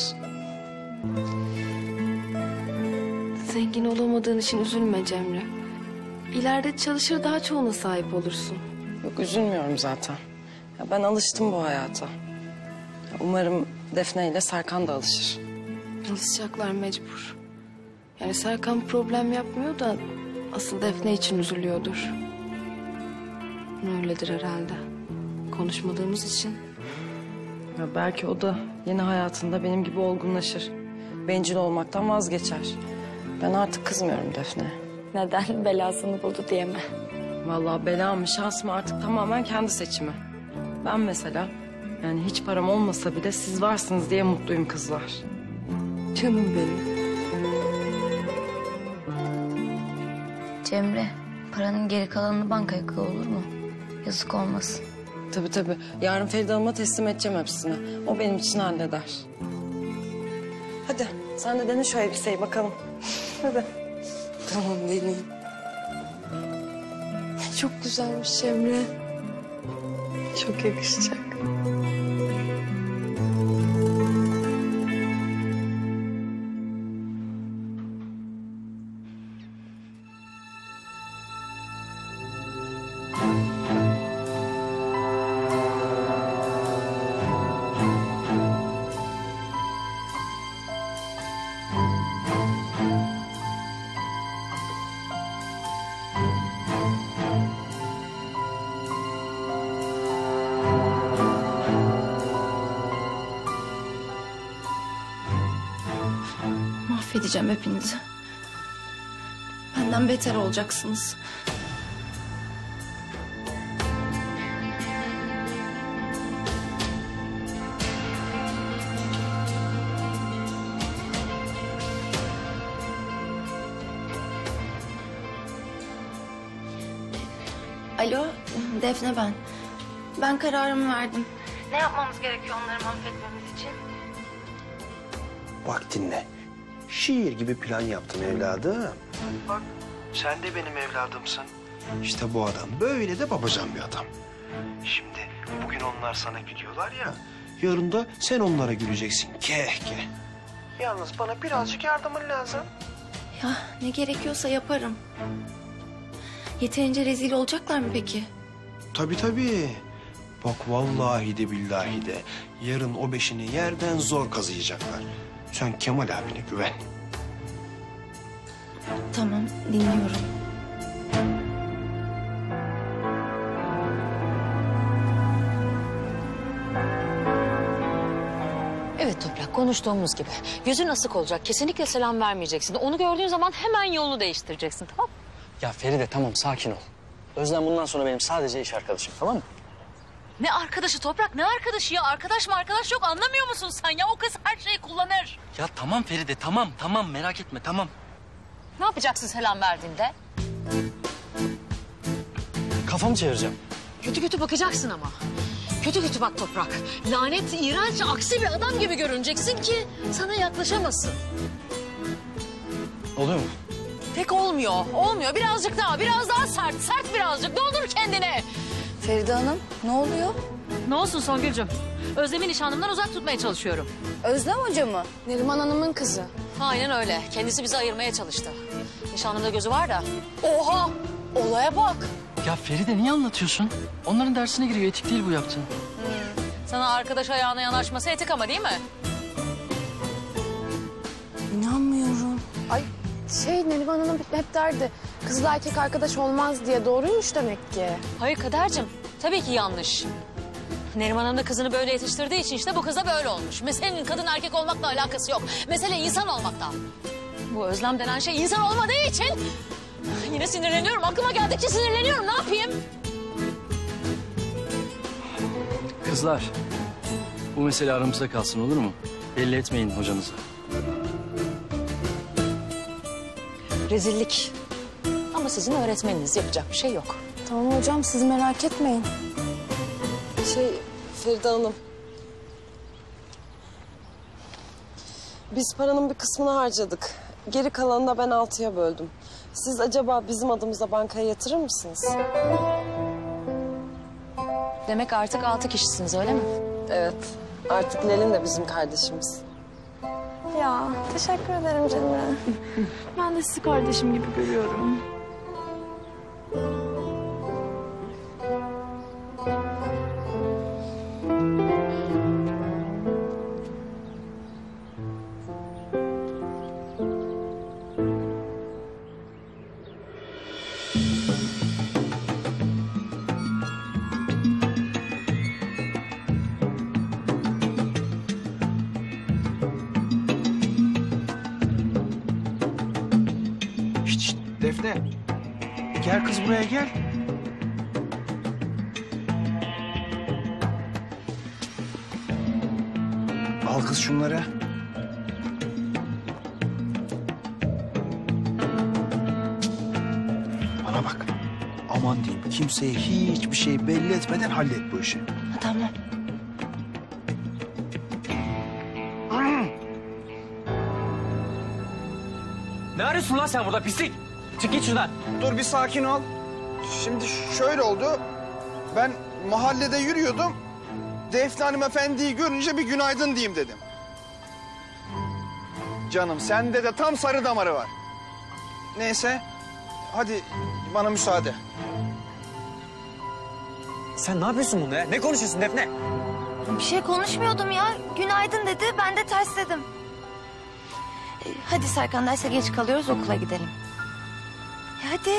Zengin olamadığın için üzülme Cemre. İleride çalışır daha çoğuna sahip olursun. Yok üzülmüyorum zaten. Ya ben alıştım bu hayata. Umarım Defne ile Serkan da alışır. Alışacaklar mecbur. Yani Serkan problem yapmıyor da asıl Defne için üzülüyordur. Öyledir herhalde. Konuşmadığımız için. Ya belki o da yeni hayatında benim gibi olgunlaşır. Bencil olmaktan vazgeçer. Ben artık kızmıyorum Defne. Neden? Belasını buldu diye mi? Vallahi bela mı şans mı artık tamamen kendi seçimi. Ben mesela yani hiç param olmasa bile siz varsınız diye mutluyum kızlar. Canım benim. Cemre, paranın geri kalanını bankaya koy, olur mu? Yazık olmasın. Tabii tabii. Yarın Feride Hanım'a teslim edeceğim hepsini. O benim için halleder. Hadi sen de dene şu elbiseyi bakalım. Hadi. Tamam deneyeyim. Çok güzelmiş Cemre. Çok yakışacak. Mahvedeceğim hepinizi. Benden beter olacaksınız. Alo, Defne ben. Ben kararımı verdim. Ne yapmamız gerekiyor onları mahvetmemiz için? Bak dinle. Şiir gibi plan yaptın evladım. Bak sen de benim evladımsın. İşte bu adam böyle de babacan bir adam. Şimdi bugün onlar sana gülüyorlar ya. Yarın da sen onlara güleceksin. Keh keh. Yalnız bana birazcık yardımın lazım. Ya ne gerekiyorsa yaparım. Yeterince rezil olacaklar mı peki? Tabii tabii. Bak vallahi de billahi de yarın o beşini yerden zor kazıyacaklar. Sen Kemal abine güven. Tamam, dinliyorum. Evet Toprak, konuştuğumuz gibi. Yüzün asık olacak, kesinlikle selam vermeyeceksin. Onu gördüğün zaman hemen yolunu değiştireceksin, tamam mı? Ya Feride tamam sakin ol. Özlem bundan sonra benim sadece iş arkadaşım, tamam mı? Ne arkadaşı Toprak, ne arkadaşı ya? Arkadaş mı arkadaş yok, anlamıyor musun sen ya? O kız her şeyi kullanır. Ya tamam Feride tamam tamam merak etme tamam. Ne yapacaksın selam verdiğinde? Kafamı çevireceğim. Kötü kötü bakacaksın ama. Kötü kötü bak Toprak. Lanet, iğrenç, aksi bir adam gibi görüneceksin ki sana yaklaşamasın. Oluyor mu? Pek olmuyor, olmuyor. Birazcık daha, biraz daha sert, sert birazcık. Doldur kendini. Feride Hanım, ne oluyor? Ne olsun Songül'cüm? Özlem'i nişanlımdan uzak tutmaya çalışıyorum. Özlem Hoca mı? Neriman Hanım'ın kızı. Aynen öyle. Kendisi bizi ayırmaya çalıştı. Nişanlımda gözü var da. Oha! Olaya bak. Ya Feride niye anlatıyorsun? Onların dersine giriyor, etik değil bu yaptığın. Hmm. Sana arkadaş ayağına yanaşması etik ama değil mi? İnanmıyorum. Ay şey Neriman Hanım hep derdi. Kızla erkek arkadaş olmaz diye. Doğruymuş demek ki. Hayır Kadercim. Tabii ki yanlış. Neriman Hanım da kızını böyle yetiştirdiği için işte bu kız da böyle olmuş. Meselenin kadın erkek olmakla alakası yok. Mesele insan olmakta. Bu özlem denen şey insan olmadığı için... Yine sinirleniyorum. Aklıma geldikçe sinirleniyorum. Ne yapayım? Kızlar, bu mesele aramızda kalsın olur mu? Belli etmeyin hocanıza. Rezillik. Ama sizin öğretmeniniz, yapacak bir şey yok. Tamam hocam, siz merak etmeyin. Şey Feride Hanım. Biz paranın bir kısmını harcadık. Geri kalanını da ben altıya böldüm. Siz acaba bizim adımıza bankaya yatırır mısınız? Demek artık altı kişisiniz öyle mi? Evet. Artık Lelin de bizim kardeşimiz. Ya teşekkür ederim Cemre. Ben de sizi kardeşim gibi görüyorum. Şişt, şişt, Defne. Gel kız buraya gel. Al kız şunları. Bana bak. Aman diyeyim kimseye hiçbir şey belli etmeden hallet bu işi. Tamam. Ne arıyorsun lan sen burada pislik? Çık git şuradan. Dur bir sakin ol. Şimdi şöyle oldu. Ben mahallede yürüyordum. Defne hanımefendiyi görünce bir günaydın diyeyim dedim. Canım sende de tam sarı damarı var. Neyse hadi bana müsaade. Sen ne yapıyorsun bunda ya? Ne konuşuyorsun Defne? Bir şey konuşmuyordum ya. Günaydın dedi, ben de ters dedim. E, hadi Serkan derse geç kalıyoruz, okula gidelim. E, hadi.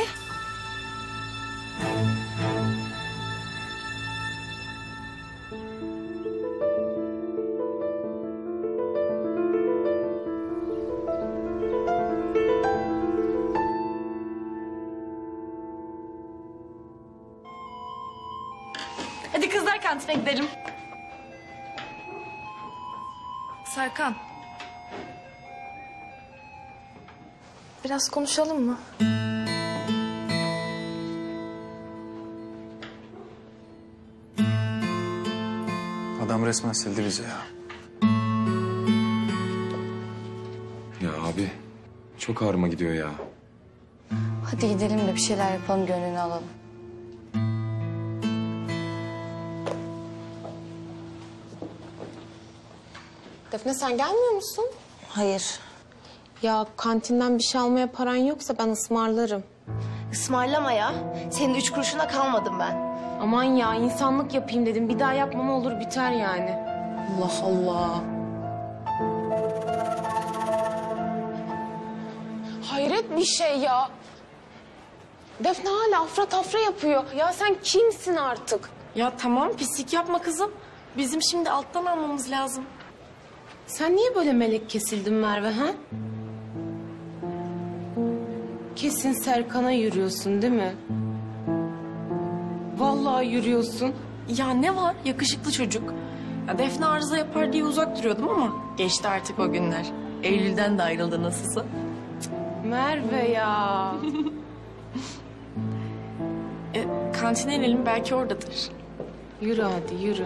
Hadi kızlar kantine gidelim. Serkan. Biraz konuşalım mı? Adam resmen sildi bizi ya. Ya abi çok ağrıma gidiyor ya. Hadi gidelim de bir şeyler yapalım, gönlünü alalım. Defne sen gelmiyor musun? Hayır. Ya kantinden bir şey almaya paran yoksa ben ısmarlarım. Ismarlama ya. Senin üç kuruşuna kalmadım ben. Aman ya insanlık yapayım dedim. Bir daha yapmam olur biter yani. Allah Allah. Hayret bir şey ya. Defne hala afra tafra yapıyor. Ya sen kimsin artık? Ya tamam pislik yapma kızım. Bizim şimdi alttan almamız lazım. Sen niye böyle melek kesildin Merve ha? Kesin Serkan'a yürüyorsun değil mi? Vallahi yürüyorsun. Ya ne var? Yakışıklı çocuk. Ya Defne arıza yapar diye uzak duruyordum ama geçti artık o günler. Eylül'den de ayrıldı nasılsa. Cık, Merve ya. e, kantine inelim belki oradadır. Yürü hadi yürü.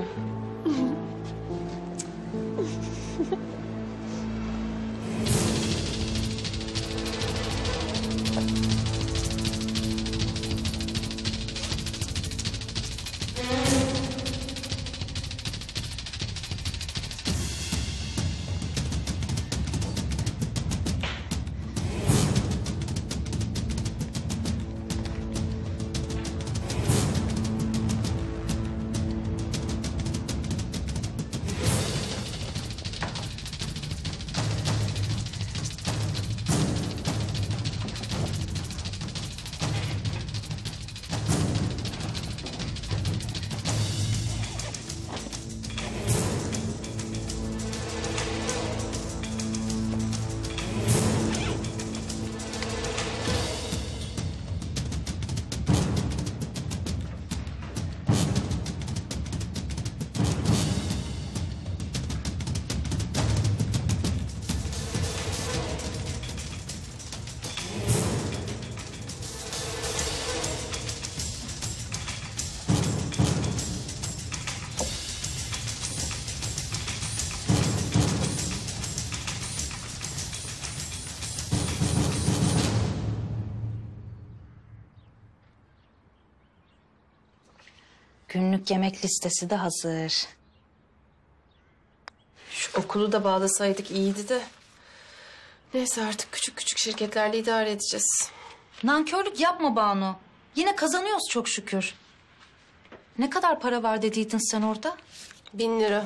Günlük yemek listesi de hazır. Şu okulu da bağlasaydık iyiydi de. Neyse artık küçük küçük şirketlerle idare edeceğiz. Nankörlük yapma Banu. Yine kazanıyoruz çok şükür. Ne kadar para var dediydin sen orada? Bin lira.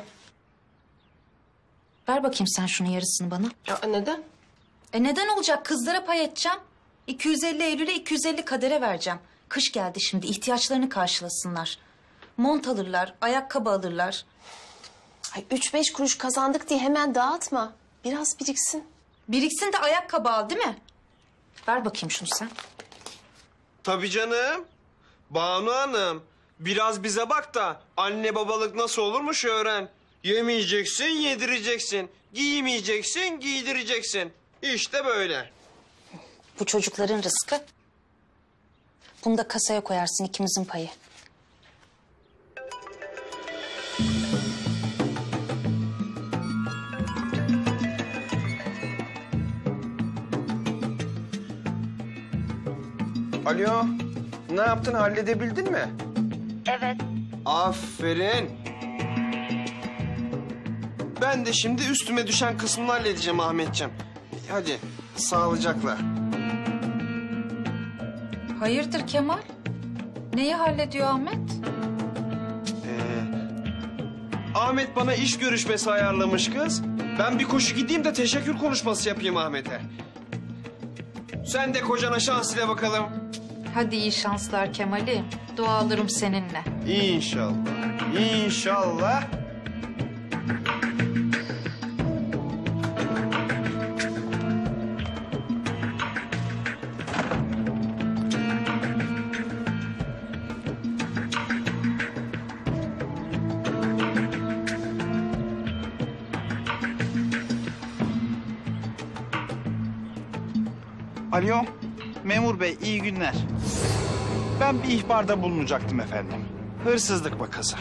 Ver bakayım sen şunun yarısını bana. Ya neden? E neden olacak? Kızlara pay edeceğim. iki yüz elli Eylül'e iki yüz elli Kader'e vereceğim. Kış geldi şimdi, ihtiyaçlarını karşılasınlar. Mont alırlar, ayakkabı alırlar. Ay üç beş kuruş kazandık diye hemen dağıtma. Biraz biriksin. Biriksin de ayakkabı al değil mi? Ver bakayım şunu sen. Tabii canım. Banu Hanım, biraz bize bak da anne babalık nasıl olurmuş öğren. Yemeyeceksin, yedireceksin. Giymeyeceksin, giydireceksin. İşte böyle. Bu çocukların rızkı. Bunu da kasaya koyarsın, ikimizin payı. Alo, ne yaptın, halledebildin mi? Evet. Aferin. Ben de şimdi üstüme düşen kısmını halledeceğim Ahmetciğim. Hadi, sağlıcakla. Hayırdır Kemal? Neyi hallediyor Ahmet? Ee, Ahmet bana iş görüşmesi ayarlamış kız. Ben bir koşu gideyim de teşekkür konuşması yapayım Ahmet'e. Sen de kocana şans ile bakalım. Hadi iyi şanslar Kemal'i. Dua alırım seninle. İnşallah, inşallah. Alo, memur bey iyi günler. Ben bir ihbarda bulunacaktım efendim. Hırsızlık vakası.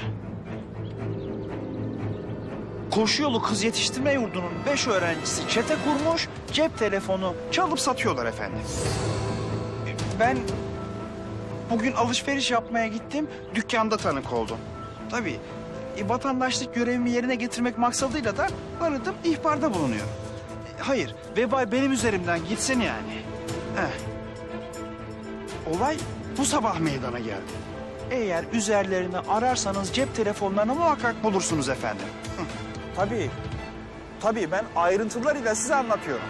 Koşu yolu kız yetiştirme yurdunun beş öğrencisi çete kurmuş, cep telefonu çalıp satıyorlar efendim. Ben bugün alışveriş yapmaya gittim, dükkanda tanık oldum. Tabii e, vatandaşlık görevimi yerine getirmek maksadıyla da aradım, ihbarda bulunuyorum. E, hayır, vebal benim üzerimden gitsin yani. Heh. Olay bu sabah meydana geldi. Eğer üzerlerini ararsanız cep telefonlarını muhakkak bulursunuz efendim. Hı. Tabii, tabii ben ayrıntılarıyla size anlatıyorum.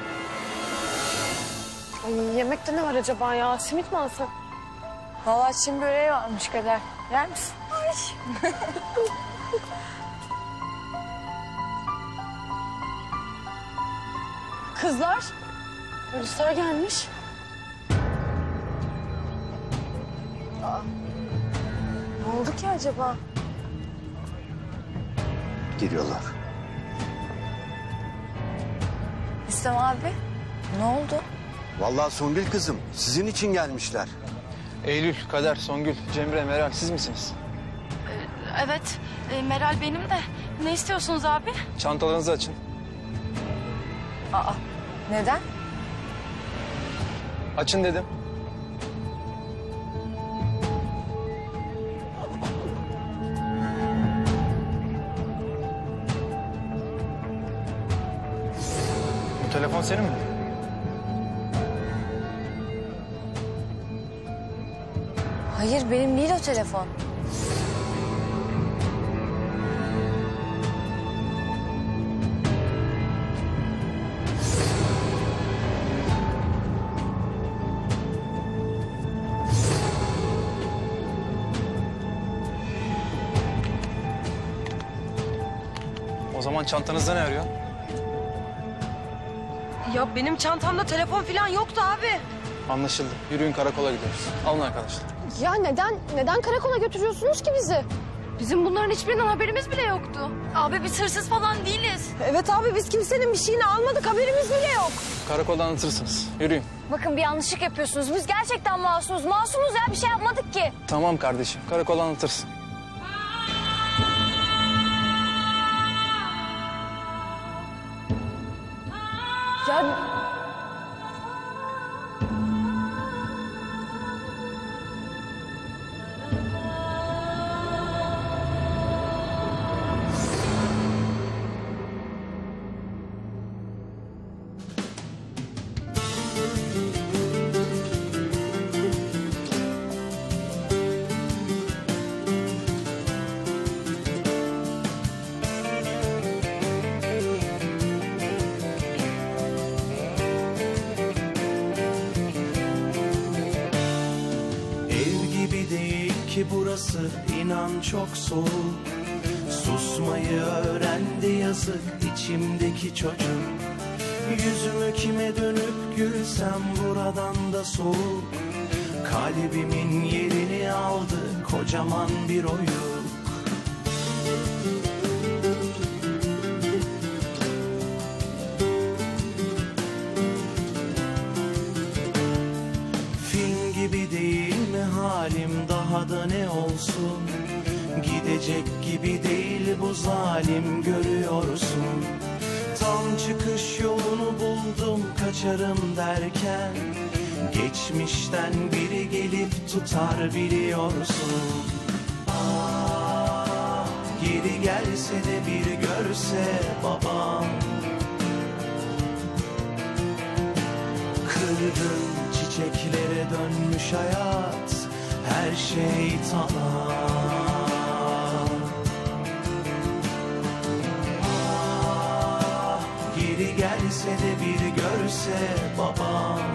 Ay, yemekte ne var acaba ya? Simit mi alsak? Vallahi Çin böreği varmış Kader. Yer misin? Ay. Kızlar, polisler gelmiş. Aa, ne oldu ki acaba? Geliyorlar. İslam abi, ne oldu? Vallahi Songül kızım, sizin için gelmişler. Eylül, Kader, Songül, Cemre, Meral siz misiniz? Evet, e, Meral benim de. Ne istiyorsunuz abi? Çantalarınızı açın. Aa, neden? Açın dedim. Bu telefon senin mi? Hayır, benim değil o telefon. O zaman çantanızda ne arıyor? Ya benim çantamda telefon falan yoktu abi. Anlaşıldı. Yürüyün karakola gidiyoruz. Alın arkadaşlar. Ya neden, neden karakola götürüyorsunuz ki bizi? Bizim bunların hiçbirinden haberimiz bile yoktu. Abi biz hırsız falan değiliz. Evet abi biz kimsenin bir şeyini almadık, haberimiz bile yok. Karakolda anlatırsınız. Yürüyün. Bakın bir yanlışlık yapıyorsunuz. Biz gerçekten masumuz. Masumuz ya, bir şey yapmadık ki. Tamam kardeşim. Karakolda anlatırsın. Ya... ki burası inan çok soğuk. Susmayı öğrendi yazık içimdeki çocuk. Yüzümü kime dönüp gülsem buradan da soğuk. Kalbimin yerini aldı kocaman bir oyuk. Film gibi değil mi halim, daha da ne olsun? Gidecek gibi değil bu zalim, görüyorsun. Tam çıkış yolunu buldum kaçarım derken, geçmişten biri gelip tutar biliyorsun. Ah, geri gelse de bir görse babam. Kırgın çiçeklere dönmüş hayat, her şey tamam. Ah, geri gelse de bir görse babam.